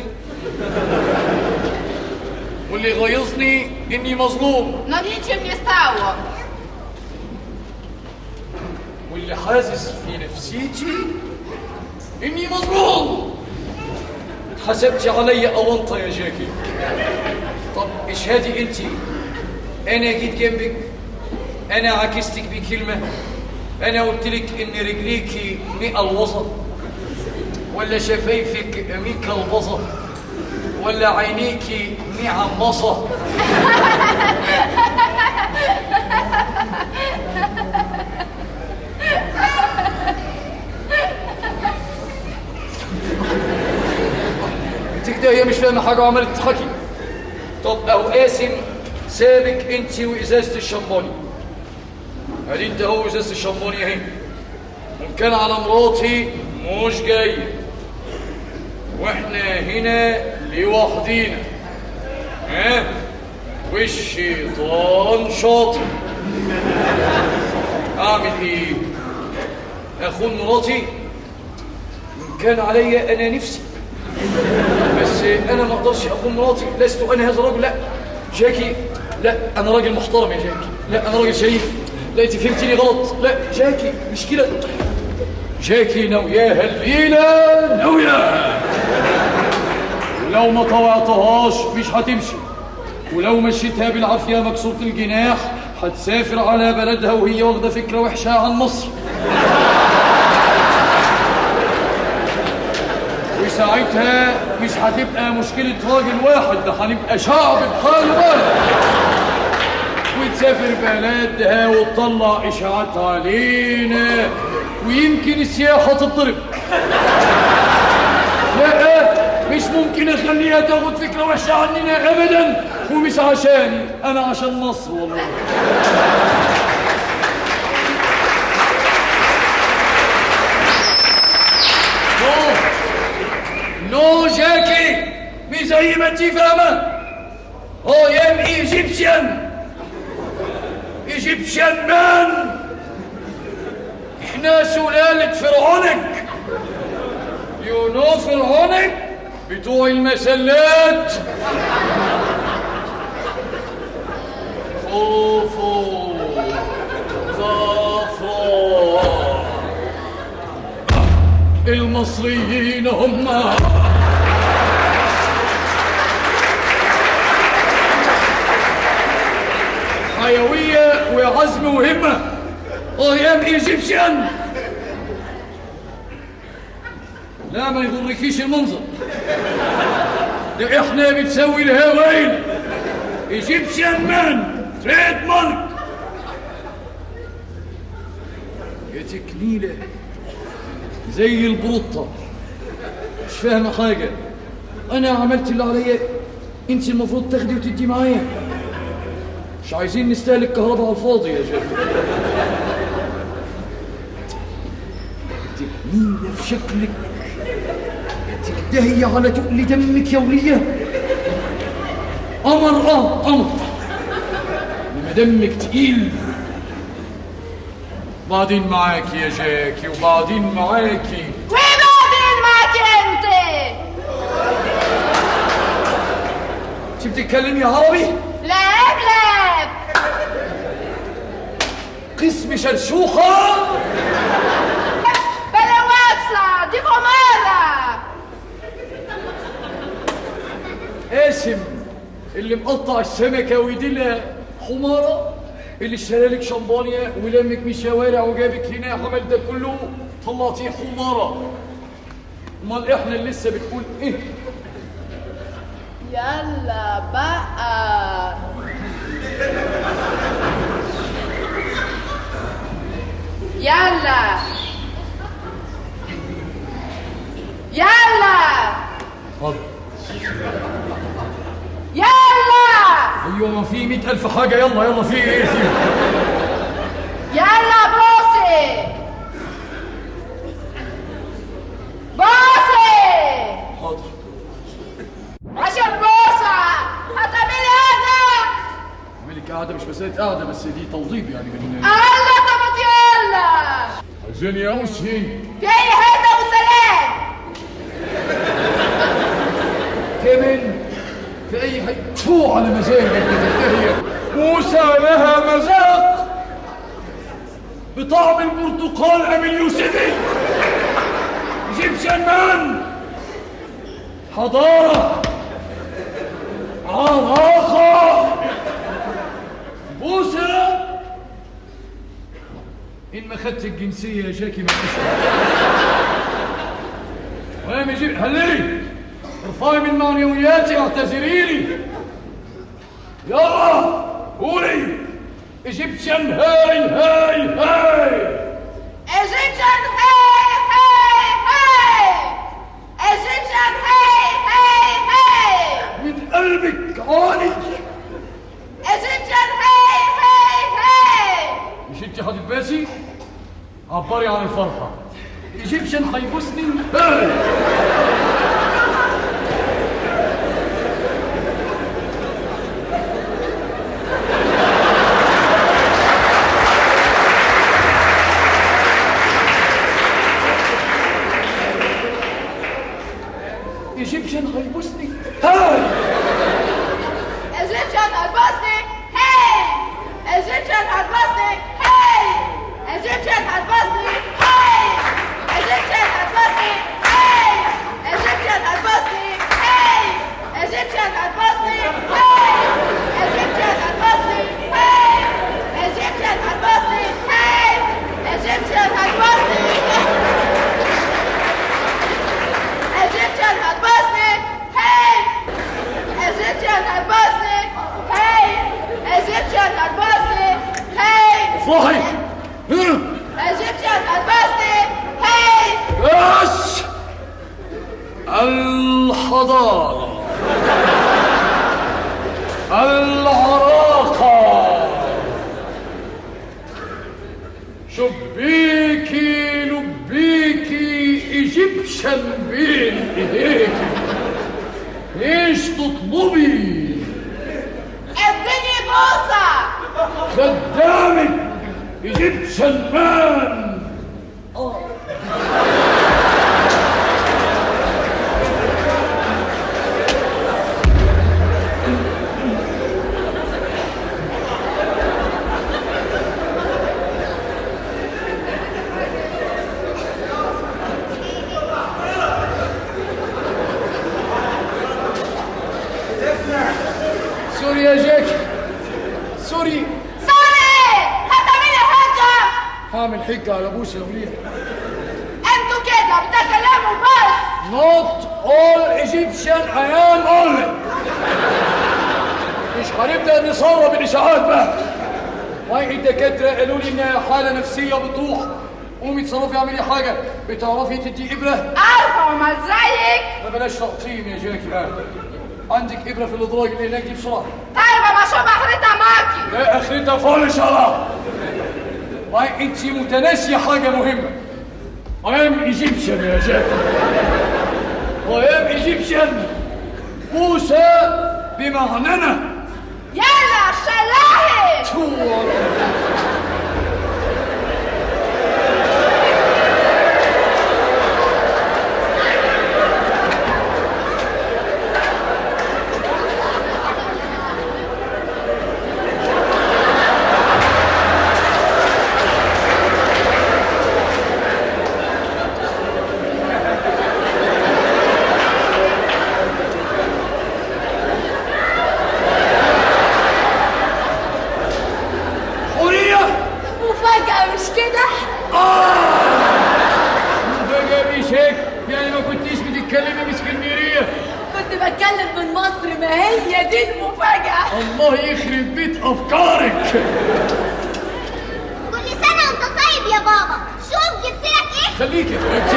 واللي غيظني إني مظلوم. No nic się nie stało. واللي حاسس في نفسيتي إني مظلوم. حسبتي علي أونطة يا جاكي. طب اشهدي انت. انا جيت جنبك، انا عكستك بكلمة، انا قلت لك ان رجليكي 100 الوسط، ولا شفايفك 100 كلبصة، ولا عينيكي 100 عمصة. انت كده هي مش فاهمة حاجة وعملت تضحكي. طب أو قاسم سابك انت وإزازة الشمباني. ادي انت هو إزازة الشمباني اهي. وكان على مراتي مش جاي. واحنا هنا لوحدينا. ها؟ والشيطان شاطر. اعمل ايه؟ اخون مراتي؟ كان عليا انا نفسي. بس انا ما اقدرش اخون مراتي. لست انا هذا الرجل. لا جاكي، لا انا راجل محترم يا جاكي. لا انا راجل شريف. لا انت فهمتيني غلط. لا جاكي مش كده. جاكي ناوياها الليله ناوياها. ولو ما طوعتهاش مش هتمشي. ولو مشيتها بالعافيه مكسوره الجناح هتسافر على بلدها وهي واخده فكره وحشه عن مصر. وساعتها مش هتبقى مشكلة راجل واحد، ده هنبقى شعب بحاله بلد. وتسافر بلدها وتطلع إشاعات علينا، ويمكن السياحة تضرب. لا مش ممكن أخليها تاخد فكرة وحشة عننا أبدا. ومش عشاني أنا، عشان مصر والله. نو جاكي مش زي ما انتي فاهمة. I am Egyptian man. احنا سلالة فرعونك. You know فرعونك بتوع المسلات. خوفو ظافو. المصريين هم حيوية وعزم وهمة. I am Egyptian. لا ما يغركيش المنظر ده، احنا بتسوي الهوايل. Egyptian man تريد مارك. يا تكنيلة زي البروطة مش فاهمة حاجة. أنا عملت اللي عليا، أنت المفروض تاخدي وتدي معايا. مش عايزين نستهلك كهرباء على الفاضي يا جاكي. انت جميلة في شكلك، انت داهية على تقل دمك يا ولية. قمر قمر، انما دمك تقيل. بعدين معاكي يا جاكي وبعدين معاكي. وبعدين معاكي انت؟ انت بتتكلمي عربي؟ لاب قسم شرشوخة؟ بلا واكسة دي خمارة. قاسم اللي مقطع السمكة ويديلها حمارة، اللي اشترالك شمبانيا ولمك من الشوارع وجابك هنا عمل ده كله طلعتيه حمارة. امال احنا اللي لسه بتقول ايه؟ يلا بقى. يلا حاضر. يلا. ايوه ما في 100,000 حاجة. يلا في ايه فيه؟ يلا بوسي حاضر. عشان بوسة هتعملي قعدة. اعملك قعدة مش مسألة قعدة، بس دي توضيب يعني من يلا طب يلا. عايزين يا موسي في اي حتة وسلام. كمان في اي حاجة فوق على مزاجك هي موسى لها مذاق بطعم البرتقال ام اليوسفي. ايجيبشن مان، حضارة، عراقة، موسى. ان ما خدت الجنسية يا جاكي ما وين يجيب هلي ارفعي من معنوياتي واعتذري لي. يلا قولي ايجيبشن هاي هاي هاي. ايجيبشن هاي هاي هاي. ايجيبشن هاي هاي هاي. من قلبك عالي. ايجيبشن هاي هاي هاي. مش انت هتتباسي؟ عبري عن الفرحة. ايجيبشن هيبوسني هاي. ايجيبشن هيبوسني هاي. ايجيبشن هتبوسني هاي. ايجيبشن هتبوسني هاي. ايجيبشن هتبوسني هاي. ايجيبشن هتبوسني هاي. ايجيبشن هتبوسني هاي. ايجيبشن هتبوسني هاي. ايجيبشن هتبوسني هاي. ايجيبشن هتبوسني هاي. ايجيبشن هتبوسني. Egyptian هتبوسني هاي. Egyptian هتبوسني هاي. Egyptian هتبوسني هاي. افرحي. Egyptian هتبوسني هاي. بس الحضارة، العراقة، شبيكي لبيكي ايجيبشن بين ايديكي. ايش تطلبي؟ اديني بوسة. قدامك ايجيبشن مان. سوري يا جاكي، سوري. هتعملي حاجة؟ هعمل حجة على بوسة يا وليد. انتوا كده بتتكلموا بس. Not all Egyptian I am only. مش هنبدأ نصور بالإشاعات بقى. واي الدكاترة قالوا لي إنها حالة نفسية بتروح. قومي اتصرفي اعملي حاجة. بتعرفي تدي إبرة؟ عارفة وما زيك. ما بلاش تقطيم يا جاكي بقى. عندك إبرة في الإدراج اللي هناك دي بسرعة. طيب ابقى اشوف اخرتها معاكي. لا اخرتها فول ان شاء الله. واي انت متناسيه حاجه مهمه. I am Egyptian يا جاك. I am Egyptian. موسى بمعنى يلا شلاهي. الله يخرب بيت افكارك. كل سنه وانت طيب يا بابا. شوف جبت لك ايه. خليكي انت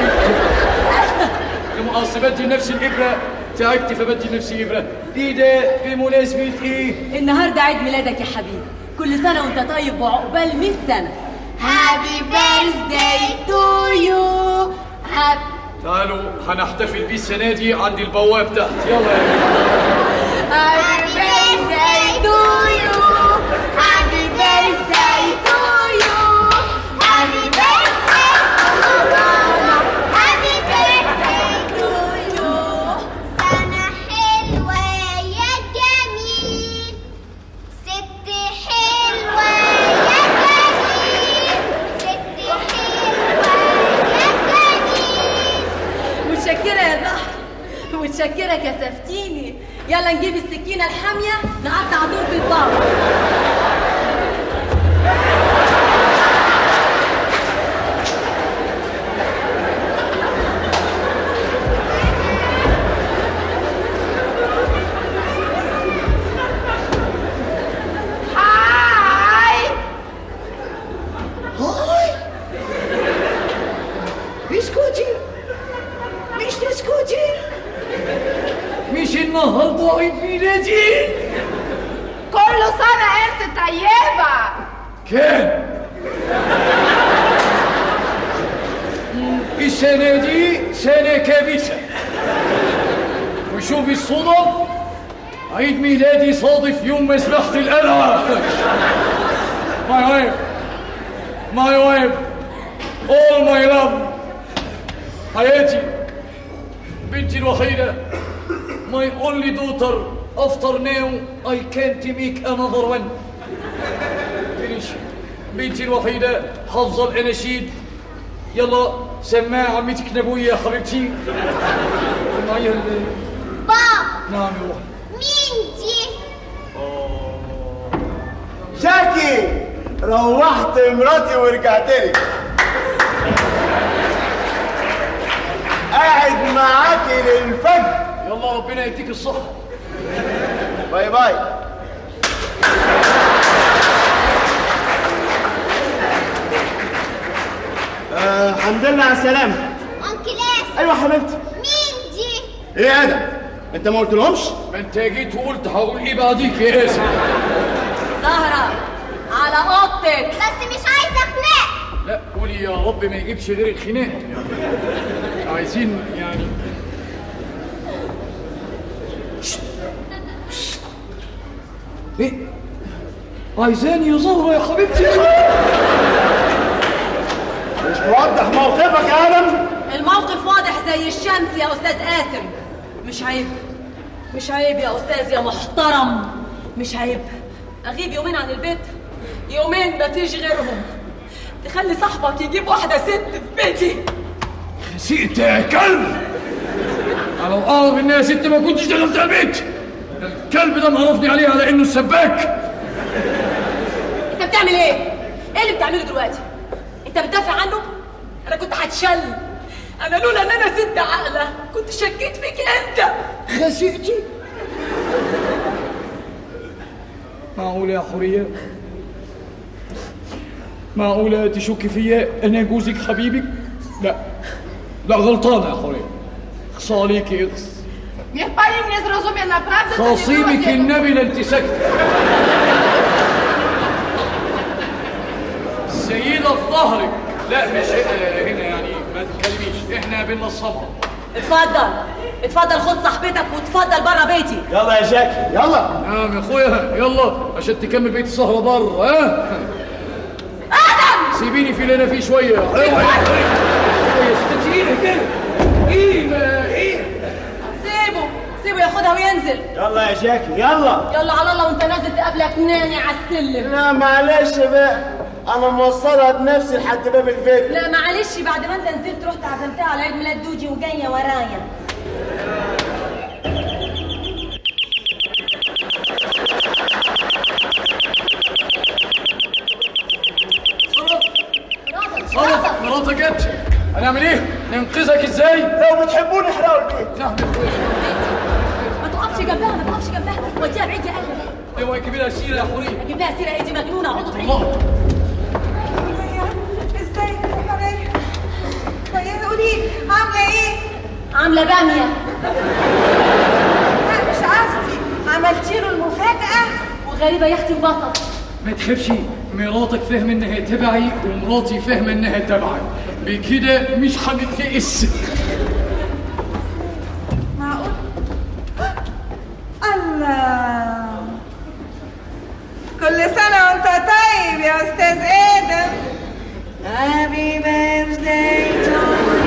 لما بدي نفس الابره تعبت فبدي نفسي ابره. دي ده بمناسبه ايه؟ النهارده عيد ميلادك يا حبيبي. كل سنه وانت طيب وعقبال 100 سنه. هابي بيرثداي تو يو. تعالوا هنحتفل بيه السنه دي عند البواب تحت. يلا يا Happy birthday to you. Happy birthday to you. Happy birthday to mama. Happy birthday to you. سنة حلوة يا جميل. ست حلوة يا جميل. ست حلوة يا جميل. متشكرة يا زهر. متشكرة كسفتيني. يلا نجيب السكينة الحامية نقطع دور بالبعض. هاي اسكتي. مش تسكتي. مش النهارده عيد ميلادي. كل سنة انت طيبة. كان السنة دي سنة كابسة. وشوف الصدف عيد ميلادي صادف يوم مسرحة القلعة. My wife, all my love. حياتي بنتي الوحيدة. My only daughter. After now, I can't make another one. Finish. بنتي الوحيدة حافظة الأناشيد. يلا سماع عمتك نبوية يا حبيبتي. سمعيها بابا. نعم يا روحي. مين دي؟ جاكي روحت مراتي ورجعت لي. قاعد معاكي للفجر. يلا ربنا يديك الصحة. باي باي. الحمد لله على السلامة. أنكل آسف. أيوة حبيبتي. مين دي؟ إيه يا آدم؟ أنت ما قلتلهمش؟ ما أنت جيت وقلت هقول إيه بعديك يا آسف. زهرة على أوضتك. بس مش عايزة خناق. لا قولي يا رب ما يجيبش غير الخناق. عايزين يعني ايه عايزاني يا زهرة يا حبيبتي. مش موضح موقفك يا آدم؟ الموقف واضح زي الشمس يا أستاذ قاسم. مش عيب. مش عيب يا أستاذ يا محترم. مش عيب أغيب يومين عن البيت. يومين ما فيش غيرهم. تخلي صاحبك يجيب واحدة ست في بيتي. خسيت يا كلب. لو أعرف إنها ست ما كنتش دخلت البيت. الكلب ده معرفني عليه على إنه السباك. أنت بتعمل إيه؟ إيه اللي بتعمله دلوقتي؟ أنت بتدافع عنه؟ أنا كنت هتشل. أنا لولا إن أنا ست عاقلة كنت شكيت فيك أنت. خسيتي؟ معقولة يا حورية؟ معقولة تشكي فيا أنا جوزك حبيبك؟ لا لا غلطانة يا حورية. خص عليكي اغص. Niech pani mnie zrozumie, naprawdę to nie było خاصيمك النبي لا انت ساكتة. السيدة في ظهرك. لا مش هنا يعني ما تتكلميش، احنا بننصبها. اتفضل خد صاحبتك واتفضل بره بيتي. يلا يا جاكي يلا. نعم يا اخويا يلا عشان تكمل بيت السهرة بره. ها ادم سيبيني في اللي انا فيه شوية. اوعي يا ست تقيلة كده. ايه سيبه ياخدها وينزل. يلا يا جاكي يلا. يلا على الله وانت نازل تقابلك ناني على السلم. لا معلش بقى انا موصلها بنفسي لحد باب الفيلا. لا معلش بعد ما انت نزلت رحت عزمتها على عيد ميلاد دوجي وجايه ورايا. صرف مراتك جت. هنعمل ايه؟ ننقذك ازاي؟ لو بتحبوني احرقوا البيت. نعم ما تقفش جنبها وديها بعيد يا اهل. اوعي تجيبي لها سيره يا حوريه. اجيب لها سيره ايه دي مجنونه اقعدوا بعيد. ازيك يا حوريه؟ طيب قولي عامله ايه؟ عامله باميه. لا مش قصدي، عملتي له المفاجاه. وغريبه يا اختي انبسط. ما تخافش، مراتك فاهمه انها تبعي ومراتي فاهمه انها تبعك، بكده مش هنتفقس. معقول؟ الله، كل سنة وانت طيب يا أستاذ آدم. هابي بيرثداي تو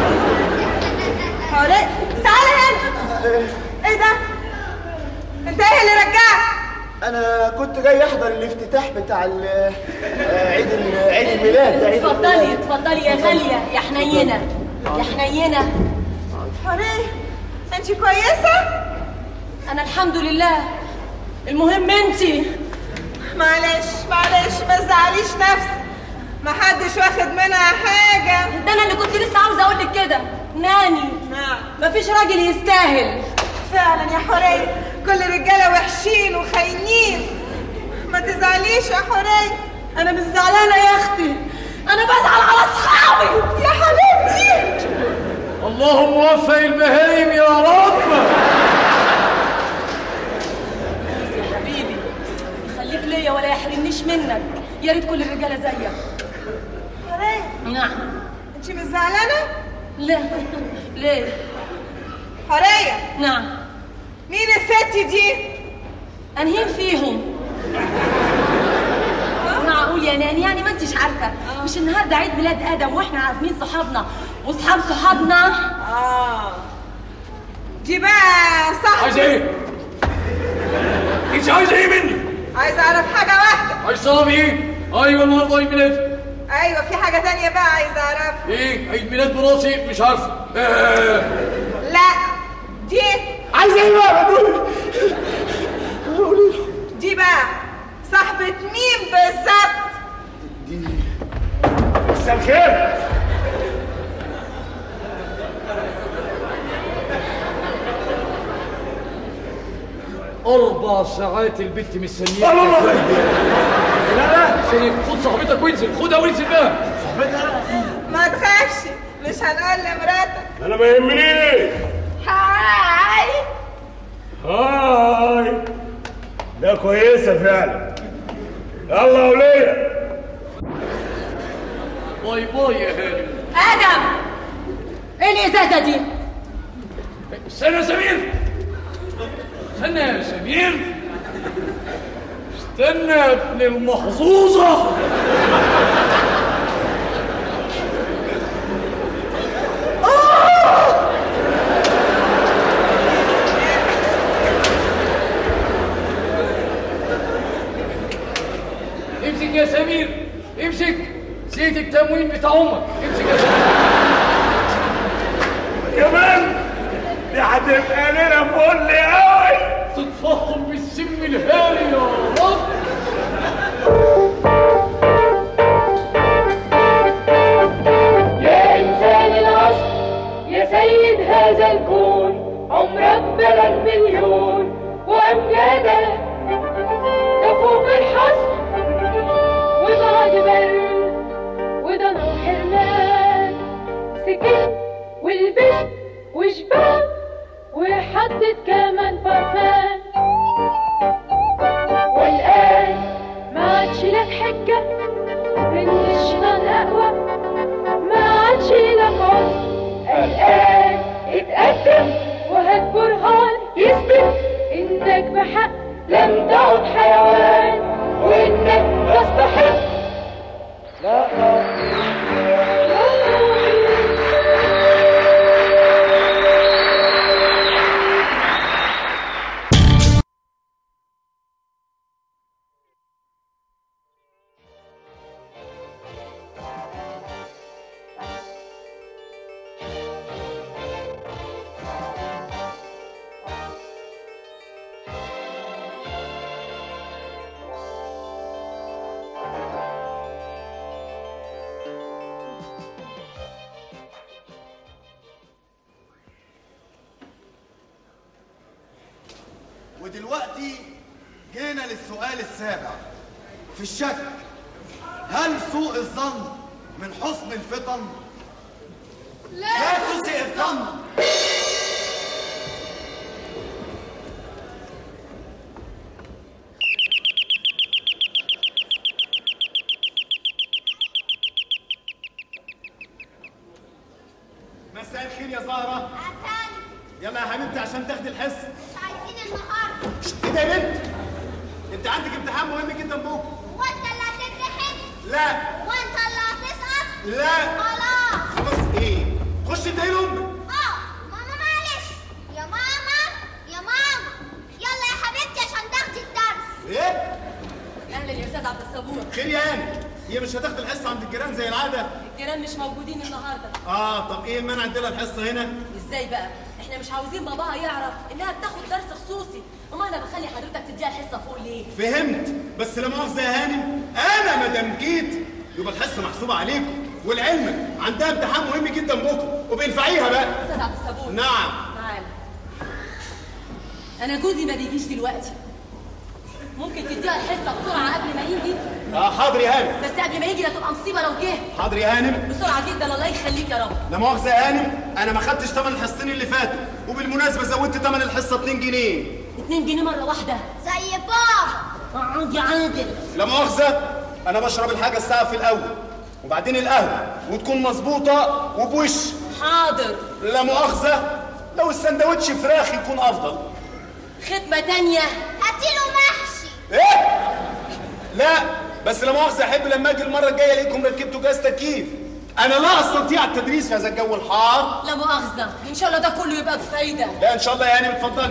حورية. تعالى هنا. ايه ده؟ انت ايه اللي رجعك؟ انا كنت جاي احضر الافتتاح بتاع عيد الميلاد ده. اتفضلي يا غاليه يا حنينه يا حنينه. حورية انت كويسة؟ انا الحمد لله. المهم انتي. معلش ما تزعليش نفسك، ما حدش واخد منها حاجة. ده انا اللي كنت لسه عاوزه اقول لك كده. ناني مفيش راجل يستاهل. فعلا يا حورية كل الرجاله وحشين وخاينين. ما تزعليش يا حورية. انا مش زعلانه يا اختي، انا بزعل على اصحابي يا حبيبتي. اللهم وفق البهايم يا رب. يا حبيبي خليك ليا ولا يحرمنيش منك، يا ريت كل الرجاله زيك. حورية نعم. انت مش زعلانه؟ لا ليه؟ حورية نعم. مين الست دي؟ انهين فيهم؟ معقول يا ناني يعني ما انتش عارفه؟ مش النهارده عيد ميلاد ادم واحنا عارفين صحابنا واصحاب صحابنا؟ دي بقى صاحبي. عايزه ايه؟ انت عايزه ايه مني؟ عايزه اعرف حاجه واحده. عايز تعرف ايه؟ ايوه النهارده عيد ميلاد. ايوه في حاجه تانية بقى عايزه اعرفها. ايه؟ عيد ميلاد مراتي مش عارفه. لا دي عايزه ايه بقى؟ قولي دي بقى صاحبة مين بالظبط؟ دي مساء الخير. 4 ساعات البنت مستنياك. لا خد صاحبتك وانزل، خدها وانزل بقى. صاحبتها؟ ما تخافش مش هنقول لمراتك. انا ما يهمنيش. هاي ده كويسه فعلا. يلا يا وليه. باي باي يا هاني. ادم ايه الازازه دي؟ استنى يا سمير، استنى يا سمير، استنى يا ابن المحظوظه. امسك يا سمير امسك، زيت التموين بتاع امك، امسك يا سمير. كمان دي هتبقى ليله فل قوي. تتفضل بالسم الهاري يا رب. يا إنسان العصر يا سيد هذا الكون، عمرك بلغ مليون وأمجادك تفوق الحصر، وبعد برد وده نوع حرمان، سكت ولبست وشبعت وحطت كمان فرفان، والآن ما عادش لك حجة إن الشيطان أقوى، ما عادش لك عذر. الآن اتقدم وهات برهان يثبت إنك بحق لم تعد حيوان، وإنك تستحق. ودلوقتي جينا للسؤال السابع في الشك. هل سوء الظن من حسن الفطن؟ لا تسئ الظن. مساء الخير يا زهرة. يلا يا حبيبتي عشان تاخدي الحصة. مش عايزين النهارده. ايه ده يا بنت؟ انت عندك امتحان مهم جدا بكره. وانت اللي هتمتحن؟ لا. وانت اللي هتسقط؟ لا. خلاص ايه؟ خش ادعي لامك. ماما معلش. يا ماما يا ماما يلا يا حبيبتي عشان تاخدي الدرس. ايه؟ اهلا يا استاذ عبد الصبور. خير يا هاني، هي مش هتاخد الحصه عند الجيران زي العاده؟ الجيران مش موجودين النهارده. طب ايه المانع اديلها الحصه هنا؟ ازاي بقى؟ احنا مش عاوزين باباها يعرف انها بتاخد درس خصوصي، امال انا بخلي حضرتك تديها الحصه فوق ليه؟ فهمت، بس لا مؤاخذه يا هانم، انا ما دام جيت يبقى الحصه محسوبه عليكم، ولعلمك عندها امتحان مهم جدا بكره وبينفعيها بقى. استاذ عبد الصبور. نعم. تعال. انا جوزي ما بيجيش دلوقتي، ممكن تديها الحصه بسرعه قبل ما يجي؟ حاضر يا هانم. بس قبل ما يجي لا تبقى مصيبه لو جه. حاضر يا هانم. بسرعه جدا الله يخليك يا رب. لا مؤاخذه يا هانم، انا ما خدتش ثمن الحصتين اللي فاتوا، وبالمناسبه زودت ثمن الحصه 2 جنيه. 2 جنيه مره واحده؟ زي بابا. اقعد يا عادل. لا مؤاخذه، انا بشرب الحاجه الساعه في الاول وبعدين القهوه وتكون مظبوطه وبوش. حاضر. لا مؤاخذه، لو السندوتش فراخ يكون افضل. خدمه تانيه. هاتيله محشي. ايه؟ لا بس لا مؤاخذه، احب لما اجي المره الجايه الاقيكم ركبتوا جهاز تكييف. انا لا استطيع التدريس في هذا الجو الحار. لا مؤاخذه، ان شاء الله ده كله يبقى بفايده. لا ان شاء الله يا هانم، اتفضلي.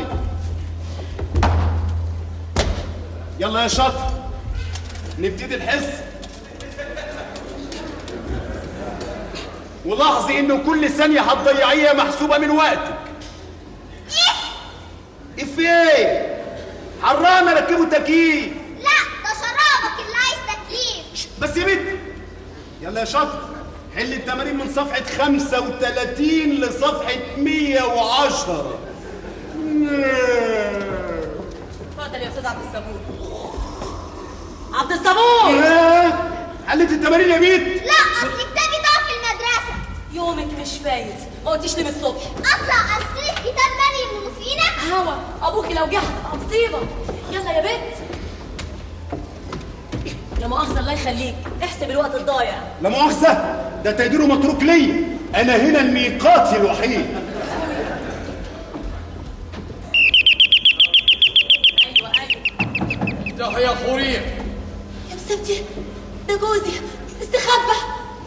يلا يا شاطر نبتدي الحصه. ولاحظي انه كل ثانيه هتضيعيها محسوبه من وقتك. ايه في ايه؟ حرام ركبوا تكييف. لا ده شرابك اللي عايز تكييف. بس يا بنت يلا يا شاطر، حل التمارين من صفحه 35 لصفحه 110. اتفضل يا استاذ عبد الصبور. عبد الصبور. حلت التمارين يا بنت؟ لا اصل كتابي ضاع في المدرسه. يومك مش فايت، ما قلتيش ليه من الصبح؟ اطلع استلف كتاب مريم وفينا. هوا ابوكي لو جه هتبقى مصيبه. يلا يا بنت. لا مؤاخذه الله يخليك، احسب الوقت الضايع. لا مؤاخذه، ده تقديره متروك ليا، انا هنا الميقات الوحيد. ايوه افتحي يا خوريه. يا مسبتي، ده جوزي. استخبى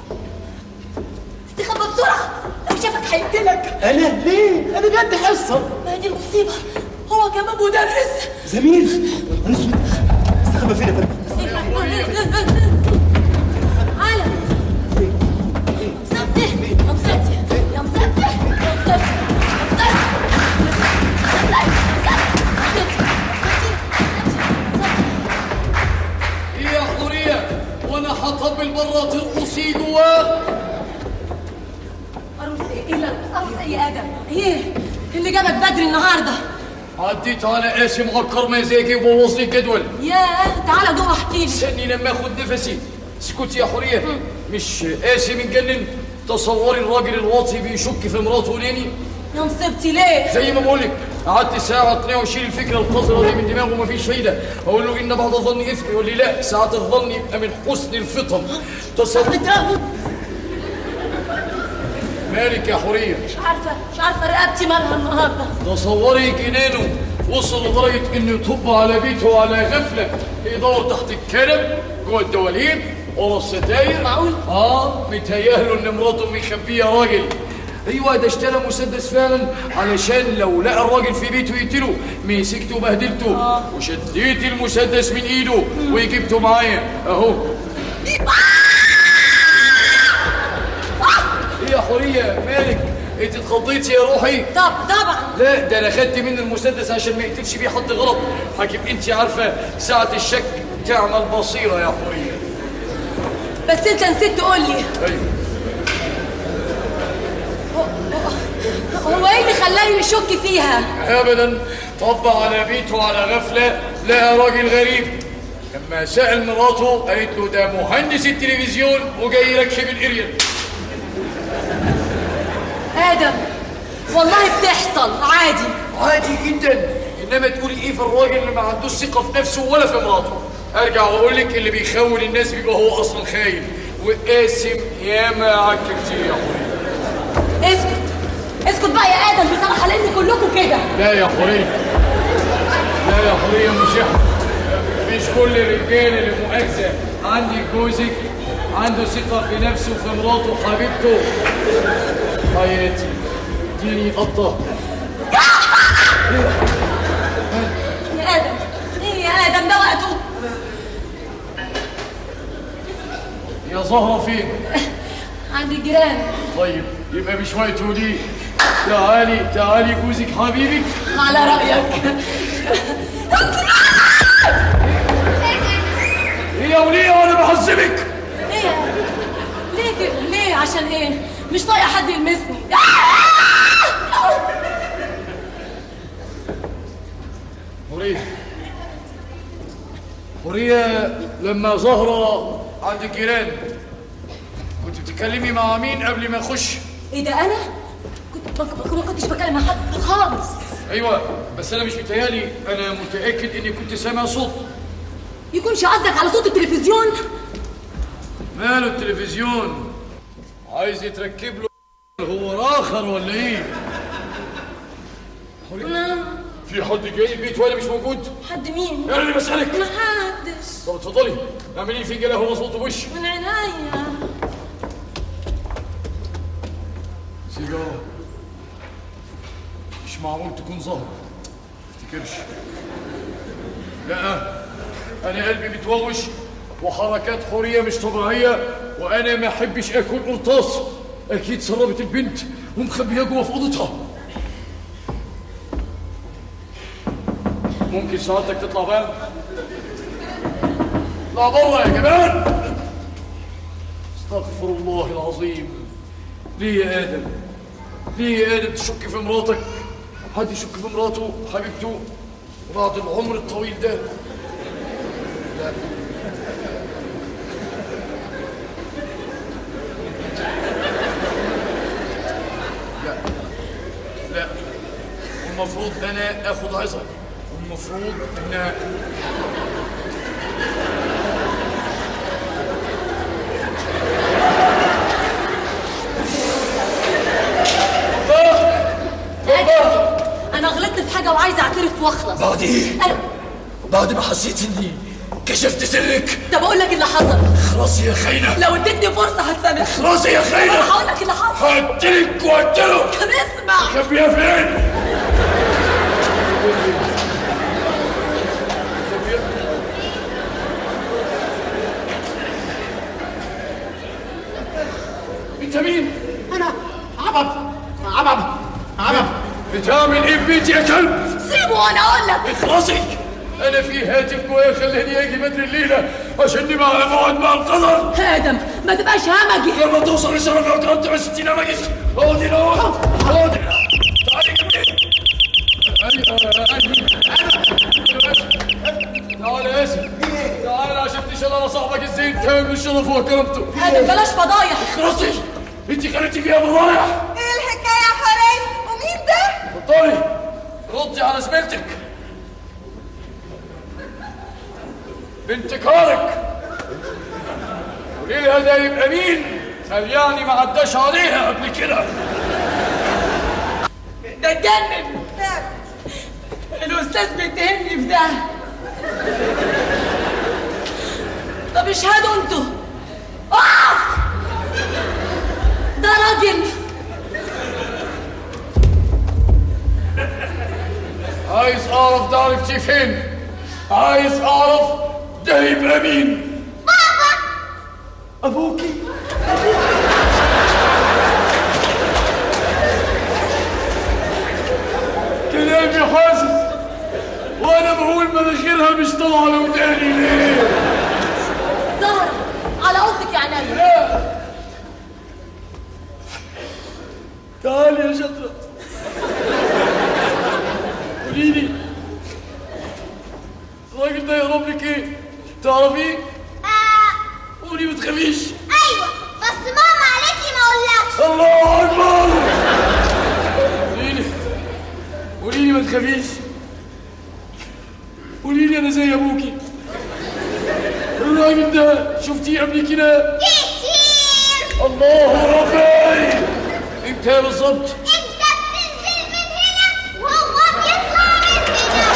استخبى بسرعه، لو شافك هيقتلك. انا ليه؟ انا جد حصه. ما هي دي المصيبه، هو كمان مدرس. زميل. انا اسود. استخبى فين يا فندم؟ على مسبتي يا مسبتي يا مسبتي يا مسبتي. ايه يا خوريه؟ وانا هطبل برا ترقصي جواه؟ ارقص ايه؟ ايه ارقص ايه يا ادم؟ ايه اللي جابك بدري النهارده؟ عديت على قاسم عكر مزاجي وبوظ لي الجدول. ياه تعالى جوه احكي لي. استني لما اخد نفسي. اسكتي يا حوريه. مش قاسم مجنن؟ تصوري الراجل الواطي بيشك في مراته ليني؟ يا مصيبتي ليه؟ زي ما بقولك قعدت ساعة اقنعه وشيل الفكرة القذرة دي من دماغه ومفيش فايدة. أقول له إن بعض الظن إثم، يقول لي لا، ساعة الظن يبقى من حسن الفطن. مالك يا حورية؟ مش عارفة رقبتي مالها النهاردة. تصوري جنانه وصل لدرجة إنه يطب على بيته على غفلة، يدور تحت الكنب جوه الدواليب ورا الستاير. معقول؟ متهيأله إن مراته مخبية راجل. ايوه ده اشترى مسدس فعلا علشان لو لقى الراجل في بيته يقتله. مسكته وبهدلته وشديت المسدس من ايده وجبته معايا اهو. ايه يا حورية مالك؟ انت اتخضيتي يا روحي؟ طبعا. لا ده انا خدت منه المسدس عشان ما يقتلش بيه حد غلط. حاكم انت عارفه ساعة الشك تعمل بصيرة يا حورية. بس انت نسيت تقول لي. ايوه. هو ايه اللي خلاني يشك فيها؟ ابدا، طب على بيته على غفله لقى راجل غريب. لما سأل مراته قالت له ده مهندس التلفزيون وجاي يركب الاريال. ادم والله بتحصل عادي جدا. انما تقولي ايه في الراجل اللي ما عندوش ثقه في نفسه ولا في مراته؟ ارجع واقول لك اللي بيخون الناس بيبقى هو اصلا خاين وقاسم. ياما عكرتي يا حورية. اسكت بقى يا ادم بصراحه لان كلكم كده. لا يا حورية، لا يا حورية، مش كل الرجال اللي مؤاخذة. عندك جوزك عنده ثقة في نفسه وفي مراته وحبيبته. حياتي اديني قطة. يا ادم ايه يا ادم ده وقته؟ يا زهرة فين؟ عند الجيران. طيب يبقى مش وقته ليه. تعالي جوزك حبيبك. على رأيك. ايه يا وليه وانا بحذبك؟ ليه كده؟ ليه؟ عشان ايه؟ مش طايقة حد يلمسني. حورية لما زهرة عند الجيران كنت بتتكلمي مع مين قبل ما اخش؟ ايه ده انا؟ ما كنتش بكلم مع حد خالص. ايوه بس انا مش متهيألي، انا متأكد اني كنت سامع صوت. يكونش قصدك على صوت التلفزيون؟ ماله التلفزيون؟ عايز يتركب له هو راخر ولا ايه؟ في حد جاي البيت وانا مش موجود؟ حد مين؟ انا اللي بسألك. محدش. طب اتفضلي اعملي في قهوة مظبوط بوش. من عينيا. سيجارة. مش معقول تكون زهرة. مفتكرش. لا انا قلبي بتوغش وحركات حورية مش طبيعية وانا ما احبش اكل قرطاس. اكيد سربت البنت ومخبيها جوه في اوضتها. ممكن سعادتك تطلع بقى؟ اطلع بره يا جمال. استغفر الله العظيم. ليه يا ادم؟ ليه يا ادم تشك في مراتك؟ حد يشك في مراته حبيبته بعد العمر الطويل ده؟ لا لا لا، المفروض انا اخد عظة. المفروض ان انا غلطت في حاجه وعايزه اعترف واخلص. بعد ايه؟ بعد ما حسيت اني كشفت سرك. طب اقول لك اللي حصل. خلاص يا خاينه، لو اديتني فرصه هتسامحني. خلاص يا خاينه، انا هقول لك اللي حصل. هقتلك وقتله. طب اسمع. خبيها فين؟ انت مين؟ انا عبب. بتعمل ايه في بيتي يا كلب؟ سيبه وانا اقول لك. اخلصي. انا في هاتف جوايا خلاني اجي بدري الليله عشان نبقى على موعد مع القدر. ادم ما تبقاش همجي. لما توصل لشرف وكرمت بس 60 همجي. اقعدي اقعدي. تعالي تعالى يا اسف. تعالى عشان تشيل على صاحبك الزين تام الشرف وكرمته. ادم بلاش فضايح. اخلصي. انت خليتي فيها فضايح. ايه الحكايه يا حورية؟ ومين ده؟ اتفضلي. ردي بنت كارك. قولي لي هذا يبقى مين؟ قال يعني ما عداش عليها قبل كده. ده اتجنن. الاستاذ بيتهمني في ده. طب اشهدوا انتوا. اقف. ده راجل. عايز اعرف ده عرفتيه فين؟ عايز اعرف ده يبقى مين؟ بابا. ابوكي. كلامي حاسس وانا بقول مناخيرها مش طالعه لوداني ليه؟ زهرة على اوضتك يا عينيا. لا تعالي يا شطرة. قولي لي الراجل ده يقرب لك ايه؟ تعرفيه؟ قولي ما تخافيش. ايوه بس ماما قالت لي ما اقولكش. الله اكبر. قولي لي ما تخافيش. قولي لي انا زي ابوكي. الراجل ده شفتيه قبل كده؟ كتير. الله ربي. امتى بالظبط؟ انت بتنزل من هنا وهو بيطلع من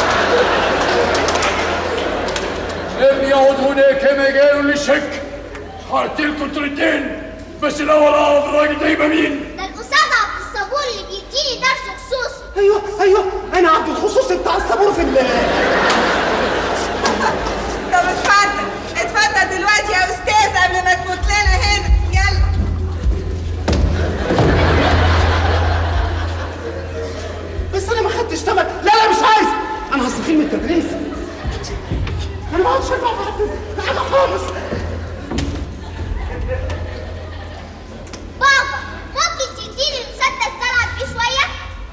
هنا. لم يعد هناك مجال للشك. هقتلكم تردين بس الاول اعرف الراجل ده يبقى مين؟ ده الاستاذ عبد الصبور اللي بيديني درس خصوصي. ايوه انا عبد الخصوصي بتاع الصبور في طب اتفضل دلوقتي يا استاذ قبل ما تموت لنا هنا. يلا. بس انا ما خدتش تمن. لا مش عايز. انا هستقيل من التدريس. انا ما عادش ارفع في حاجه خالص. بابا ممكن تديني المسدس ده العب فيه شويه؟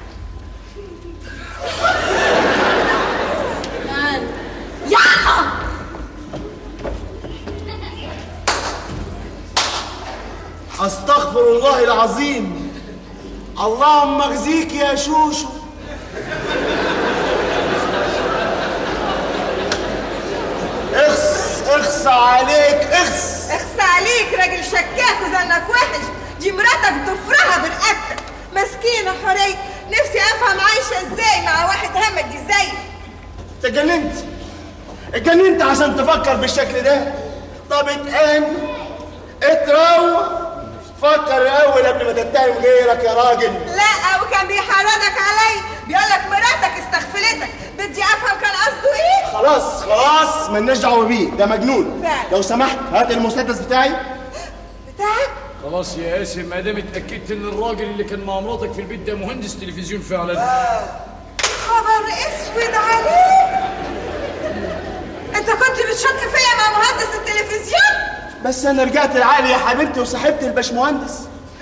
يا استغفر الله العظيم. اللهم اخزيك يا شوشو. اخس عليك. اخس عليك راجل شكاك وزنك وحش. دي مراتك ضفرها برقبتك. مسكينه حوريه. نفسي افهم عايشه ازاي مع واحد همجي زيك. اتجننت عشان تفكر بالشكل ده. طب اتروق. فكر الاول قبل ما تتهم غيرك يا راجل. لا وكان بيحرضك علي. بيقولك مراتك استغفلتك. بدي افهم كان قصده ايه. خلاص مالناش دعوه بيه. ده مجنون فعلا. لو سمحت هات المسدس بتاعي. بتاعك؟ خلاص يا قاسم ما دام اتاكدت ان الراجل اللي كان مع مراتك في البيت ده مهندس تلفزيون فعلا. خبر اسود عليك. انت كنت بتشك فيا مع مهندس التلفزيون؟ بس انا رجعت العالي يا حبيبتي وصاحبت الباشمهندس.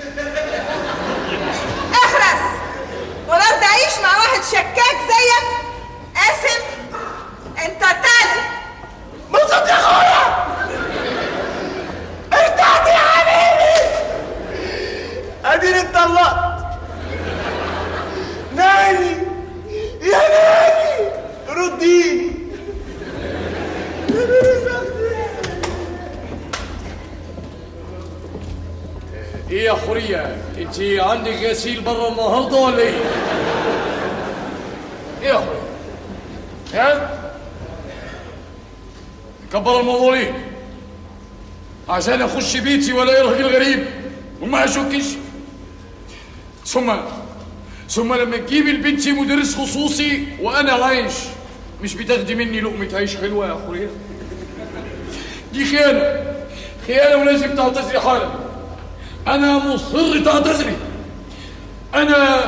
اخرس. ولو تعيش مع واحد شكاك زيك قاسم انت تالت. مبسوط يا اخويا. ارتحت يا حبيبي. اديني اتطلقت. ناني يا ناني رديني. ايه يا حوريه انت عندك غسيل بره النهارده ولا ايه؟ ايه يا حوريه؟ ها؟ كبر الموضوع ليه؟ عشان اخش بيتي ولا راجل غريب وما اشكش. ثم لما تجيبي لبنتي مدرس خصوصي وانا عايش مش بتاخدي مني لقمه عيش حلوه يا حوريه؟ دي خيانه ولازم تعتذري حالا. انا مصر تعتذري. انا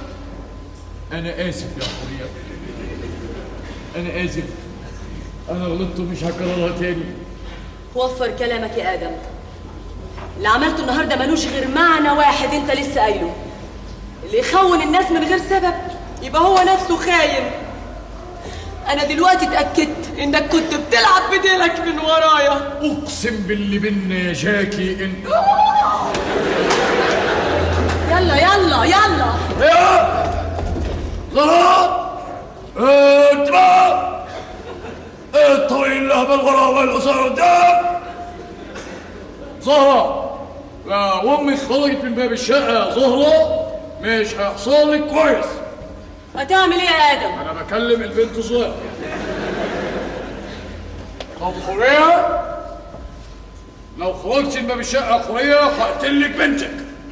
اسف يا حوريه. انا اسف. انا غلطت ومش هكررها تاني. وفر كلامك يا ادم. اللي عملته النهارده ملوش غير معنى واحد انت لسه قايله. اللي يخون الناس من غير سبب يبقى هو نفسه خاين. انا دلوقتي اتاكدت انك كنت بتلعب بديلك من ورايا. اقسم باللي بينا يا جاكي انت. يلا يلا يلا يا غلط. انت الطريق اللي الذهب الغراء والأسر قدام. زهرة، لو أمك خرجت من باب الشقة يا زهرة مش هيحصل لك كويس. هتعمل ايه يا ادم؟ أنا بكلم البنت الصغيرة. طب خورية، لو خرجت من باب الشقة خورية هقتلك بنتك.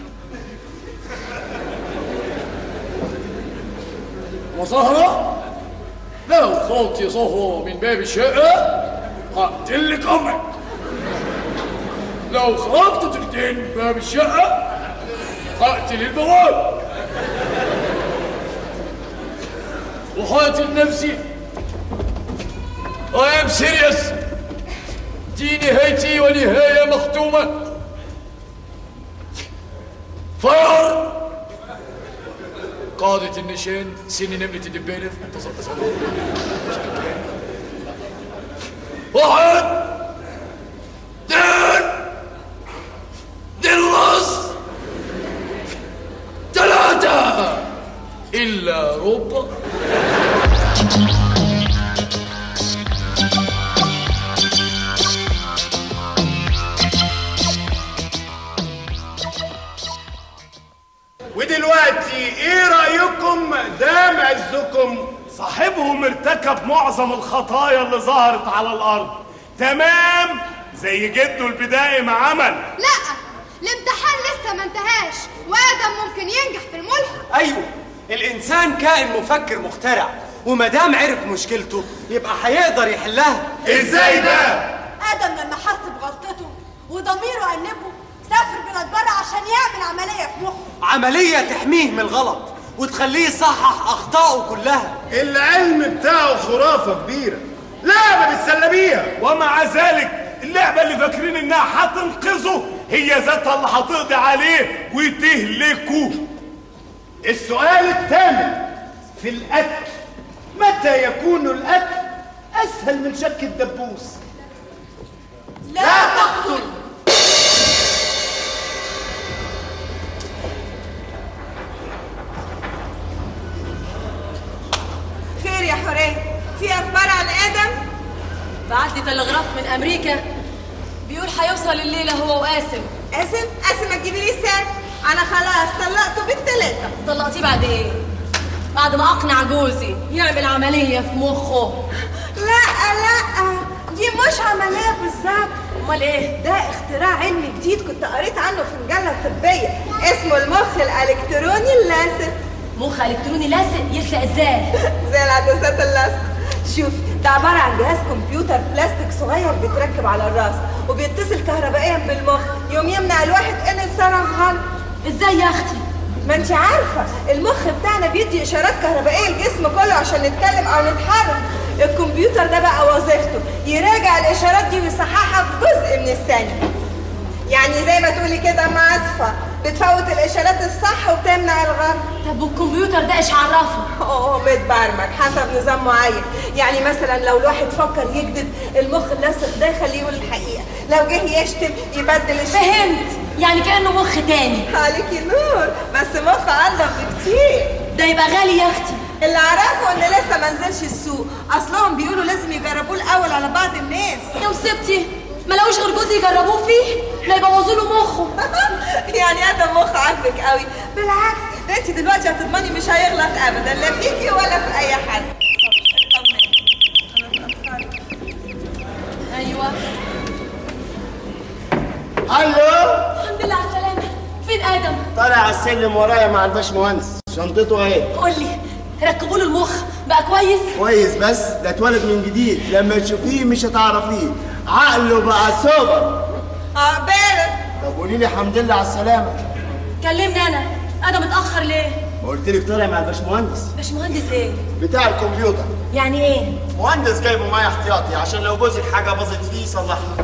وزهرة، لو خرجت يا زهرة من باب الشقة هقتلك أمك. لو خرجت تلتين من باب الشقة هقتل البواب وهقتل نفسي. I am serious. دي نهايتي ونهاية مختومة. فاير. قادة النشان سن نملة الدبانة في منتصف الصالون. واحد، اثنين، الراس، ثلاثة، إلا ربع. ودلوقتي ايه رأيكم دام عزكم صاحبهم ارتكب معظم الخطايا اللي ظهرت على الارض تمام زي جده البدائي ما عمل؟ لا، الامتحان لسه ما انتهاش وادم ممكن ينجح في الملحق. ايوه، الانسان كائن مفكر مخترع، ومادام عرف مشكلته يبقى هيقدر يحلها. ازاي ده؟ ادم لما حس بغلطته وضميره انبه سافر بلاد بره عشان يعمل عمليه في مخه، عمليه تحميه من الغلط وتخليه يصحح اخطائه كلها. العلم بتاعه خرافه كبيره، لا ما بتسلى بيها، ومع ذلك اللعبه اللي فاكرين انها هتنقذه هي ذاتها اللي هتقضي عليه وتهلكه. السؤال الثامن في القتل، متى يكون القتل اسهل من شك الدبوس؟ لا تقتل. خير يا حورية، في اخبار عن ادم؟ بعت لي تلغراف من امريكا بيقول هيوصل الليله هو وقاسم. قاسم ما تجيبي لي سال، انا خلاص طلقته بالثلاثه. طلقتيه بعد ايه؟ بعد ما اقنع جوزي يعمل عمليه في مخه. لا دي مش عمليه بالظبط. امال ايه؟ ده اختراع علمي جديد كنت قريت عنه في مجله طبيه اسمه المخ الالكتروني اللاسق. مخ الكتروني لاسق يخلق ازاي؟ زي العدسات اللاسقه. شوف، ده عباره عن جهاز كمبيوتر بلاستيك صغير بيتركب على الراس وبيتصل كهربائيا بالمخ، يوم يمنع الواحد انه يتصرف غلط. ازاي يا اختي؟ ما انت عارفه المخ بتاعنا بيدي اشارات كهربائيه للجسم كله عشان نتكلم او نتحرك. الكمبيوتر ده بقى وظيفته يراجع الاشارات دي ويصححها في جزء من الثانيه. يعني زي ما تقولي كده معزفه بتفوت الاشارات الصح وبتمنع الغلط. طب والكمبيوتر ده ايش عرفه؟ متبرمج حسب نظام معين. يعني مثلا لو الواحد فكر يكذب المخ اللاصق ده يخليه يقول الحقيقه، لو جه يشتم يبدل فهمت، يعني كانه مخ تاني. عليكي نور، بس مخ انضف بكتير. ده يبقى غالي يا اختي. اللي اعرفه ان لسه ما نزلش السوق، اصلهم بيقولوا لازم يجربوه الاول على بعض الناس. يا مصيبتي، ما لقوش غير جوزي يجربوه فيه لا يبوظوا له مخه. يعني ادم مخ عاجبك قوي؟ بالعكس، ده انت دلوقتي هتضمني مش هيغلط ابدا لا فيكي ولا في اي حد. ايوه. الو، الحمد لله على السلامه. فين ادم؟ طالع على السلم ورايا مع الباشمهندس، شنطته اهي. قول لي، ركبوا له المخ بقى كويس؟ كويس، بس ده اتولد من جديد، لما تشوفيه مش هتعرفيه، عقله بقى سوبر. عقبالك. طب قولي لي الحمد لله على السلامه. كلمني انا، ادم اتاخر ليه؟ ما قلت لك طالع مع الباشمهندس. باشمهندس ايه؟ بتاع الكمبيوتر. يعني ايه؟ مهندس جايبه معايا احتياطي عشان لو جوزك حاجه باظت فيه يصلحها.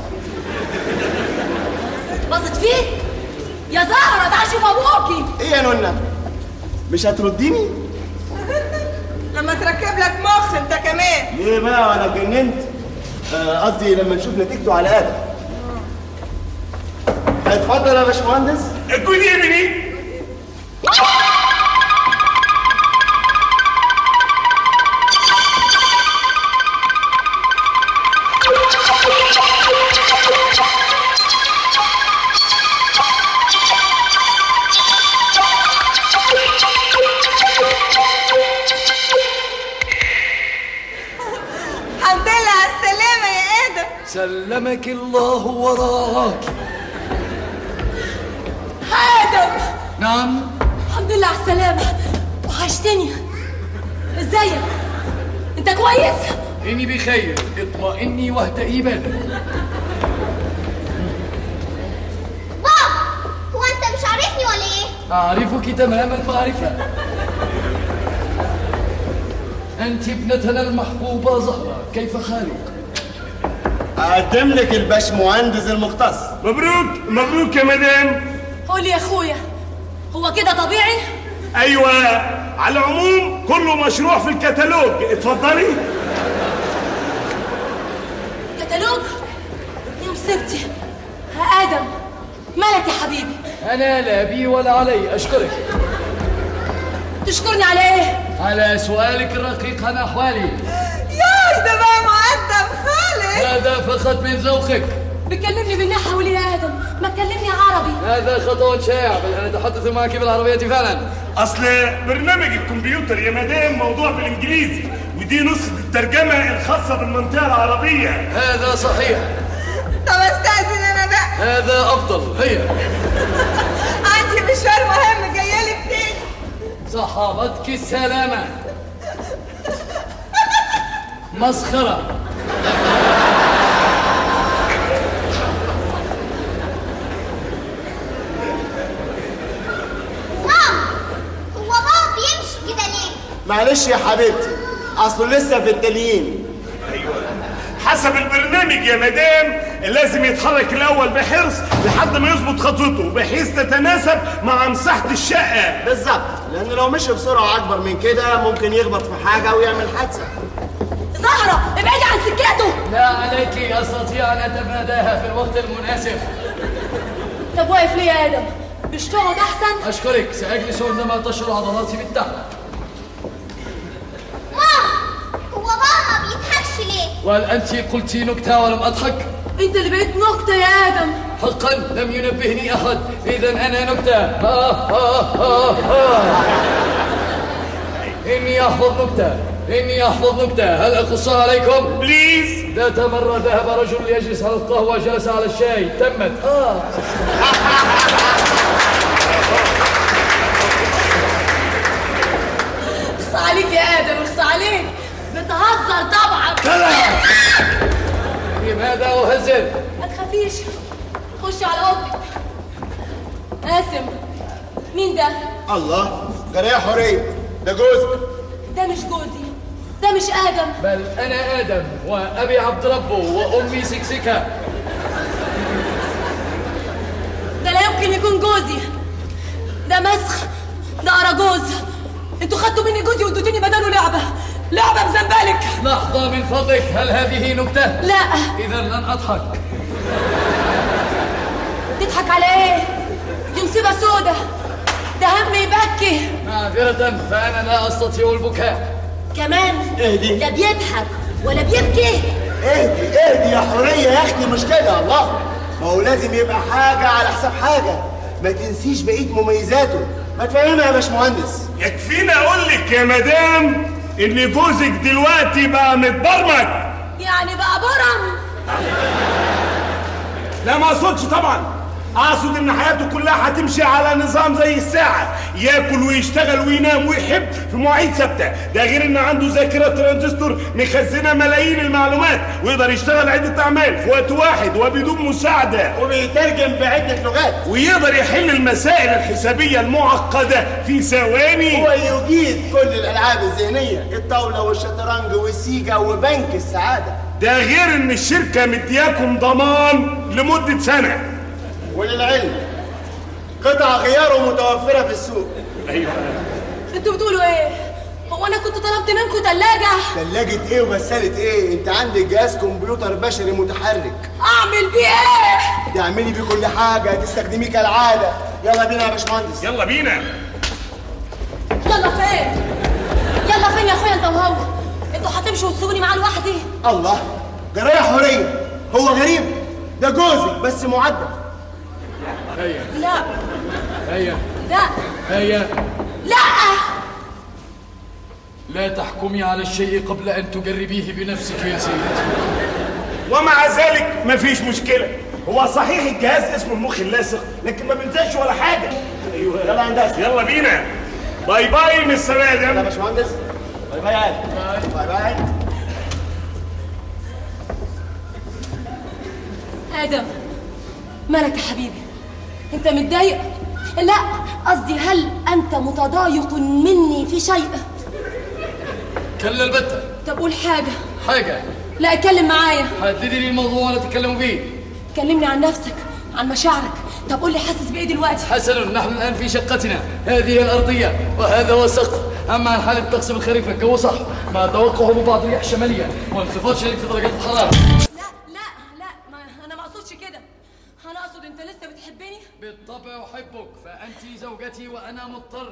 باظت فيه؟ يا زهره تعالي شوف ابوكي. ايه يا نونا؟ مش هترديني؟ لما تركب لك مخ انت كمان. ليه بقى وانا اتجننت؟ قصدي لما نشوف نتيجته على ادم. اتفضل يا باشمهندس. جود ايفنينج. سلمك الله ورعاك. آدم. نعم. الحمد لله على السلامة، وحشتني. ازيك؟ انت كويس؟ إني بخير، اطمئني واهدئي بالك. بابا، هو انت مش عارفني ولا ايه؟ أعرفك تمام المعرفة. أنت ابنتنا المحبوبة زهرة، كيف حالك؟ أقدم لك الباشمهندس المختص. مبروك مبروك يا مدام. قول لي يا اخويا، هو كده طبيعي؟ ايوه، على العموم كله مشروع في الكتالوج. اتفضلي. كتالوج؟ يا مصيبتي. ها آدم، مالك يا حبيبي؟ أنا لا بي ولا علي، أشكرك. تشكرني على ايه؟ على سؤالك الرقيق عن أحوالي. ياي ده بقى مؤدب خالص. هذا فقط من ذوقك. بتكلمني بالنحوي يا آدم، ما تكلمني عربي. هذا خطأ شائع، بل أنا أتحدث معك بالعربية فعلا. أصل برنامج الكمبيوتر يا مدام موضوع بالإنجليزي، ودي نسخة الترجمة الخاصة بالمنطقة العربية. هذا صحيح. طب استأذن أنا بقى. هذا أفضل. هيا. عندي مشوار مهم جايلك تاني. صحابتك السلامة. مسخرة. هو بابا بيمشي كده ليه؟ معلش يا حبيبتي، أصله لسه في التليين. أيوة، حسب البرنامج يا مدام لازم يتحرك الأول بحرص لحد ما يظبط خطوته بحيث تتناسب مع مساحة الشقة. بالظبط، لأنه لو مشي بسرعة أكبر من كده ممكن يخبط في حاجة ويعمل حادثة. زهرة، ابعدي عن سكته. لا عليك، أستطيع أن أتفاداها في الوقت المناسب. طب واقف ليه يا آدم؟ مش تقعد أحسن؟ أشكرك، سأجلس عندما تشعر عضلاتي بالتعب. هو بابا ما بيضحكش ليه؟ وهل أنت قلت نكتة ولم أضحك؟ أنت اللي بقيت نكتة يا آدم. حقا لم ينبهني أحد، إذا أنا نكتة. إني أحفظ نكتة، إني أحفظ نكتة. هل أقصها عليكم؟ بليز. ذات مرة ذهب رجل ليجلس على القهوة، جلس على الشاي، تمت. اخص عليك يا آدم، اخص عليك. بتهزر طبعا. لماذا أهزر؟ ما تخافيش، خشي على أوضتك. قاسم، مين ده؟ الله، جرية حورية، ده جوزك. ده مش جوزي، ده مش آدم. بل أنا آدم، وأبي عبد ربه، وأمي سكسكة. ده لا يمكن يكون جوزي، ده مسخ، ده أراجوز. انتوا خدتوا مني جوزي واديتوني بداله لعبة بزنبلك. لحظة من فضلك، هل هذه نكتة؟ لا. إذا لن أضحك. تضحك على ايه؟ دي مصيبة سودة، ده هم يبكي. معذرة، فأنا لا أستطيع البكاء. كمان؟ اهدي. لا بيضحك ولا بيبكي. اهدي يا حورية يا أختي، مش كده. الله، ما هو لازم يبقى حاجة على حساب حاجة. ما تنسيش بقية مميزاته. ما تفهمها يا باشمهندس. يكفيني أقول لك يا مدام إن جوزك دلوقتي بقى متبرمج. يعني بقى برم؟ لا، ما أقصدش طبعا، أقصد إن حياته كلها هتمشي على نظام زي الساعة، ياكل ويشتغل وينام ويحب في مواعيد ثابتة. ده غير إن عنده ذاكرة ترانزستور مخزنة ملايين المعلومات، ويقدر يشتغل عدة أعمال في وقت واحد وبدون مساعدة، وبيترجم بعدة لغات، ويقدر يحل المسائل الحسابية المعقدة في ثواني. هو يجيد كل الألعاب الذهنية، الطاولة والشطرنج والسيجا وبنك السعادة. ده غير إن الشركة مدياكم ضمان لمدة سنة. وللعلم قطع غياره متوفرة في السوق. أيوة. انتوا بتقولوا ايه؟ هو انا كنت طلبت منكم تلاجة؟ تلاجة ايه وغسالة ايه؟ انت عندك جهاز كمبيوتر بشري متحرك. اعمل بيه ايه؟ تعملي بيه كل حاجة، تستخدميه كالعادة. يلا بينا يا باشمهندس. يلا بينا. يلا فين؟ يلا فين يا اخويا انت وهو؟ انتوا هتمشوا وتسيبوني معاه لوحدي؟ الله، جراية حورية، هو غريب، ده جوزك بس معدل. هيا. لا. هيا. لا. هيا. لا. لا تحكمي على الشيء قبل أن تجربيه بنفسك يا سيدتي. ومع ذلك مفيش مشكله. هو صحيح الجهاز اسمه المخ اللاصق لكن ما بينزلش ولا حاجه. ايوه يلا يا هندسه يلا بينا. باي باي مستر ادم. يا باشمهندس. باي باي يا باي باي. ادم مالك يا حبيبي؟ انت متضايق؟ لا قصدي هل انت متضايق مني في شيء؟ كلا البتة. طب قول حاجة. لا اتكلم معايا. حددي لي الموضوع وانا اتكلم فيه. كلمني عن نفسك، عن مشاعرك. طب قول لي حاسس بايه دلوقتي؟ حسن، نحن الان في شقتنا، هذه الارضيه وهذا هو السقف. اما عن حاله الطقس بالخريف الجو صح، مع توقع هبوط رياح شماليه وانخفاض شديد في درجات الحراره. لا ما انا ما اقصدش كده. انا اقصد انت لسه بتحبني؟ بالطبع احبك، فانت زوجتي وانا مضطر.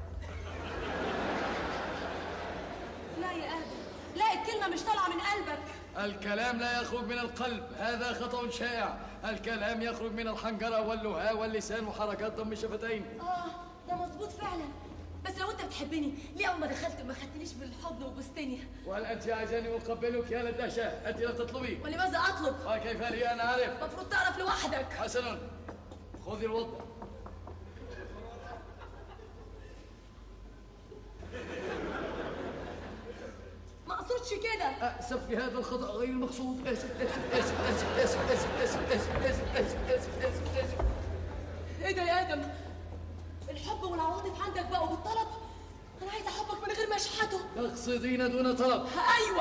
لا يا ادم، لا الكلمه مش طالعه من قلبك. الكلام لا يخرج من القلب، هذا خطأ شائع. الكلام يخرج من الحنجرة واللهى واللسان وحركات ضم الشفتين. ده مظبوط فعلا. بس لو انت بتحبني ليه اول ما دخلت ما خدتنيش بالحضن وبوستني؟ وهل انت عايزاني اقبلك يا للدهشة؟ انت لم تطلبي. ولماذا اطلب؟ وكيف لي انا عارف؟ المفروض تعرف لوحدك. حسن، خذي الوضع. ما اقصدش كده. اسف في هذا الخطأ غير المقصود. اسف اسف اسف اسف اسف اسف اسف اسف اسف اسف اسف اسف اسف. ايه ده يا ادم؟ الحب والعواطف عندك بقوا بالطلب؟ انا عايزه احبك من غير ما اشحته. تقصدين دون طلب؟ ايوه.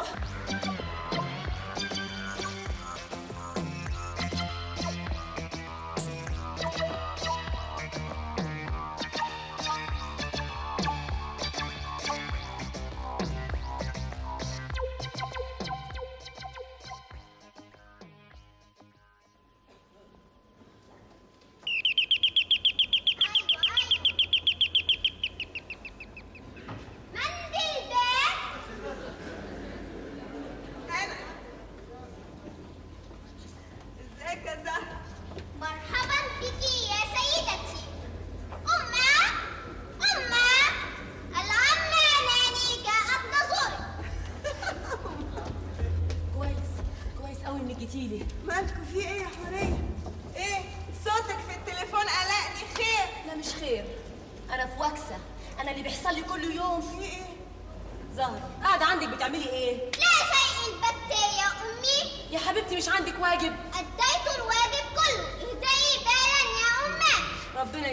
مالكوا في ايه يا حورية؟ ايه؟ صوتك في التليفون قلقني. خير؟ لا مش خير، انا في وكسة. انا اللي بيحصل لي كل يوم. في ايه؟ زهرة قاعدة عندك بتعملي ايه؟ لا شيء البتة يا امي. يا حبيبتي مش عندك واجب؟ اديت الواجب كله. اهدي بالا يا امي. ربنا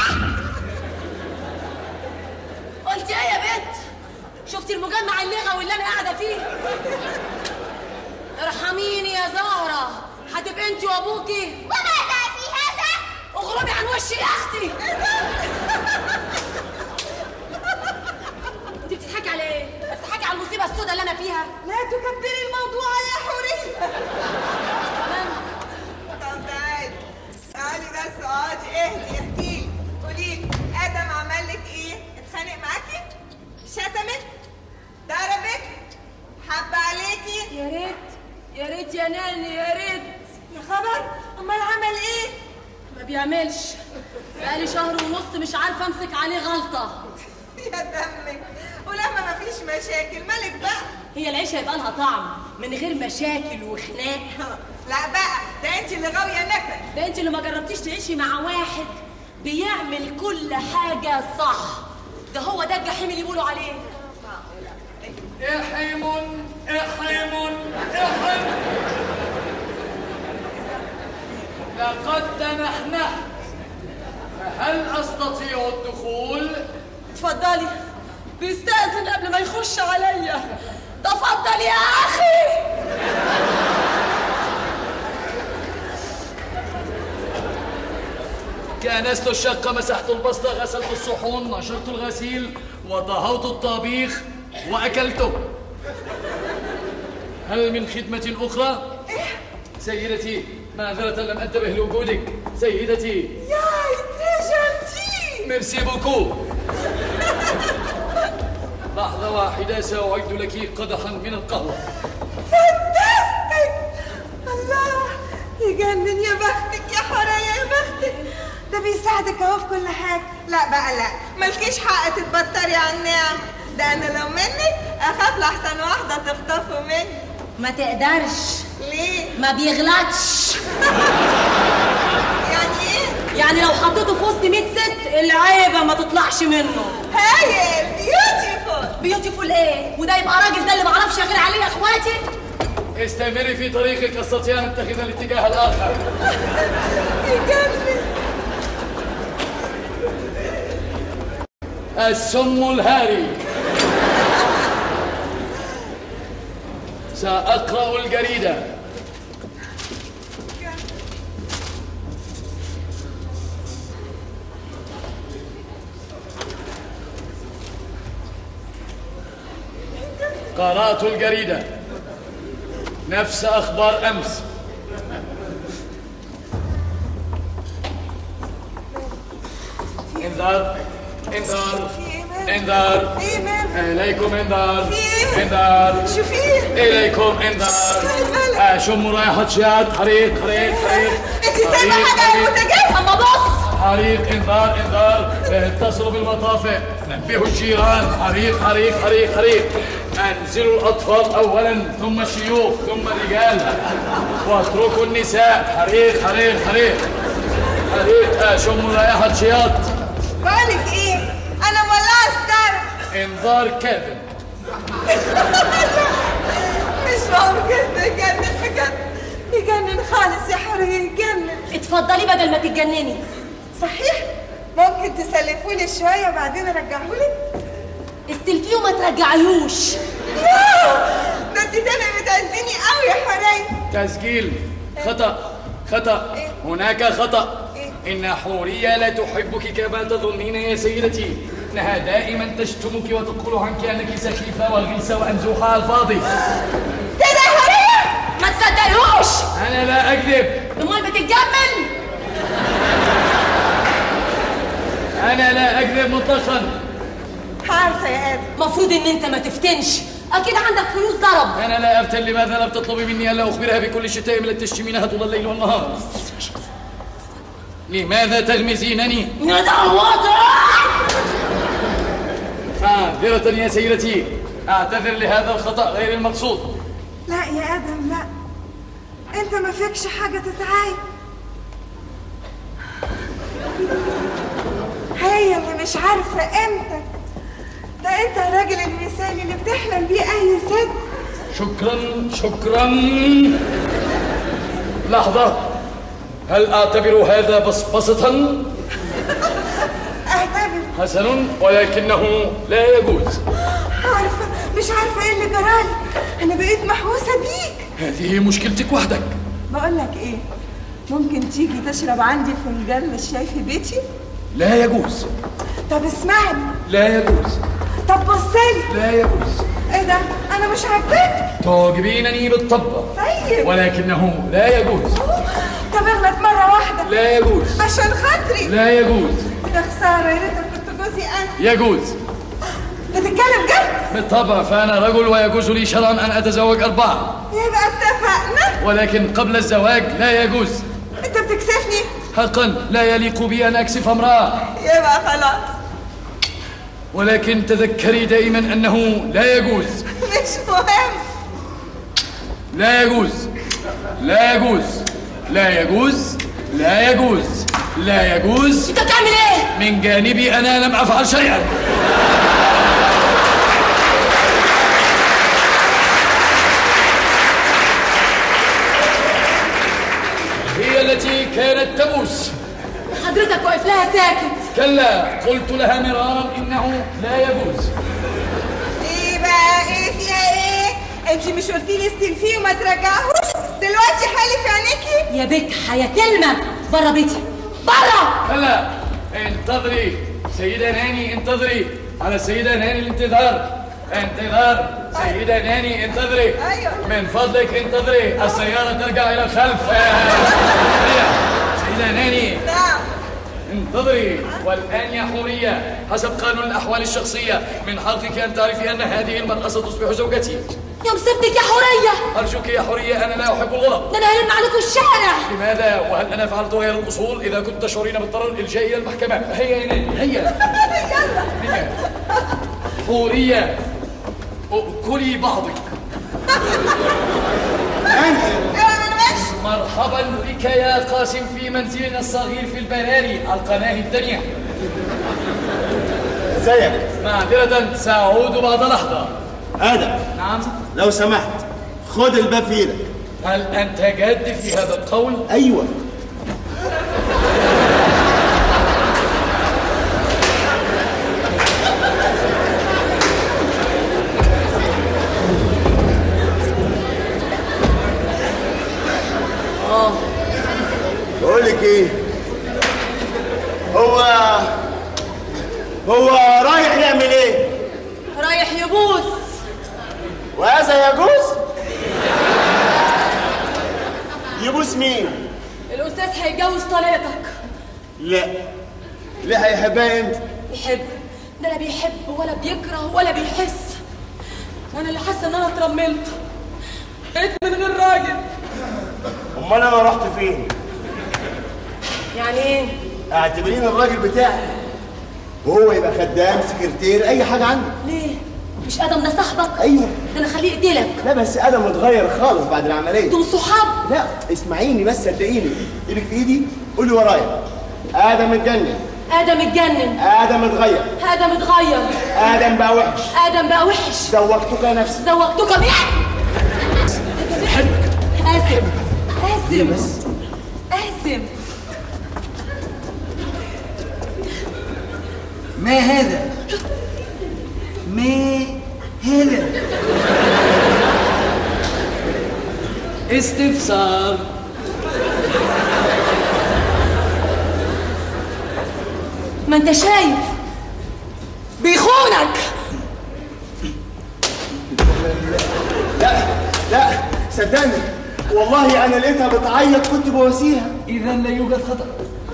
قلت ايه يا بنت؟ شفتي المجمع اللغوي اللي انا قاعدة فيه؟ ارحميني يا زهرة، هتبقى انت وابوكي. وماذا في هذا؟ اغربي عن وشي يا اختي. انت بتضحكي على ايه؟ بتضحكي على المصيبة السوداء اللي انا فيها؟ لا تكبري الموضوع يا حورية. طب تعالي بس اقعدي اهدي. احكيلي، قوليلي ادم عمل لك ايه؟ اتخانق معاكي؟ شتمك؟ ضربك؟ حب عليكي؟ يا ريت يا ريت يا ناني، يا ريت. يا خبر، امال عمل ايه؟ ما بيعملش. بقالي شهر ونص مش عارفه امسك عليه غلطه. يا دمك، ولما مفيش مشاكل مالك بقى؟ هي العيشه يبقى لها طعم من غير مشاكل وخناق. لا بقى، ده انت اللي غاويه نكد. ده انت اللي ما جربتيش تعيشي مع واحد بيعمل كل حاجه صح. ده هو ده الجحيم اللي بيقولوا عليه. احم احم احم. لقد تنحنح، فهل استطيع الدخول؟ اتفضلي. بيستأذن قبل ما يخش عليا. تفضل يا اخي. كنست الشقة، مسحت البسطة، غسلت الصحون، نشرت الغسيل، وطهوت الطبيخ وأكلته. هل من خدمة أخرى؟ سيدتي، معذرة لم أنتبه لوجودك. سيدتي. ياي تريجنتي. ميرسي بوكو. لحظة واحدة سأعد لك قدحا من القهوة. فانتاستيك. الله يجنن. يا بختك يا حورية، يا بختك. ده بيساعدك اهو في كل حاجة. لا بقى لا، مالكيش حق تتبطري على النعم. ده انا لو منك اخاف لحسن واحدة تخطفه مني. ما تقدرش. ليه؟ ما بيغلطش. يعني ايه؟ يعني لو حطيته في وسط 100 ست العيبه ما تطلعش منه. هايل، بيوتيفول. بيوتيفول ايه؟ وده يبقى راجل؟ ده اللي معرفش غير عليه يا اخواتي. استمري في طريقك، استطيع ان اتخذ الاتجاه الاخر. السم الهاري. سأقرأ الجريدة. قرأت الجريدة نفس أخبار أمس. انذار انذار انذار، إليكم انذار انذار، إليكم انذار. أشم رائحة شياط، حريق حريق حريق. انت سايبة حاجة على البوتاجاز؟ اما بص. حريق، انذار انذار، اتصلوا بالمطافئ، نبهوا الجيران، حريق حريق حريق حريق. انزلوا الاطفال اولا ثم الشيوخ ثم الرجال واتركوا النساء. حريق حريق حريق حريق. اشم رائحة شياط. بقولك ايه؟ انا مولعة ستار. انذار كاذب. مش ممكن، بيجنن بجد، بيجنن خالص يا حورية، يجنن. اتفضلي بدل ما تتجنني. صحيح؟ ممكن تسلفولي شوية وبعدين ارجعهولك؟ استلفيه وما ترجعيهوش. ده انت تاني بتعزيني قوي يا حورية. تسجيل خطأ خطأ. هناك خطأ. إن حورية لا تحبك كما تظنين يا سيدتي. إنها دائما تشتمك وتقول عنك أنك سخيفة وغلسة وأنزوحة على الفاضي. كده يا حورية؟ ما تصدقيهوش. أنا لا أكذب. أمال بتتجمل؟ أنا لا أكذب مطلقا. عارفة يا آدم، مفروض إن أنت ما تفتنش، أكيد عندك فلوس ضرب. أنا لا أفتن. لماذا لم تطلبي مني ألا أخبرها بكل الشتائم التي تشتمينها طول الليل والنهار؟ لماذا تغمزينني؟ معذرة يا سيدتي، أعتذر لهذا الخطأ غير المقصود. لا يا آدم لا، أنت ما فيكش حاجة تتعايب. هي اللي مش عارفة قيمتك. ده أنت الراجل المثالي اللي بتحلم بيه أي ست. شكرا شكرا. لحظة، هل أعتبر هذا بصبصة؟ أعتبر. حسن، ولكنه لا يجوز. عارفة، مش عارفة إيه اللي جرالي، أنا بقيت محوسة بيك. هذه مشكلتك وحدك. بقولك إيه، ممكن تيجي تشرب عندي فنجان الشاي في بيتي؟ لا يجوز. طب اسمعني. لا يجوز. طب بصلي. لا يجوز. ايه ده؟ انا مش عاجباك. تعجبينني بالطبع. طيب. ولكنه لا يجوز. طب اغلط مرة واحدة. لا يجوز. عشان خاطري. لا يجوز. يا خسارة، يا ريتك كنت جوزي انا. يجوز. بتتكلم جد؟ بالطبع، فأنا رجل ويجوز لي شرعا أن أتزوج 4. يبقى اتفقنا. ولكن قبل الزواج لا يجوز. انت بتكسفني. حقا لا يليق بي أن أكسف امرأة. يبقى خلاص. ولكن تذكري دائما أنه لا يجوز. مش مهم. لا يجوز. لا يجوز. لا يجوز. لا يجوز. لا يجوز. انت بتعمل ايه؟ من جانبي أنا لم أفعل شيئا. هي التي كانت تبوس. حضرتك واقف لها ساكت. كلا، قلت لها مرارا إنه لا يجوز. ايه بقى؟ ايه فيها ايه؟ انت مش قلتي لي استلفيه وما ترجعهوش؟ دلوقتي حالي في عينيكي؟ يا بنت حياتلمة، بره بيتي، بره. كلا، انتظري سيدة ناني، انتظري على السيدة ناني الانتظار. انتظار سيدة ناني، انتظري. من فضلك انتظري، السيارة ترجع إلى الخلف. سيدة ناني. نعم. انتظري. والآن يا حورية، حسب قانون الأحوال الشخصية من حقك أن تعرفي أن هذه المرأة ستصبح زوجتي. يا مصيبتك يا حورية. أرجوك يا حورية، أنا لا أحب الغلط. ده أنا هلم عليكم الشارع. لماذا؟ وهل أنا فعلت غير الأصول؟ إذا كنت تشعرين بالضرر الجاي إلى المحكمة. هيا هنا، هيا. هيا. حورية، أكلي بعضك. مرحبا بك يا قاسم في منزلنا الصغير في البراري القناة الدنيا. ازيك؟ معذرة سأعود بعد لحظة. آدم. نعم. لو سمحت خد الباب في ايدك. هل أنت جاد في هذا القول؟ أيوه. بقول لك ايه؟ هو رايح يعمل ايه؟ رايح يبوس. وهذا يجوز؟ يبوس مين؟ الأستاذ هيتجوز طليقتك. لا هيحبها امتى؟ يحب؟ ده لا بيحب ولا بيكره ولا بيحس. أنا اللي حاسة إن أنا اترملت. بقيت من غير راجل. أمال أنا رحت فين؟ يعني إيه؟ اعتبريني الراجل بتاعي وهو يبقى خدام سكرتير أي حاجة عندي. ليه؟ مش آدم ده صاحبك؟ أيوه. ده أنا خليه يقتلك. لا بس آدم اتغير خالص بعد العملية. دول صحاب؟ لا اسمعيني بس صدقيني. إيدك في إيدي قولي ورايا. آدم اتجنن. آدم اتجنن. آدم اتغير. آدم اتغير. آدم بقى وحش. آدم بقى وحش. زوجتك يا نفسي. زوجتك مين؟ آسم. آسم. آسم. ما هذا؟ ما هذا؟ استفسار. ما انت شايف بيخونك. لا صدقني والله انا لقيتها بتعيط كنت بواسيها. اذا لا يوجد خطأ.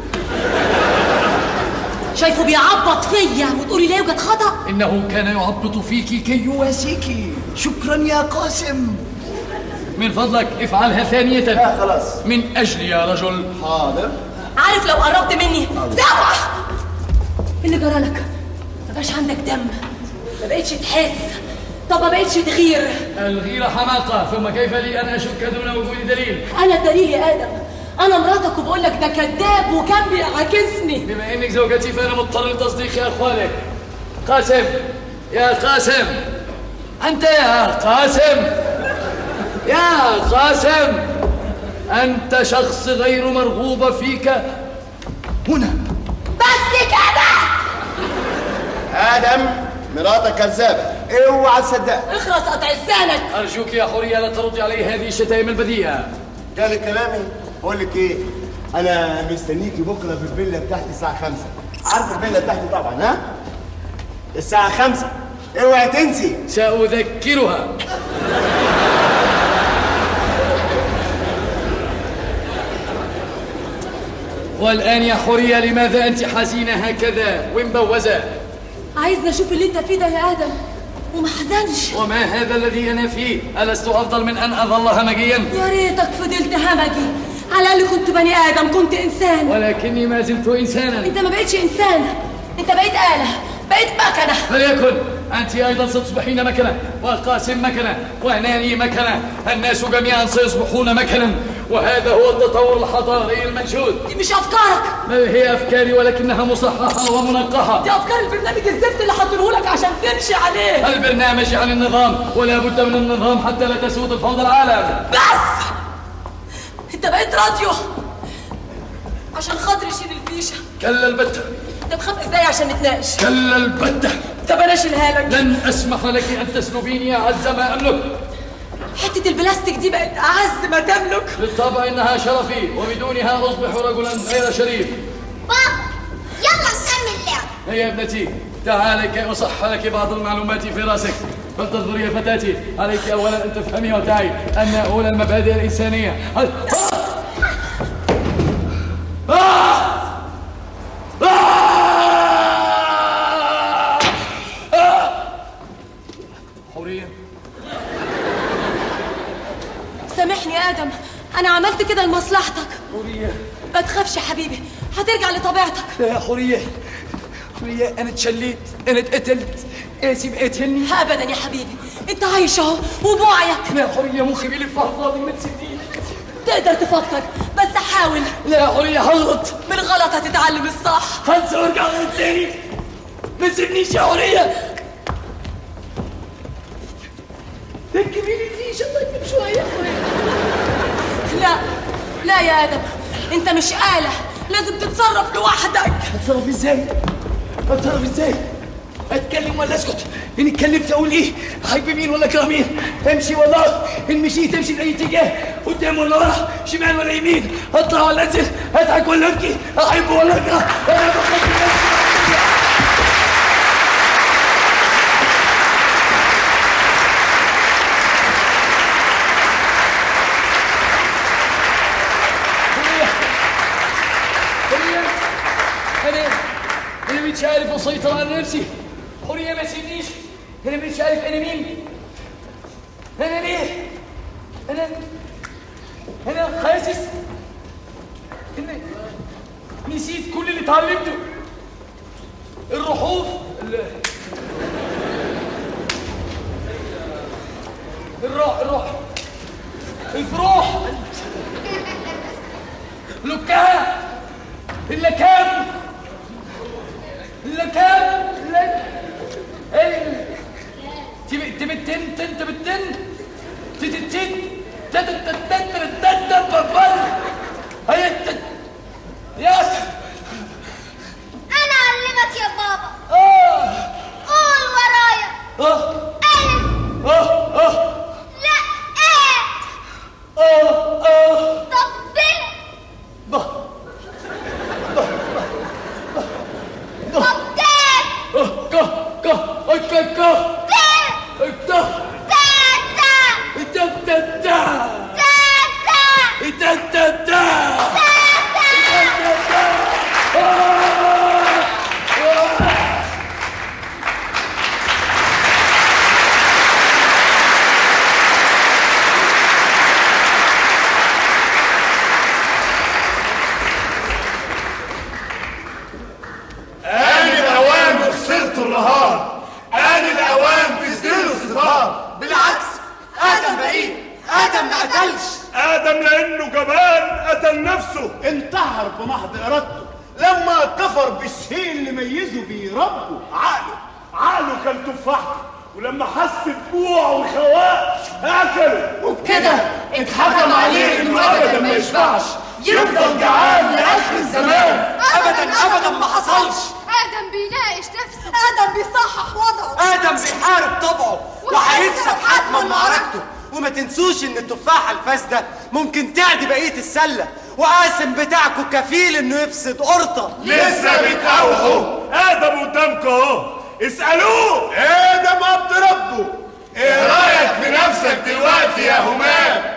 شايفه بيعبط فيا وتقولي لا يوجد خطأ؟ إنه كان يعبط فيك كي يواسيك. شكرا يا قاسم. من فضلك افعلها ثانية. لا خلاص. من أجلي يا رجل. حاضر. عارف لو قربت مني زوح. اللي جرالك؟ ما بقاش عندك دم، ما بقتش تحس، طب ما بقتش تغير. الغيرة حماقة، ثم كيف لي أن أشك دون وجود دليل؟ أنا الدليل يا آدم. أنا مراتك وبقول لك ده كذاب وكان بيعاكسني. بما إنك زوجتي فأنا مضطر لتصديق أقوالك. قاسم يا قاسم، أنت يا قاسم، يا قاسم، أنت شخص غير مرغوب فيك هنا. بس كده. آدم مراتك كذابة، اوعى تصدقها. اخرس قطع لسانك. أرجوك يا حورية لا تردي علي هذه الشتائم البذيئة. جالي كلامي؟ بقول لك ايه؟ أنا مستنيكي بكرة في الفيلا بتاعتي الساعة 5. عارف الفيلا بتاعتي طبعا ها؟ الساعة 5 اوعي تنسي. سأذكرها. والآن يا حورية لماذا أنت حزينة هكذا ومبوزة؟ عايزني أشوف اللي أنت فيه ده يا آدم وما حزنش. وما هذا الذي أنا فيه؟ ألست أفضل من أن أظل همجيا؟ يا ريتك فضلت همجي، على الأقل كنت بني آدم، كنت إنسان. ولكني ما زلت إنسانا. أنت ما بقيتش إنسان، أنت بقيت آلة، بقيت مكنة. فليكن أنت أيضا ستصبحين مكنة، وقاسم مكنة، وناني مكنة، الناس جميعا سيصبحون مكنا، وهذا هو التطور الحضاري المنشود. دي مش أفكارك. ما هي أفكاري ولكنها مصححة ومنقحة. دي أفكار البرنامج الزفت اللي حاطينهولك عشان تمشي عليه. البرنامج عن النظام، ولا بد من النظام حتى لا تسود الفوضى العالم. بس أنت بقيت راديو عشان خاطر يشيل الفيشة. كلا البتة. أنت بخاف إزاي عشان نتناقش؟ كلا البتة. طب أنا أشيلها لك. لن أسمح لك أن تسلبيني أعز ما أملك. حتة البلاستيك دي بقت أعز ما تملك. بالطبع إنها شرفي، وبدونها أصبح رجلا غير شريف. بابا يلا نكمل لعب. هيا ابنتي تعالي كي أصح لك بعض المعلومات في راسك. فلتنظري يا فتاتي، عليك أولا أن تفهمي وتعي أن أولى المبادئ الإنسانية حورية. سامحني يا آدم، أنا عملت كده لمصلحتك. حورية ما تخافش يا حبيبي، هترجع لطبيعتك. لا يا حورية، حورية أنا اتشليت، أنا اتقتلت، قاسم قاتلني؟ ابدا يا حبيبي، انت عايش اهو وبوعيك. لا حرية، مخي بيلف على الفاضي، ما تسيبنيش. تقدر تفكر بس حاول. لا يا حرية هغلط. من الغلط هتتعلم الصح. هنسى وارجع غلط تاني. ما تسيبنيش يا حرية. ركبي لي فيش طيب شوية يا حرية. لا لا يا ادم، انت مش آلة، لازم تتصرف لوحدك. اتصرف ازاي؟ اتصرف ازاي؟ اتكلم ولا اسكت؟ ان اتكلمت اقول ايه؟ احب مين ولا اكره مين؟ امشي ولا ان مشيت امشي باي اتجاه؟ قدام ولا ورا؟ شمال ولا يمين؟ اطلع ولا انزل؟ اضحك ولا ابكي؟ احب ولا اكره؟ انا بحب. أنا مش عارف أسيطر على نفسي. حرية ما تسيبنيش. أنا مش عارف أنا مين. أنا ليه؟ أنا حاسس إن نسيت كل اللي اتعلمته. الرحوف الروح الفروح لكها اللكام تبتن انا اعلمك يا بابا. قول ورايا. لا آدم لأنه جبان قتل نفسه، انتحر بمحض إرادته لما كفر بالشيء اللي ميزه بيه ربه. عقله كان تفاحته، ولما حس بجوع وخواء أكله، وبكده اتحكم عليه إنه أبدا ما يشبعش، يفضل جعان لآخر الزمان. أبدا ما حصلش. آدم بيناقش نفسه، آدم بيصحح وضعه، آدم بيحارب طبعه وهيكسب حتما معركته. وما تنسوش ان التفاحة الفاسدة ممكن تعدي بقية السلة، وقاسم بتاعكم كفيل انه يفسد قرطة. لسه بتقاوحوا؟ آدم قدامكم اهو، اسألوه. آدم عبد ربه، ايه رأيك في نفسك دلوقتي يا همام؟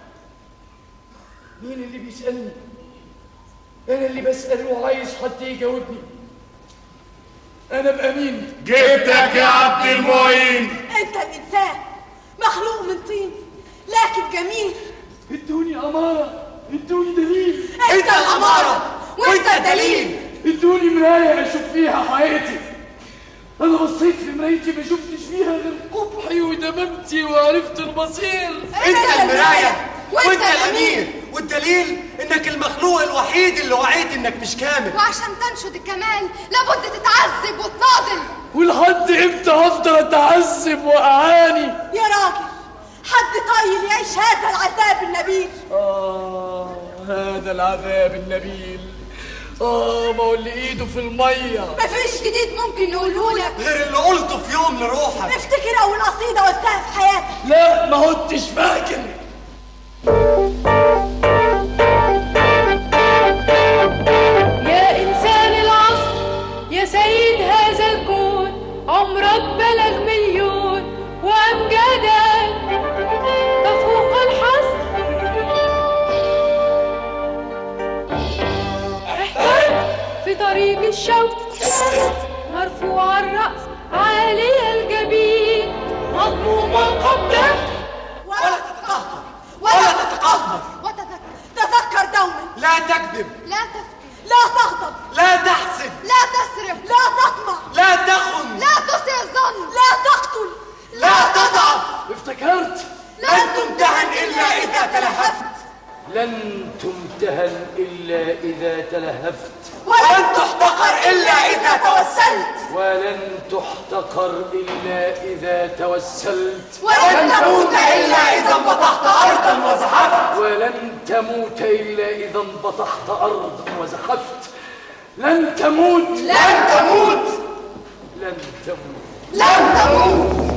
مين اللي بيسألني؟ أنا اللي بسأل وعايز حد يجاوبني. أنا بقى مين؟ جبتك يا عبد المعين. أنت الإنسان مخلوق من طين لكن جميل. ادوني أمارة، ادوني دليل. أنت الأمارة وأنت الدليل. ادوني مراية أشوف فيها حياتي. أنا بصيت في مرايتي ما شفتش فيها غير قبحي ودممتي وعرفت المصير. أنت المراية وأنت الأمير، والدليل إنك المخلوق الوحيد اللي وعيت إنك مش كامل. وعشان تنشد الكمال لابد تتعذب وتناضل. ولحد إمتى هفضل أتعذب وأعاني؟ يا راجل حد طايل يعيش هذا العذاب النبيل. هذا العذاب النبيل. ما هو اللي ايده في الميه. مفيش جديد ممكن نقوله لك غير اللي قلته في يوم لروحك. افتكر اول قصيده قلتها في حياتك. لا ما كنتش فاكر. يا انسان العصر يا سيد هذا الكون، عمرك بلغ مليون وامجادك تفوق الحصر. في طريق الشوق مرفوع الرأس عالي الجبين، مضموم القبضة ولا تتقهقر ولا تتقهقر. لن تمتهن إلا إذا تلهفت، ولن تحتقر إلا إذا توسلت، ولن تحتقر إلا إذا توسلت، ولن تموت إلا إذا انبطحت أرضا وزحفت، ولن تموت إلا إذا انبطحت أرضا وزحفت. لن تموت، لن تموت، لن تموت، لن تموت.